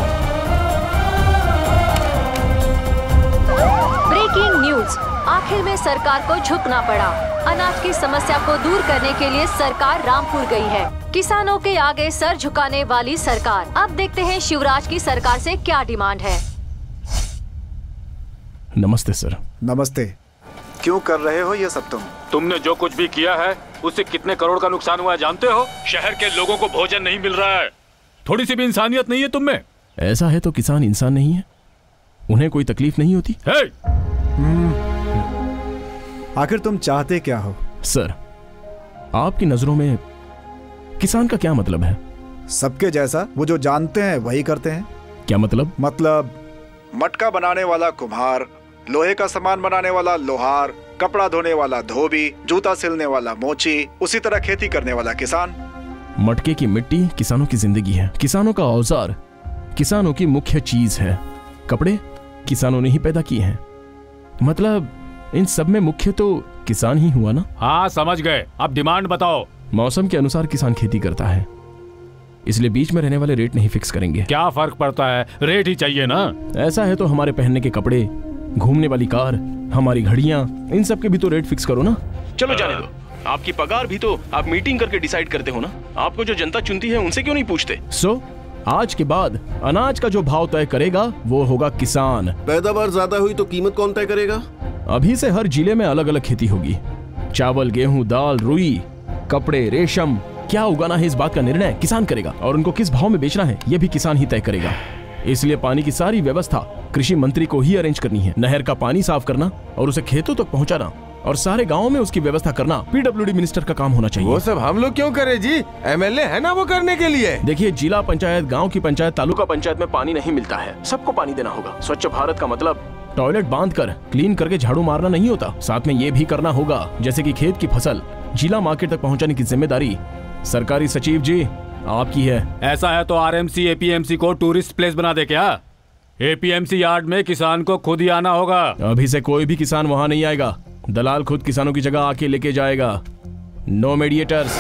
ब्रेकिंग न्यूज, आखिर में सरकार को झुकना पड़ा। अनाज की समस्या को दूर करने के लिए सरकार रामपुर गई है। किसानों के आगे सर झुकाने वाली सरकार। अब देखते हैं शिवराज की सरकार से क्या डिमांड है। नमस्ते सर। नमस्ते। क्यों कर रहे हो ये सब? तुमने जो कुछ भी किया है उससे कितने करोड़ का नुकसान हुआ है जानते हो? शहर के लोगों को भोजन नहीं मिल रहा है। थोड़ी सी भी इंसानियत नहीं है तुम में। ऐसा है तो किसान इंसान नहीं है? उन्हें कोई तकलीफ नहीं होती? आखिर तुम चाहते क्या हो? सर, आपकी नजरों में किसान का क्या मतलब है? सबके जैसा, वो जो जानते हैं वही करते हैं। क्या मतलब? मतलब मटका बनाने वाला कुम्हार, लोहे का सामान बनाने वाला लोहार, कपड़ा धोने वाला धोबी, जूता सिलने वाला मोची, उसी तरह खेती करने वाला किसान। मटके की मिट्टी किसानों की जिंदगी है। किसानों का औजार किसानों की मुख्य चीज है। कपड़े किसानों ने ही पैदा किए हैं। मतलब इन सब में मुख्य तो किसान ही हुआ ना? हाँ, समझ गए। अब डिमांड बताओ। मौसम के अनुसार किसान खेती करता है, इसलिए बीच में रहने वाले रेट नहीं फिक्स करेंगे। क्या फर्क पड़ता है, रेट ही चाहिए ना। ऐसा है तो हमारे पहनने के कपड़े, घूमने वाली कार, हमारी घड़ियां, इन सब के भी तो रेट फिक्स करो ना। चलो जाने दो, आपकी पगार भी तो आप मीटिंग करके डिसाइड करते हो ना। आपको जो जनता चुनती है उनसे क्यों नहीं पूछते? आज के बाद अनाज का जो भाव तय करेगा वो होगा किसान। पैदावार ज्यादा हुई तो कीमत कौन तय करेगा? अभी से हर जिले में अलग अलग खेती होगी। चावल, गेहूं, दाल, रुई, कपड़े, रेशम, क्या उगाना है इस बात का निर्णय किसान करेगा, और उनको किस भाव में बेचना है ये भी किसान ही तय करेगा। इसलिए पानी की सारी व्यवस्था कृषि मंत्री को ही अरेंज करनी है। नहर का पानी साफ करना और उसे खेतों तक पहुंचाना और सारे गांवों में उसकी व्यवस्था करना पीडब्ल्यूडी मिनिस्टर का काम होना चाहिए। वो सब हम लोग क्यों करें जी? एमएलए है ना वो करने के लिए। देखिए, जिला पंचायत, गांव की पंचायत, तालुका पंचायत में पानी नहीं मिलता है, सबको पानी देना होगा। स्वच्छ भारत का मतलब टॉयलेट बांध कर क्लीन करके झाड़ू मारना नहीं होता। साथ में ये भी करना होगा जैसे कि खेत की फसल जिला मार्केट तक पहुंचाने की जिम्मेदारी सरकारी सचिव जी आपकी है। ऐसा है तो आरएमसी एपीएमसी को टूरिस्ट प्लेस बना दे क्या? एपीएमसी यार्ड में किसान को खुद ही आना होगा। अभी से कोई भी किसान वहां नहीं आएगा, दलाल खुद किसानों की जगह आके लेके जाएगा। No mediators.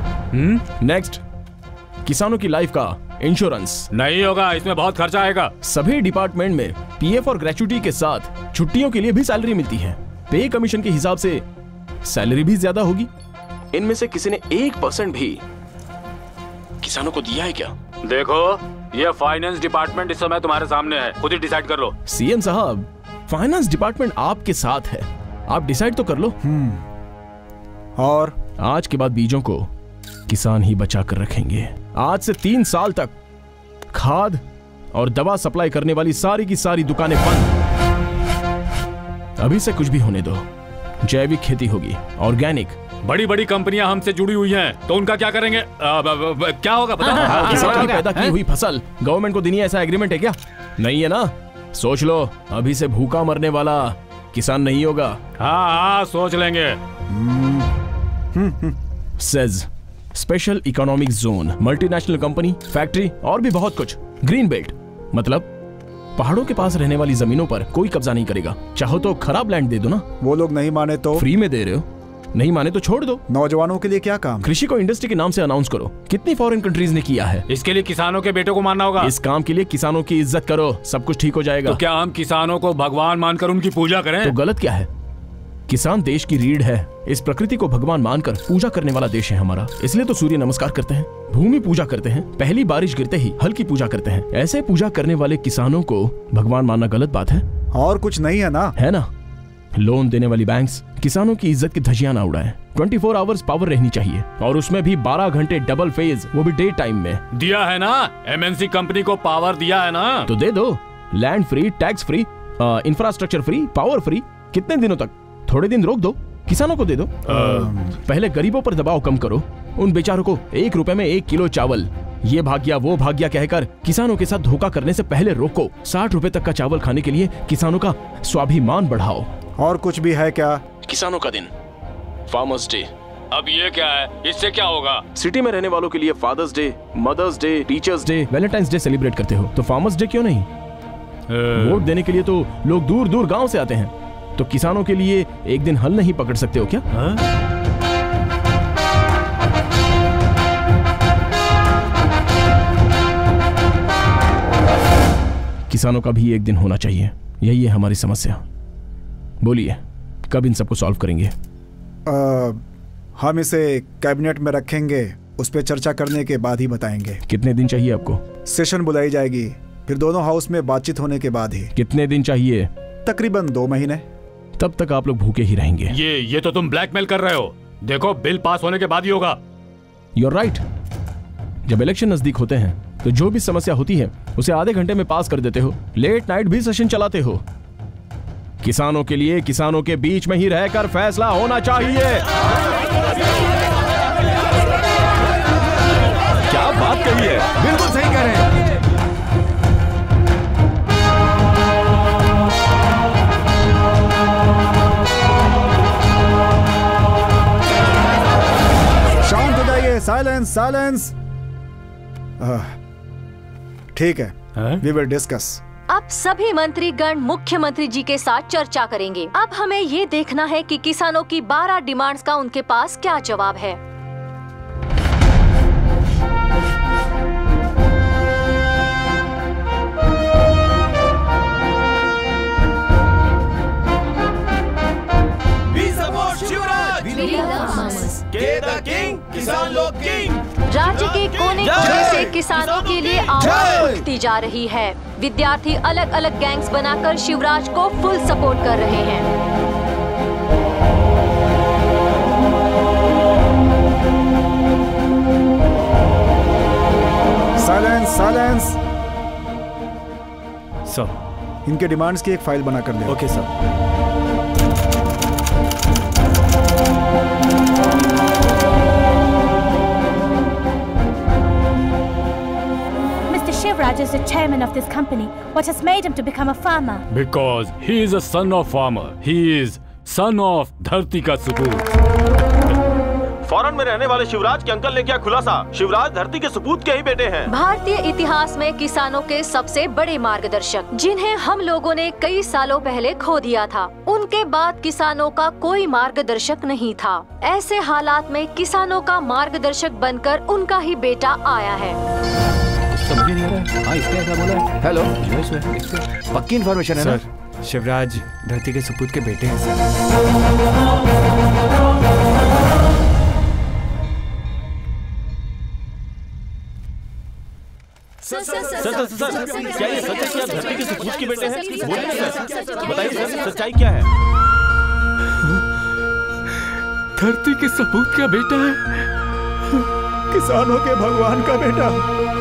नेक्स्ट, किसानों की लाइफ का इंश्योरेंस नहीं होगा, इसमें बहुत खर्चा आएगा। सभी डिपार्टमेंट में पीएफ और ग्रेच्युटी के साथ छुट्टियों के लिए भी सैलरी मिलती है। पे कमीशन के हिसाब से सैलरी भी ज्यादा होगी। इनमें से किसी ने 1% भी किसानों को दिया है क्या? देखो, ये फाइनेंस डिपार्टमेंट इस समय तुम्हारे सामने है, खुद ही डिसाइड कर लो। सीएम साहब, फाइनेंस डिपार्टमेंट आपके साथ है, आप डिसाइड तो कर लो। और आज के बाद बीजों को किसान ही बचा कर रखेंगे। आज से 3 साल तक खाद और दवा सप्लाई करने वाली सारी की सारी दुकानें बंद। अभी से कुछ भी होने दो, जैविक खेती होगी, ऑर्गेनिक। बड़ी बड़ी कंपनियां हमसे जुड़ी हुई हैं, तो उनका क्या करेंगे? क्या होगा पता? किसान की पैदा की हुई फसल गवर्नमेंट को देनी है, ऐसा एग्रीमेंट है क्या? नहीं है ना? सोच लो, अभी से भूखा मरने वाला किसान नहीं होगा। हाँ, सोच लेंगे। SEZ special economic zone, multinational company, factory और भी बहुत कुछ। ग्रीन बेल्ट मतलब पहाड़ों के पास रहने वाली जमीनों पर कोई कब्जा नहीं करेगा। चाहो तो खराब लैंड दे दो ना। वो लोग नहीं माने तो? फ्री में दे रहे हो, नहीं माने तो छोड़ दो। नौजवानों के लिए क्या काम? कृषि को इंडस्ट्री के नाम से अनाउंस करो। कितनी फॉरेन कंट्रीज ने किया है। इसके लिए किसानों के बेटों को मारना होगा। इस काम के लिए किसानों की इज्जत करो, सब कुछ ठीक हो जाएगा। तो क्या हम किसानों को भगवान मानकर उनकी पूजा करें? तो गलत क्या है? किसान देश की रीढ़ है। इस प्रकृति को भगवान मानकर पूजा करने वाला देश है हमारा। इसलिए तो सूर्य नमस्कार करते हैं, भूमि पूजा करते हैं, पहली बारिश गिरते ही हल की पूजा करते हैं। ऐसे पूजा करने वाले किसानों को भगवान मानना गलत बात है? और कुछ नहीं है ना? है ना। लोन देने वाली बैंक्स किसानों की इज्जत की धज्जियां ना उड़ाएं। 24 आवर्स पावर रहनी चाहिए और उसमें भी 12 घंटे डबल फेज, वो भी डे टाइम में। दिया है ना, एमएनसी कंपनी को पावर दिया है ना, तो दे दो। Land free, tax free, infrastructure free, power free. कितने दिनों तक? थोड़े दिन रोक दो, किसानों को दे दो। पहले गरीबों पर दबाव कम करो। उन बेचारों को 1 रुपए में 1 किलो चावल, ये भाग गया वो भाग गया कहकर किसानों के साथ धोखा करने से पहले रोको। 60 रुपए तक का चावल खाने के लिए किसानों का स्वाभिमान बढ़ाओ। और कुछ भी है क्या? किसानों का दिन, फार्मर्स डे। अब ये क्या है? इससे क्या होगा? सिटी में रहने वालों के लिए father's day, mother's day, teachers' day, valentine's day celebrate करते हो, तो फार्मर्स डे क्यों नहीं? वोट देने के लिए तो लोग दूर दूर गांव से आते हैं, तो किसानों के लिए एक दिन हल नहीं पकड़ सकते हो क्या? किसानों का भी एक दिन होना चाहिए। यही है हमारी समस्या। बोलिए, कब इन सबको सॉल्व करेंगे? हम इसे कैबिनेट में रखेंगे, उस पर चर्चा करने के बाद ही बताएंगे। कितने दिन चाहिए आपको? सेशन बुलाई जाएगी, फिर दोनों हाउस में बातचीत होने के बाद ही। कितने दिन चाहिए? तकरीबन 2 महीने। तब तक आप लोग भूखे ही रहेंगे। ये तो तुम ब्लैकमेल कर रहे हो। देखो, बिल पास होने के बाद ही होगा। You're right। जब इलेक्शन नजदीक होते हैं तो जो भी समस्या होती है उसे आधे घंटे में पास कर देते हो। लेट नाइट भी सेशन चलाते हो। किसानों के लिए किसानों के बीच में ही रहकर फैसला होना चाहिए। क्या बात कही है, बिल्कुल सही कह रहे हैं। शांत हो जाइए, साइलेंस साइलेंस। ठीक है, वी विल डिस्कस। अब सभी मंत्रीगण मुख्यमंत्री जी के साथ चर्चा करेंगे। अब हमें ये देखना है कि किसानों की 12 डिमांड्स का उनके पास क्या जवाब है। किसान लोग किंग। राज्य के कोने कोने से किसानों के लिए आवाज उठती जा रही है। विद्यार्थी अलग अलग गैंग्स बनाकर शिवराज को फुल सपोर्ट कर रहे हैं। Silence silence. सर, इनके डिमांड्स की एक फाइल बना कर ले। Okay sir. Shivraj is the chairman of this company. What has made him to become a farmer? Because he is a son of farmer. He is son of धरती का सपूत। Foreign में रहने वाले शिवराज के अंकल ने किया खुलासा। शिवराज धरती के सपूत के ही बेटे हैं। भारतीय इतिहास में किसानों के सबसे बड़े मार्गदर्शक, जिन्हें हम लोगों ने कई सालों पहले खो दिया था। उनके बाद किसानों का कोई मार्गदर्शक नहीं था। ऐसे हालात में किसानों का मार्गदर्शक बनकर उनका ही बेटा आया है। समझ नहीं आ रहा है। हाँ, इसने ऐसा बोला है। हेलो, पक्की इन्फॉर्मेशन है ना? सर, शिवराज धरती के सपूत के बेटे हैं सर। सर, क्या ये सच है कि आप धरती के सपूत के बेटे हैं? बोलिए ना सर, बताइए सर, सच्चाई क्या है? धरती के सपूत का बेटा है, किसानों के भगवान का बेटा।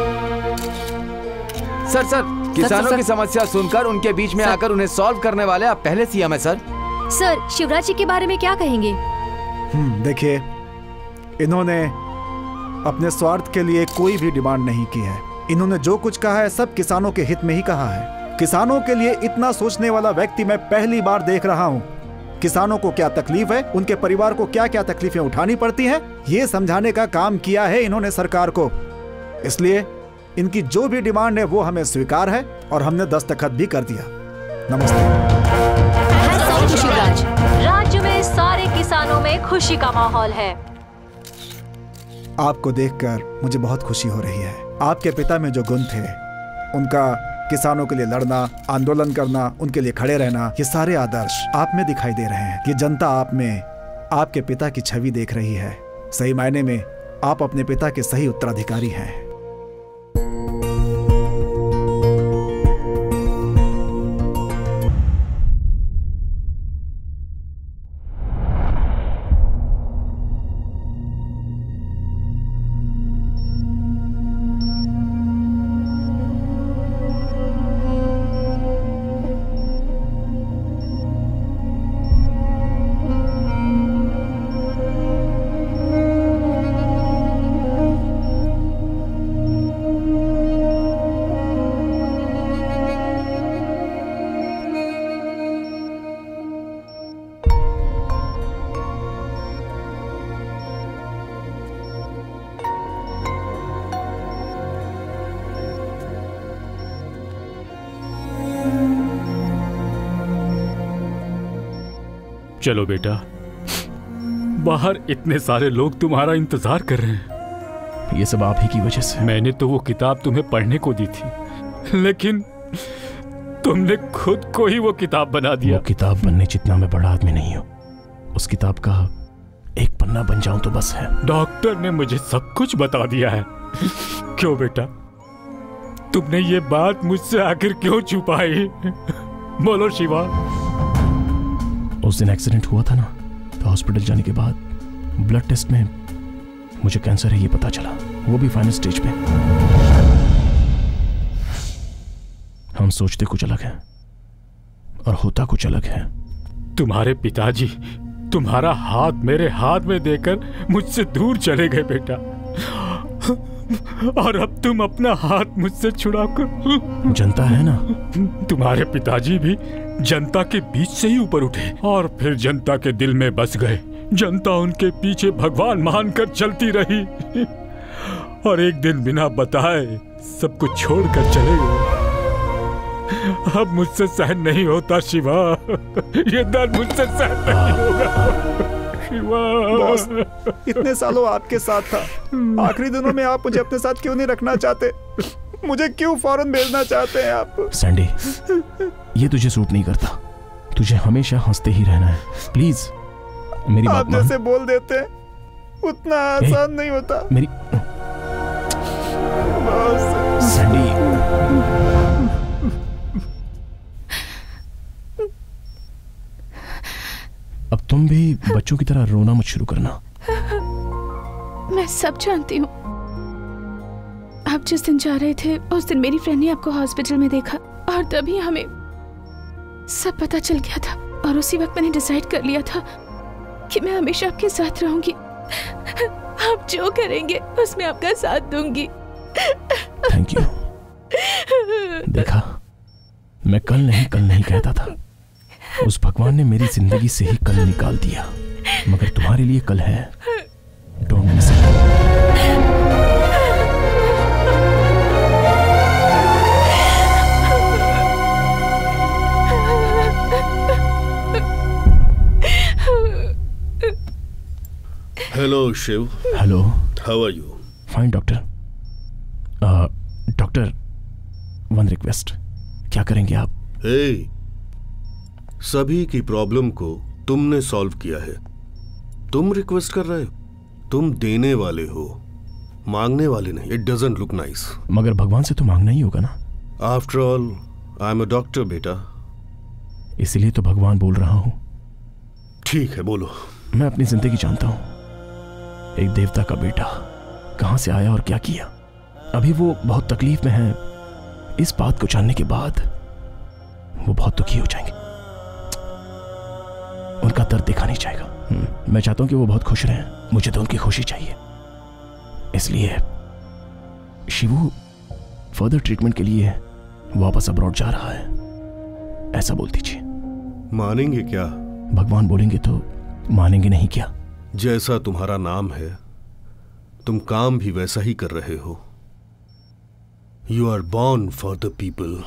सर, किसानों की समस्या सुनकर उनके बीच में आकर उन्हें सॉल्व करने वाले आप पहले सीएम है सर। सर, शिवराज जी के बारे में क्या कहेंगे? देखिए, इन्होंने अपने स्वार्थ के लिए कोई भी डिमांड नहीं की है। इन्होंने जो कुछ कहा है सब किसानों के हित में ही कहा है। किसानों के लिए इतना सोचने वाला व्यक्ति मैं पहली बार देख रहा हूँ। किसानों को क्या तकलीफ है, उनके परिवार को क्या क्या तकलीफें उठानी पड़ती हैं, ये समझाने का काम किया है इन्होंने सरकार को। इसलिए इनकी जो भी डिमांड है वो हमें स्वीकार है और हमने दस्तखत भी कर दिया। नमस्ते। शिवराज, राज्य में सारे किसानों में खुशी का माहौल है। आपको देखकर मुझे बहुत खुशी हो रही है। आपके पिता में जो गुण थे, उनका किसानों के लिए लड़ना, आंदोलन करना, उनके लिए खड़े रहना, ये सारे आदर्श आप में दिखाई दे रहे हैं। ये जनता आप में आपके पिता की छवि देख रही है। सही मायने में आप अपने पिता के सही उत्तराधिकारी हैं। चलो बेटा, बाहर इतने सारे लोग तुम्हारा इंतजार कर रहे हैं। ये सब आप ही की वजह से। मैंने तो वो किताब तुम्हें पढ़ने को दी थी, लेकिन तुमने खुद को ही वो किताब बना दिया। वो किताब बनने जितना मैं बड़ा आदमी नहीं हूँ। उस किताब का एक पन्ना बन जाऊं तो बस है। डॉक्टर ने मुझे सब कुछ बता दिया है। क्यों बेटा, तुमने ये बात मुझसे आखिर क्यों छुपाई? बोलो शिवा। उस दिन एक्सीडेंट हुआ था ना, तो हॉस्पिटल जाने के बाद ब्लड टेस्ट में मुझे कैंसर है ये पता चला, वो भी फाइनल स्टेज पे। हम सोचते कुछ अलग है और होता कुछ अलग है। तुम्हारे पिताजी तुम्हारा हाथ मेरे हाथ में देकर मुझसे दूर चले गए बेटा, और अब तुम अपना हाथ मुझसे छुड़ाकर। जनता है ना, तुम्हारे पिताजी भी जनता के बीच से ही ऊपर उठे और फिर जनता के दिल में बस गए। जनता उनके पीछे भगवान मानकर चलती रही और एक दिन बिना बताए सब कुछ छोड़कर चले गए। अब मुझसे सहन नहीं होता शिवा, ये दर्द मुझसे सहन नहीं होगा शिवा। बॉस, इतने सालों आपके साथ था, आखिरी दिनों में आप मुझे अपने साथ क्यों नहीं रखना चाहते? मुझे क्यों फौरन भेजना चाहते हैं आप? सैंडी, ये तुझे सूट नहीं करता। तुझे हमेशा हंसते ही रहना है। प्लीज मेरी बात आप जैसे बोल देते हैं उतना आसान नहीं होता। मेरी सैंडी, अब तुम भी बच्चों की तरह रोना मत शुरू करना। मैं सब जानती हूँ। आप जिस दिन जा रहे थे उस दिन मेरी फ्रेंड ने आपको हॉस्पिटल में देखा और तभी हमें सब पता चल गया था, और उसी वक्त मैंने डिसाइड कर लिया था कि मैं हमेशा आपके साथ रहूंगी। आप जो करेंगे उसमें आपका साथ दूंगी। Thank you. देखा, मैं कल नहीं कहता था। उस भगवान ने मेरी जिंदगी से ही कल निकाल दिया, मगर तुम्हारे लिए कल है। Don't miss it. Hello Shiv. Hello. How are you? Fine doctor. Doctor, one request, क्या करेंगे आप? हे, सभी की प्रॉब्लम को तुमने सॉल्व किया है। तुम रिक्वेस्ट कर रहे हो, तुम देने वाले हो, मांगने वाले नहीं। It doesn't look nice. मगर भगवान से तो मांगना ही होगा ना। After all I am a doctor बेटा। इसलिए तो भगवान बोल रहा हूं। ठीक है, बोलो। मैं अपनी जिंदगी जानता हूं। एक देवता का बेटा कहां से आया और क्या किया। अभी वो बहुत तकलीफ में है। इस बात को जानने के बाद वो बहुत दुखी हो जाएंगे। उनका दर्द देखा नहीं जाएगा। मैं चाहता हूं कि वो बहुत खुश रहें। मुझे तो उनकी खुशी चाहिए। इसलिए शिवू फर्दर ट्रीटमेंट के लिए वापस अब्रॉड जा रहा है, ऐसा बोल दीजिए। मानेंगे क्या? भगवान बोलेंगे तो मानेंगे, नहीं क्या? जैसा तुम्हारा नाम है, तुम काम भी वैसा ही कर रहे हो। You are born for the people.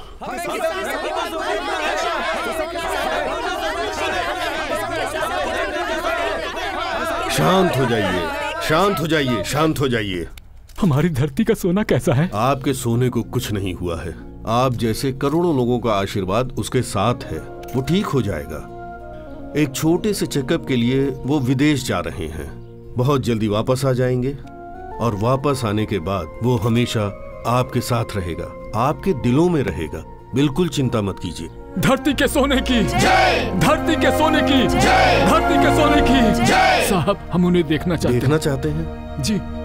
शांत हो जाइए, शांत हो जाइए, शांत हो जाइए। हमारी धरती का सोना कैसा है? आपके सोने को कुछ नहीं हुआ है। आप जैसे करोड़ों लोगों का आशीर्वाद उसके साथ है। वो ठीक हो जाएगा। एक छोटे से चेकअप के लिए वो विदेश जा रहे हैं। बहुत जल्दी वापस आ जाएंगे और वापस आने के बाद वो हमेशा आपके साथ रहेगा, आपके दिलों में रहेगा। बिल्कुल चिंता मत कीजिए। धरती के सोने की जय, धरती के सोने की जय, धरती के सोने की जय। साहब, हम उन्हें देखना चाहते हैं। देखना चाहते हैं? जी।